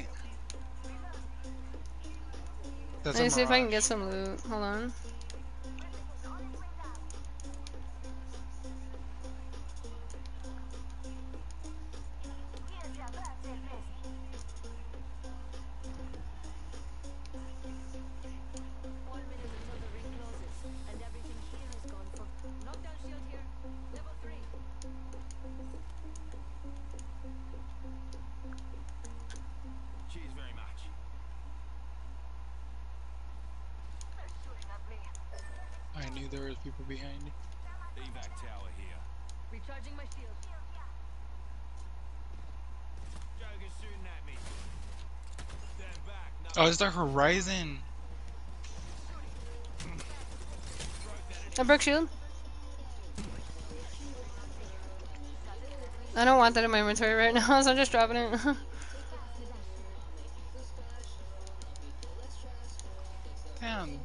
That's Let a me see if I can mirage. get some loot. Hold on. Cheers very much. I knew there was people behind me. Evac tower here. Recharging my shield. Joker's shooting at me. Stand back. No. Oh, it's the horizon. I broke shield. I don't want that in my inventory right now, so I'm just dropping it. Damn.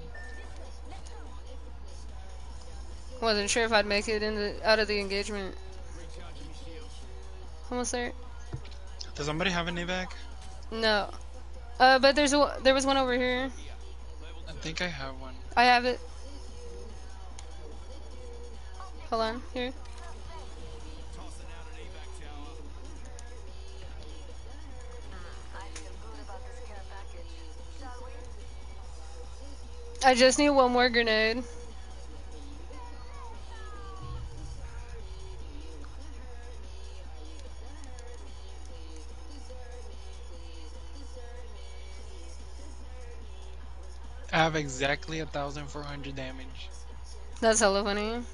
Wasn't sure if I'd make it out of the engagement. Recharging my shields. Almost there. Does somebody have an evac? No. But there was one over here. I think I have one. I have it. Hold on, here. Tossing out an evac tower. I just need one more grenade. I have exactly 1,400 damage. That's hella funny.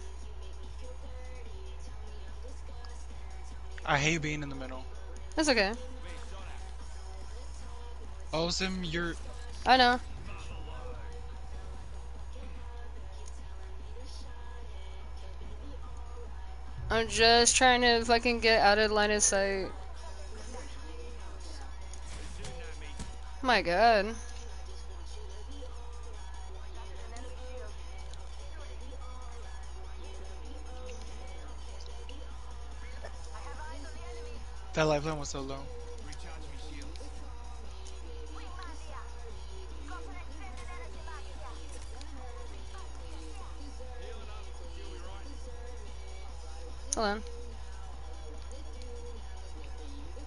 I hate being in the middle. That's okay. Oh, Sim, you're... I know. I'm just trying to fucking get out of line of sight. My god. That lifeline was so low. Recharging my shields. Healing up. She'll be right. Hold on.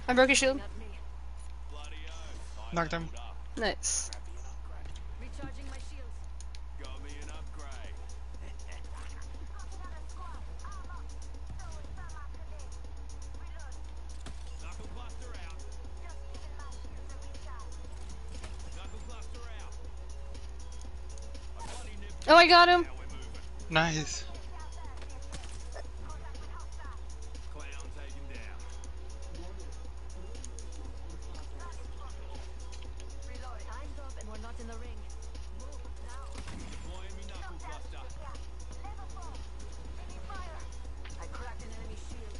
I broke his shield. At me. Bloody oath. I Knocked him. leveled up. Nice. Recharging my shields. Got me an upgrade. Knuckle cluster out. Knuckle cluster out. I bloody nipped Oh, I got him. now we're moving. Nice. Clown taken down. Time's up and we're not in the ring. Deploying me knuckle cluster. I cracked an enemy shield.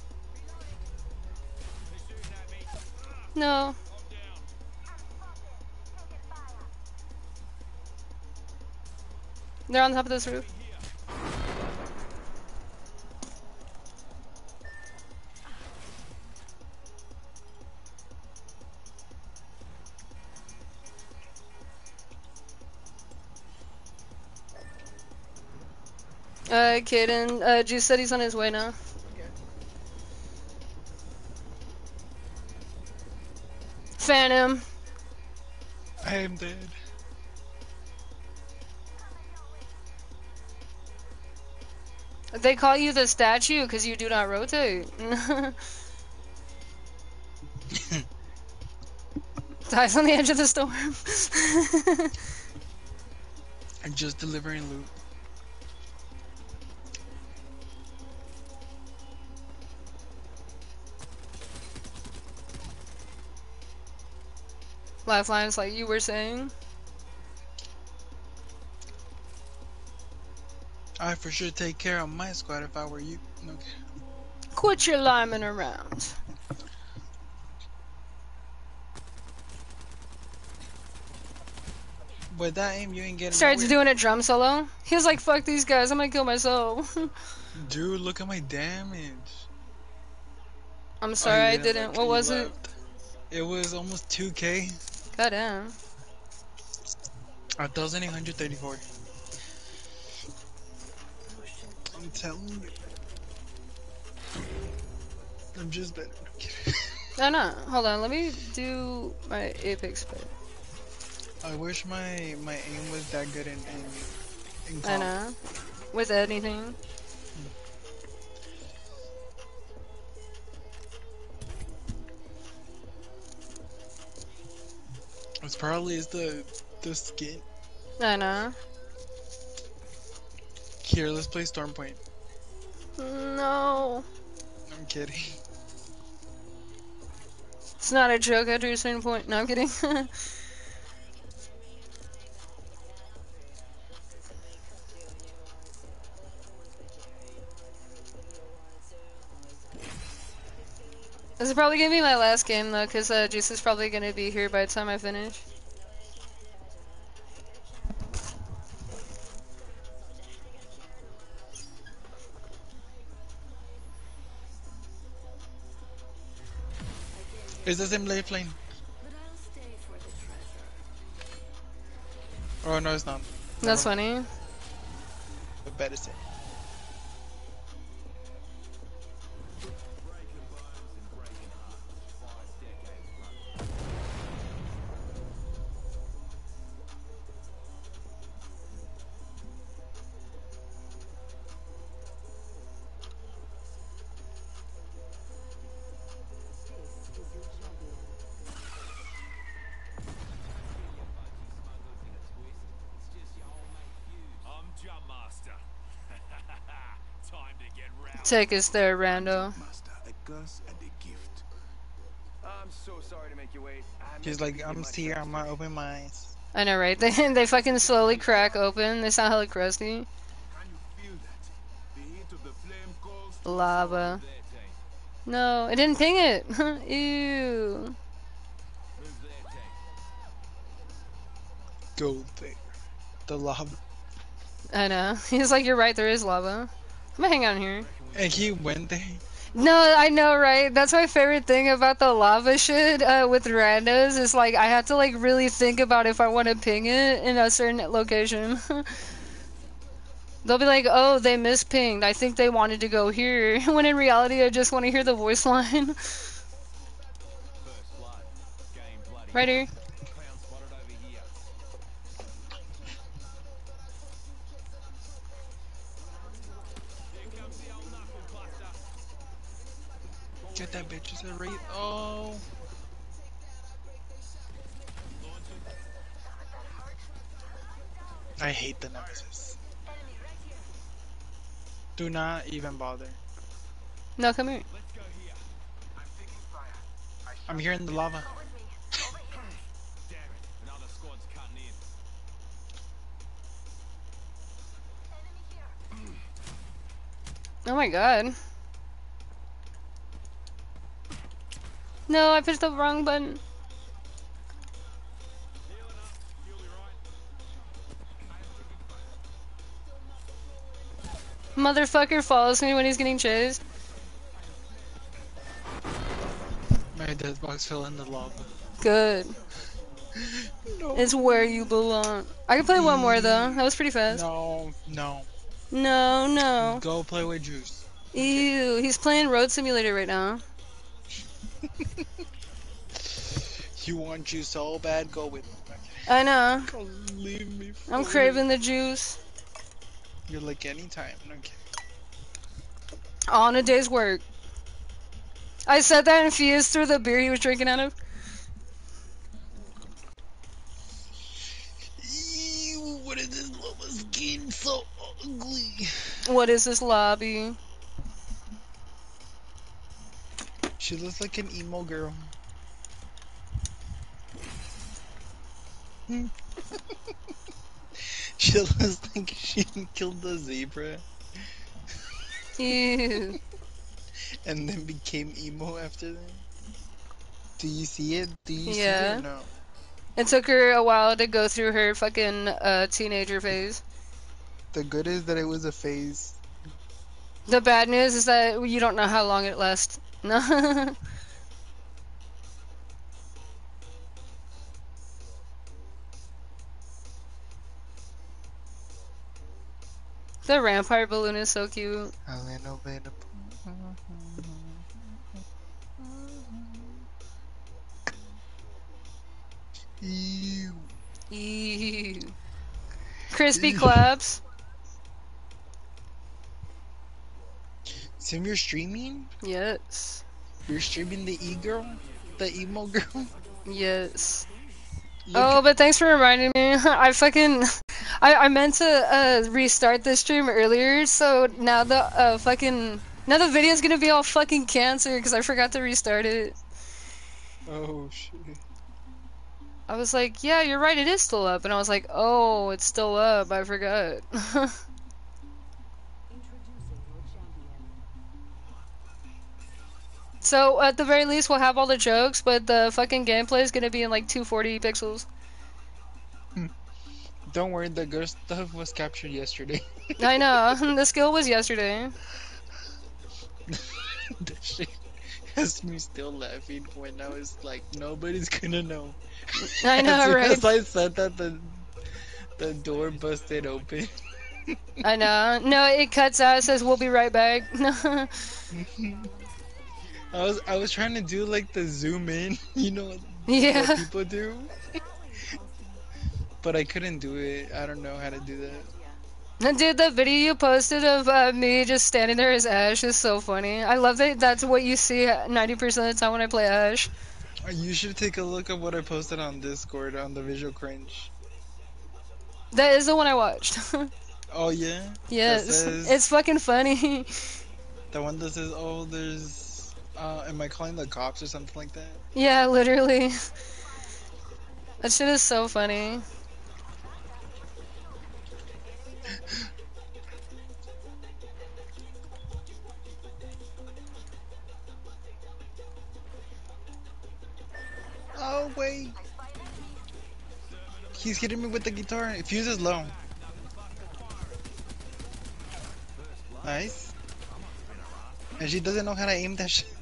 They're shooting at me. No. I'm down. They're on top of this roof. Kaden, Juice said he's on his way now. Phantom. I am dead. They call you the statue because you do not rotate. Dies on the edge of the storm. I'm just delivering loot. Lifelines, like you were saying. I for sure take care of my squad if I were you. Okay. Quit your liming around. With that aim, you ain't getting Started nowhere. doing a drum solo. He was like, fuck these guys, I'm gonna kill myself. Dude, look at my damage. I'm Oh, sorry, you I didn't didn't. look, What you was it? left. It was almost 2K. Goddamn. 1,834. I'm telling you. I'm just better. I'm kidding. No, no. Hold on, let me do my Apex play. I wish my aim was that good in I comp. know. With anything. It's probably the skin. I know. Here, let's play Stormpoint. No. I'm kidding. It's not a joke after a certain point. No, I'm kidding. This is probably gonna be my last game though, cause Juice is probably gonna be here by the time I finish. Is the same life lane? But I'll stay for the treasure. Oh no, it's not. That's Never mind. funny. The better say. Breaking bones and breaking hearts. 5 decades running. I'm Jump Master. Time to get round. Take us there, Rando. Master, a curse and a gift. I'm so sorry to make you wait. He's like, I'm here, I'm gonna open my eyes. I know, right? They fucking slowly crack open. They sound hella crusty. Can you feel that? The heat of the flame calls to Lava. There, team. No, it didn't ping it. Ew. Move there, team. Go there. The lava. I know. He's like, you're right, there is lava. I'm gonna hang out here. And he went there. No, I know, right? That's my favorite thing about the lava shit with randos is like I have to like really think about if I want to ping it in a certain location. They'll be like, oh, they mispinged. I think they wanted to go here. When in reality, I just want to hear the voice line. Right here. Clown spotted over here. Here comes the old knuckle cluster. Get that bitch. Is that right? Oh. Launching. I hate the nemesis. Do not even bother. No, come here. Let's go here. I'm taking fire. I'm here in the lava. Damn it. Another squad's cutting in. Oh my god. No, I pushed the wrong button. Healing up. You'll be right. Motherfucker follows me when he's getting chased. My death box fell in the lava. Good. No. It's where you belong. I can play one more though. That was pretty fast. No, no. No, no. Go play with Juice. Ew, he's playing Road Simulator right now. You want Juice so bad, go with him. I know. Don't leave me. I'm for craving it. the juice. You're like anytime. Okay. On a day's work. I said that and Fias threw the beer he was drinking out of. Ew, what is this lava skin so ugly? What is this lobby? She looks like an emo girl. She looks like she killed the zebra Ew. and then became emo after that. Do you see it? Do you see it Yeah. or no? It took her a while to go through her fucking teenager phase. The good is that it was a phase. The bad news is that you don't know how long it lasts. No. The Rampart balloon is so cute. A little bit of... Ew. Ew. Crispy claps. Sim, you're streaming? Yes. You're streaming the e-girl? The emo girl? Yes. Look Oh, but thanks for reminding me. I fucking... I meant to restart this stream earlier, so now the fucking... Now the video's gonna be all fucking cancer because I forgot to restart it. Oh, shit. I was like, yeah, you're right, it is still up. And I was like, oh, it's still up, I forgot. So, at the very least, we'll have all the jokes, but the fucking gameplay is gonna be in like 240 pixels. Don't worry, the good stuff was captured yesterday. I know, the skill was yesterday. That shit has me still laughing when I was like, nobody's gonna know. I know, As soon right? as I said that, the door busted open. I know. No, it cuts out, it says, we'll be right back. I was trying to do like the zoom in, you know what Yeah. people do? But I couldn't do it. I don't know how to do that. Dude, the video you posted of me just standing there as Ash is so funny. I love that that's what you see 90% of the time when I play Ash. You should take a look at what I posted on Discord on the visual cringe. That is the one I watched. Oh yeah? Yes, That says, it's fucking funny. the one that says, oh, there's, am I calling the cops or something like that? Yeah, literally. That shit is so funny. Oh, wait. He's hitting me with the guitar. Fuse is low. Nice. And she doesn't know how to aim that shit.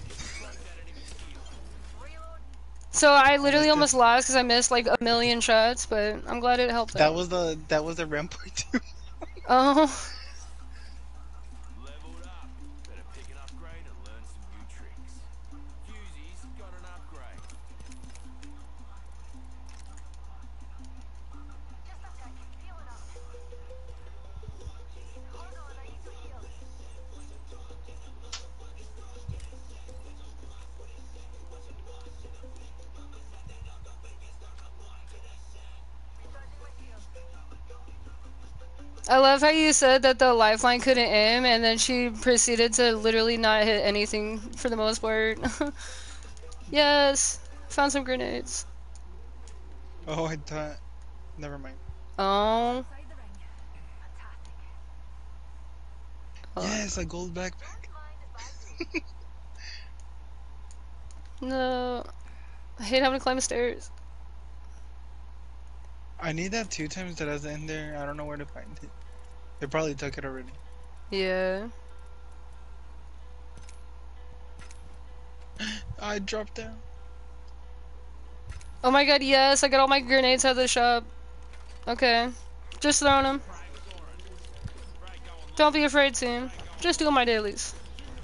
So I literally almost lost because I missed like a million shots, but I'm glad it helped That out. was the rampart too. Oh. Leveled up. Better pick an upgrade and learn some new tricks. Fusey's got an upgrade. I love how you said that the lifeline couldn't aim, and then she proceeded to literally not hit anything for the most part. Yes, found some grenades. Oh, I thought. Never mind. Oh. Yes, a gold backpack. No. I hate having to climb the stairs. I need that 2 times that I was in there. I don't know where to find it. They probably took it already. Yeah. I dropped down. Oh my god, yes, I got all my grenades out of the shop. Okay. Just throwing them. Don't be afraid, team. Just doing my dailies.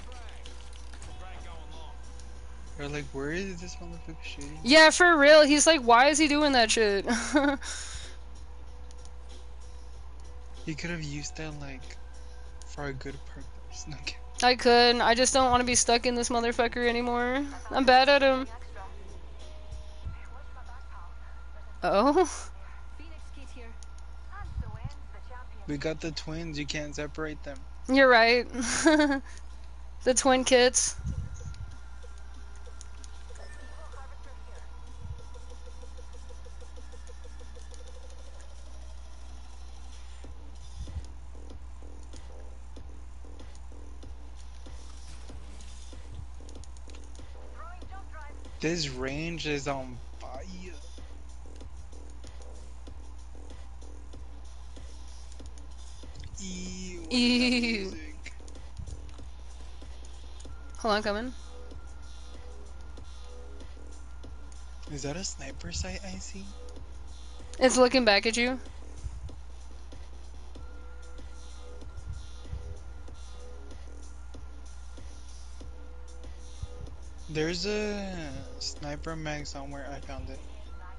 They're like, where is this motherfucker shooting? Yeah, for real. He's like, why is he doing that shit? He could have used that, like, for a good purpose. No, okay. I could. I just don't want to be stuck in this motherfucker anymore. I'm bad at him. Oh? We got the twins. You can't separate them. You're right. The twin kits. This range is on fire. Ew, what is that Ew. music? Hold on, coming. Is that a sniper sight I see? It's looking back at you. There's a sniper mag somewhere. I found it.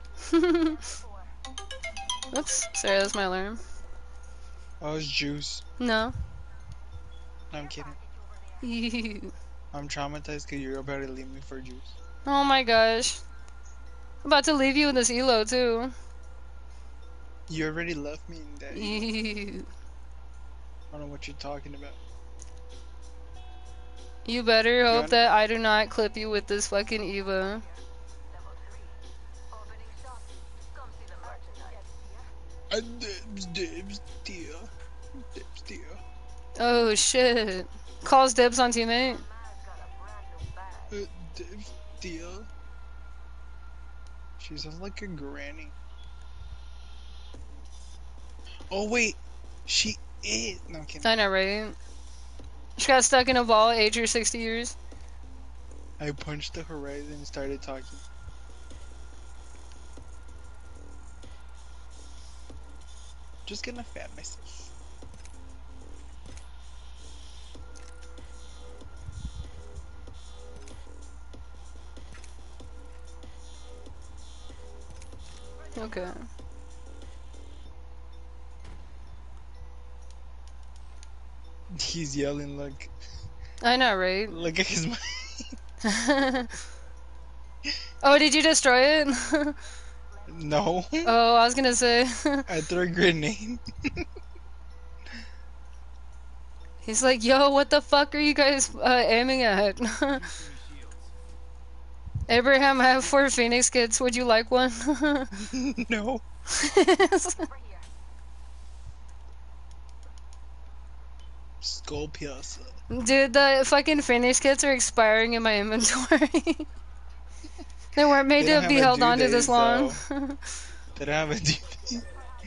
Oops. Sorry, that's my alarm. Oh, it's juice. No. No, I'm kidding. Ew. I'm traumatized because you're about to leave me for juice. Oh my gosh. I'm about to leave you in this elo, too. You already left me in that. Ew. I don't know what you're talking about. You better hope wanna- that I do not clip you with this fucking Eva. Dibs, dear. Dibs, dear. Oh shit. Calls dibs on teammate. Dibs, dear. She sounds like a granny. Oh, wait. She is. No, I'm kidding. I know, right? She got stuck in a ball, age her 60 years. I punched the horizon and started talking. Just gonna fat myself. Okay. He's yelling, look. I know, right? Look at his mind. Oh, did you destroy it? No. Oh, I was gonna say. I threw a grenade. He's like, yo, what the fuck are you guys aiming at? Abraham, I have 4 Phoenix kits. Would you like one? No. Skull Piazza. Dude, the fucking Phoenix kits are expiring in my inventory. They weren't made They don't to be have a held due on to date, this long. They don't have a due date.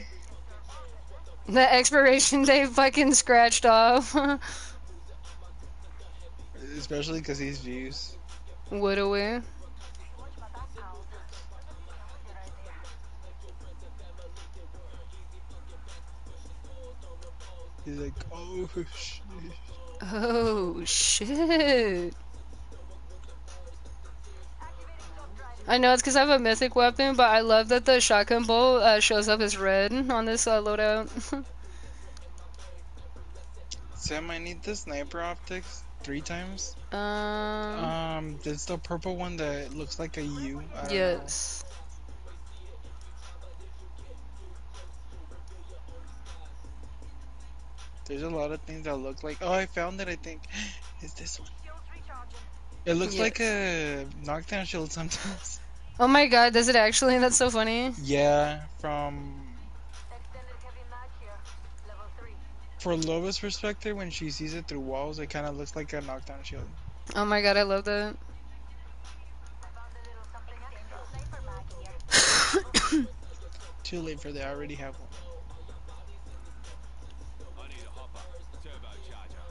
The expiration date fucking scratched off. Especially because he's views. Would we? He's like, oh shit. Oh shit. I know it's because I have a mythic weapon, but I love that the shotgun bolt shows up as red on this loadout. Sam, I need the sniper optics 3 times. Um. It's the purple one that looks like a U. I don't know. Yes. There's a lot of things that look like. Oh, I found it. I think it's this one. It looks like Yes. a knockdown shield sometimes. Oh my god, does it actually? That's so funny. Yeah, for Lova's perspective, when she sees it through walls, it kind of looks like a knockdown shield. Oh my god, I love that. Too late for that. I already have one. I need a hopper. Turbocharger.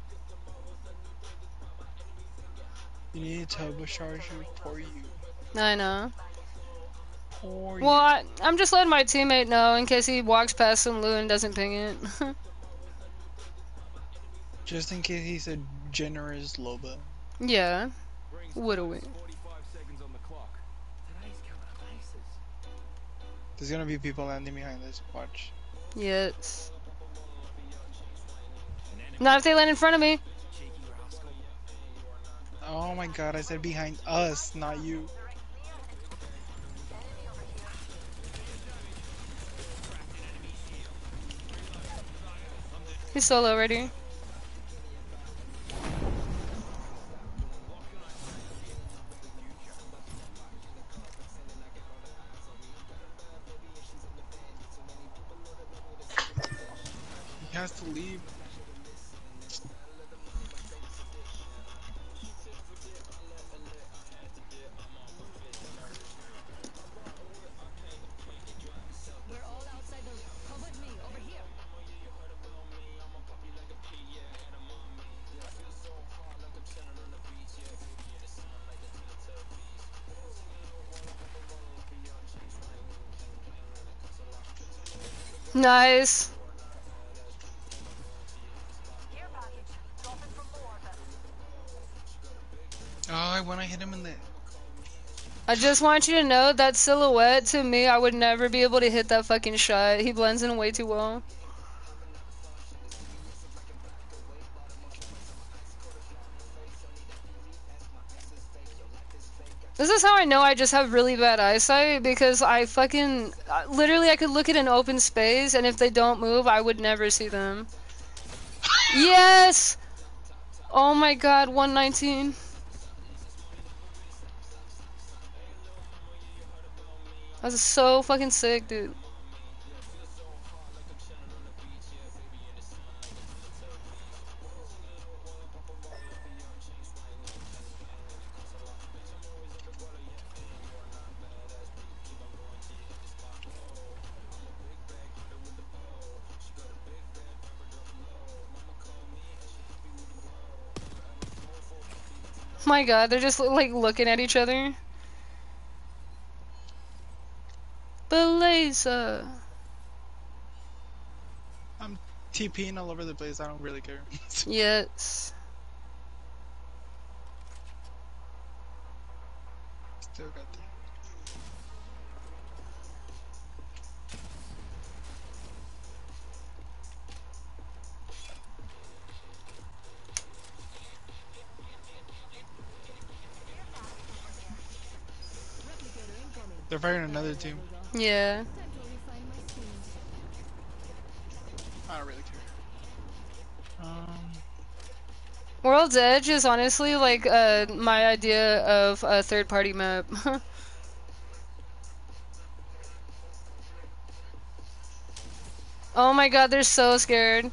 You need a turbocharger for you. I know. For Well, you. I'm just letting my teammate know in case he walks past some loot and doesn't ping it. Just in case he's a generous Loba. Yeah. Ring What a starts, win. 45 seconds on the clock. Today's coming up aces. There's gonna be people landing behind us. Watch. Yes. An enemy. Not if they land in front of me. Cheeky rascal. Oh my god, I said behind us, not you. He's solo already. He has to leave. We're all outside the. Come with me over here. Nice. Oh, I wanna hit him in the. I just want you to know that silhouette, to me, I would never be able to hit that fucking shot. He blends in way too well. This is how I know I just have really bad eyesight, because I fucking... literally, I could look at an open space, and if they don't move, I would never see them. Yes! Oh my god, 119. That was so fucking sick, dude. My god, they're just like looking at each other. Beleza. I'm TPing all over the place. I don't really care. Yes. Still got that. Replicator incoming. They're fighting another team. Yeah. Time to refine my schemes. I don't really care. World's Edge is honestly like my idea of a third-party map. Oh my god, they're so scared.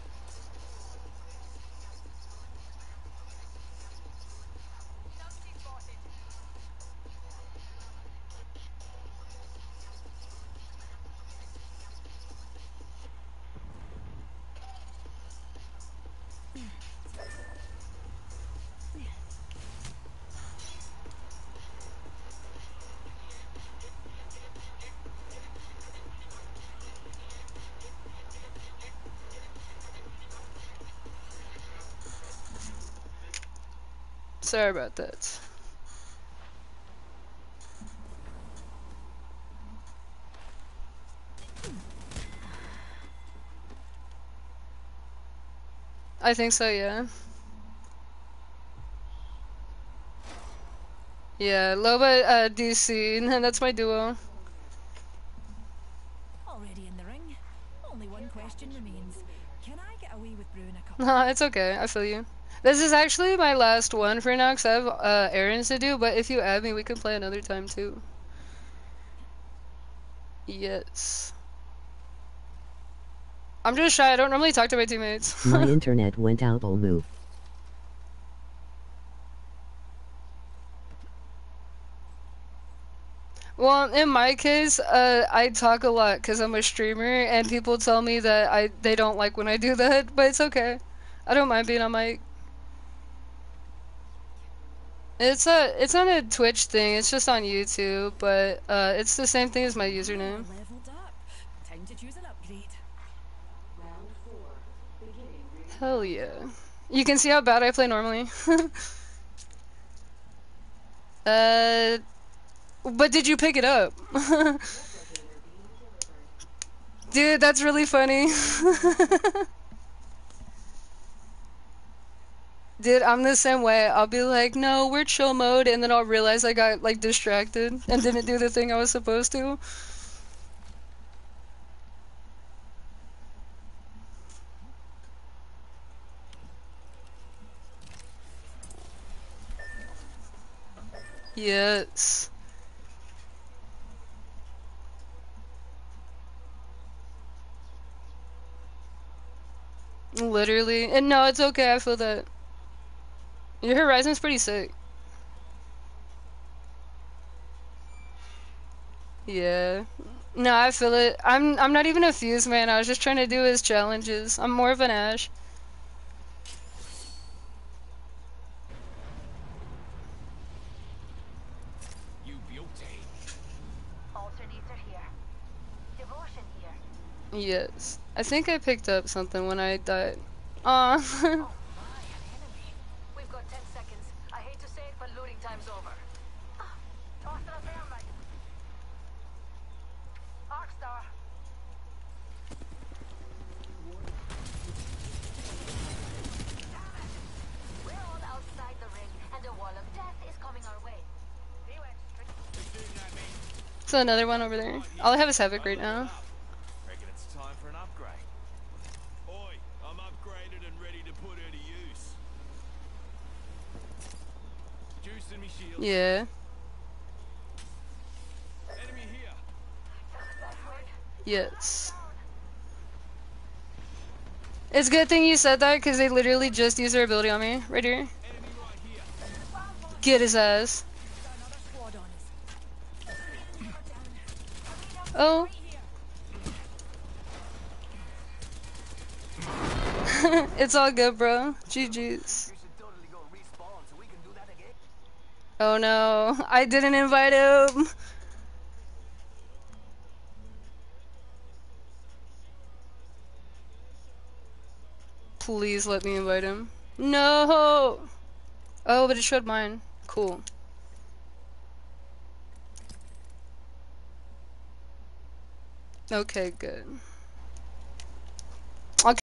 Sorry about that. I think so, yeah. Yeah, Loba, DC, that's my duo. Already in the ring. Only one question remains. Can I get away with brewing a cup? Nah, it's okay. I feel you. This is actually my last one for now because I have errands to do, but if you add me, we can play another time too. Yes. I'm just shy. I don't normally talk to my teammates. My internet went out. I'll move. Well, in my case, I talk a lot because I'm a streamer, and people tell me that they don't like when I do that, but it's okay. I don't mind being on mic. It's not a Twitch thing. It's just on YouTube, but it's the same thing as my username. Leveled up. Time to choose an upgrade. Hell yeah. You can see how bad I play normally. But did you pick it up? Dude, that's really funny. Dude, I'm the same way. I'll be like, no, we're chill mode, and then I'll realize I got, like, distracted and didn't do the thing I was supposed to. Yes. Literally. And no, it's okay, I feel that. Your Horizon's pretty sick. Yeah. No, I feel it. I'm not even a Fuse man. I was just trying to do his challenges. I'm more of an Ash. You beauty. Alternator here. Devotion here. Yes. I think I picked up something when I died. Aw. Oh my, an enemy. We've got 10 seconds. I hate to say it, but looting time's over. Toss it up there, mate. Arcstar. We're all outside the ring, and a wall of death is coming our way. So another one over there. All I have is Havoc right now. Reckon it's time for an upgrade. Oi, I'm upgraded and ready to put her to use. Juicing me shields. Yeah. Enemy here. Yes. It's a good thing you said that because they literally just used their ability on me. Right here. Enemy right here. Get his ass. Another squad on us. Oh. It's all good, bro. GG's. You should totally go respawn so we can do that again. Oh no. I didn't invite him. Please let me invite him. No. Oh, but it showed mine. Cool. Okay, good.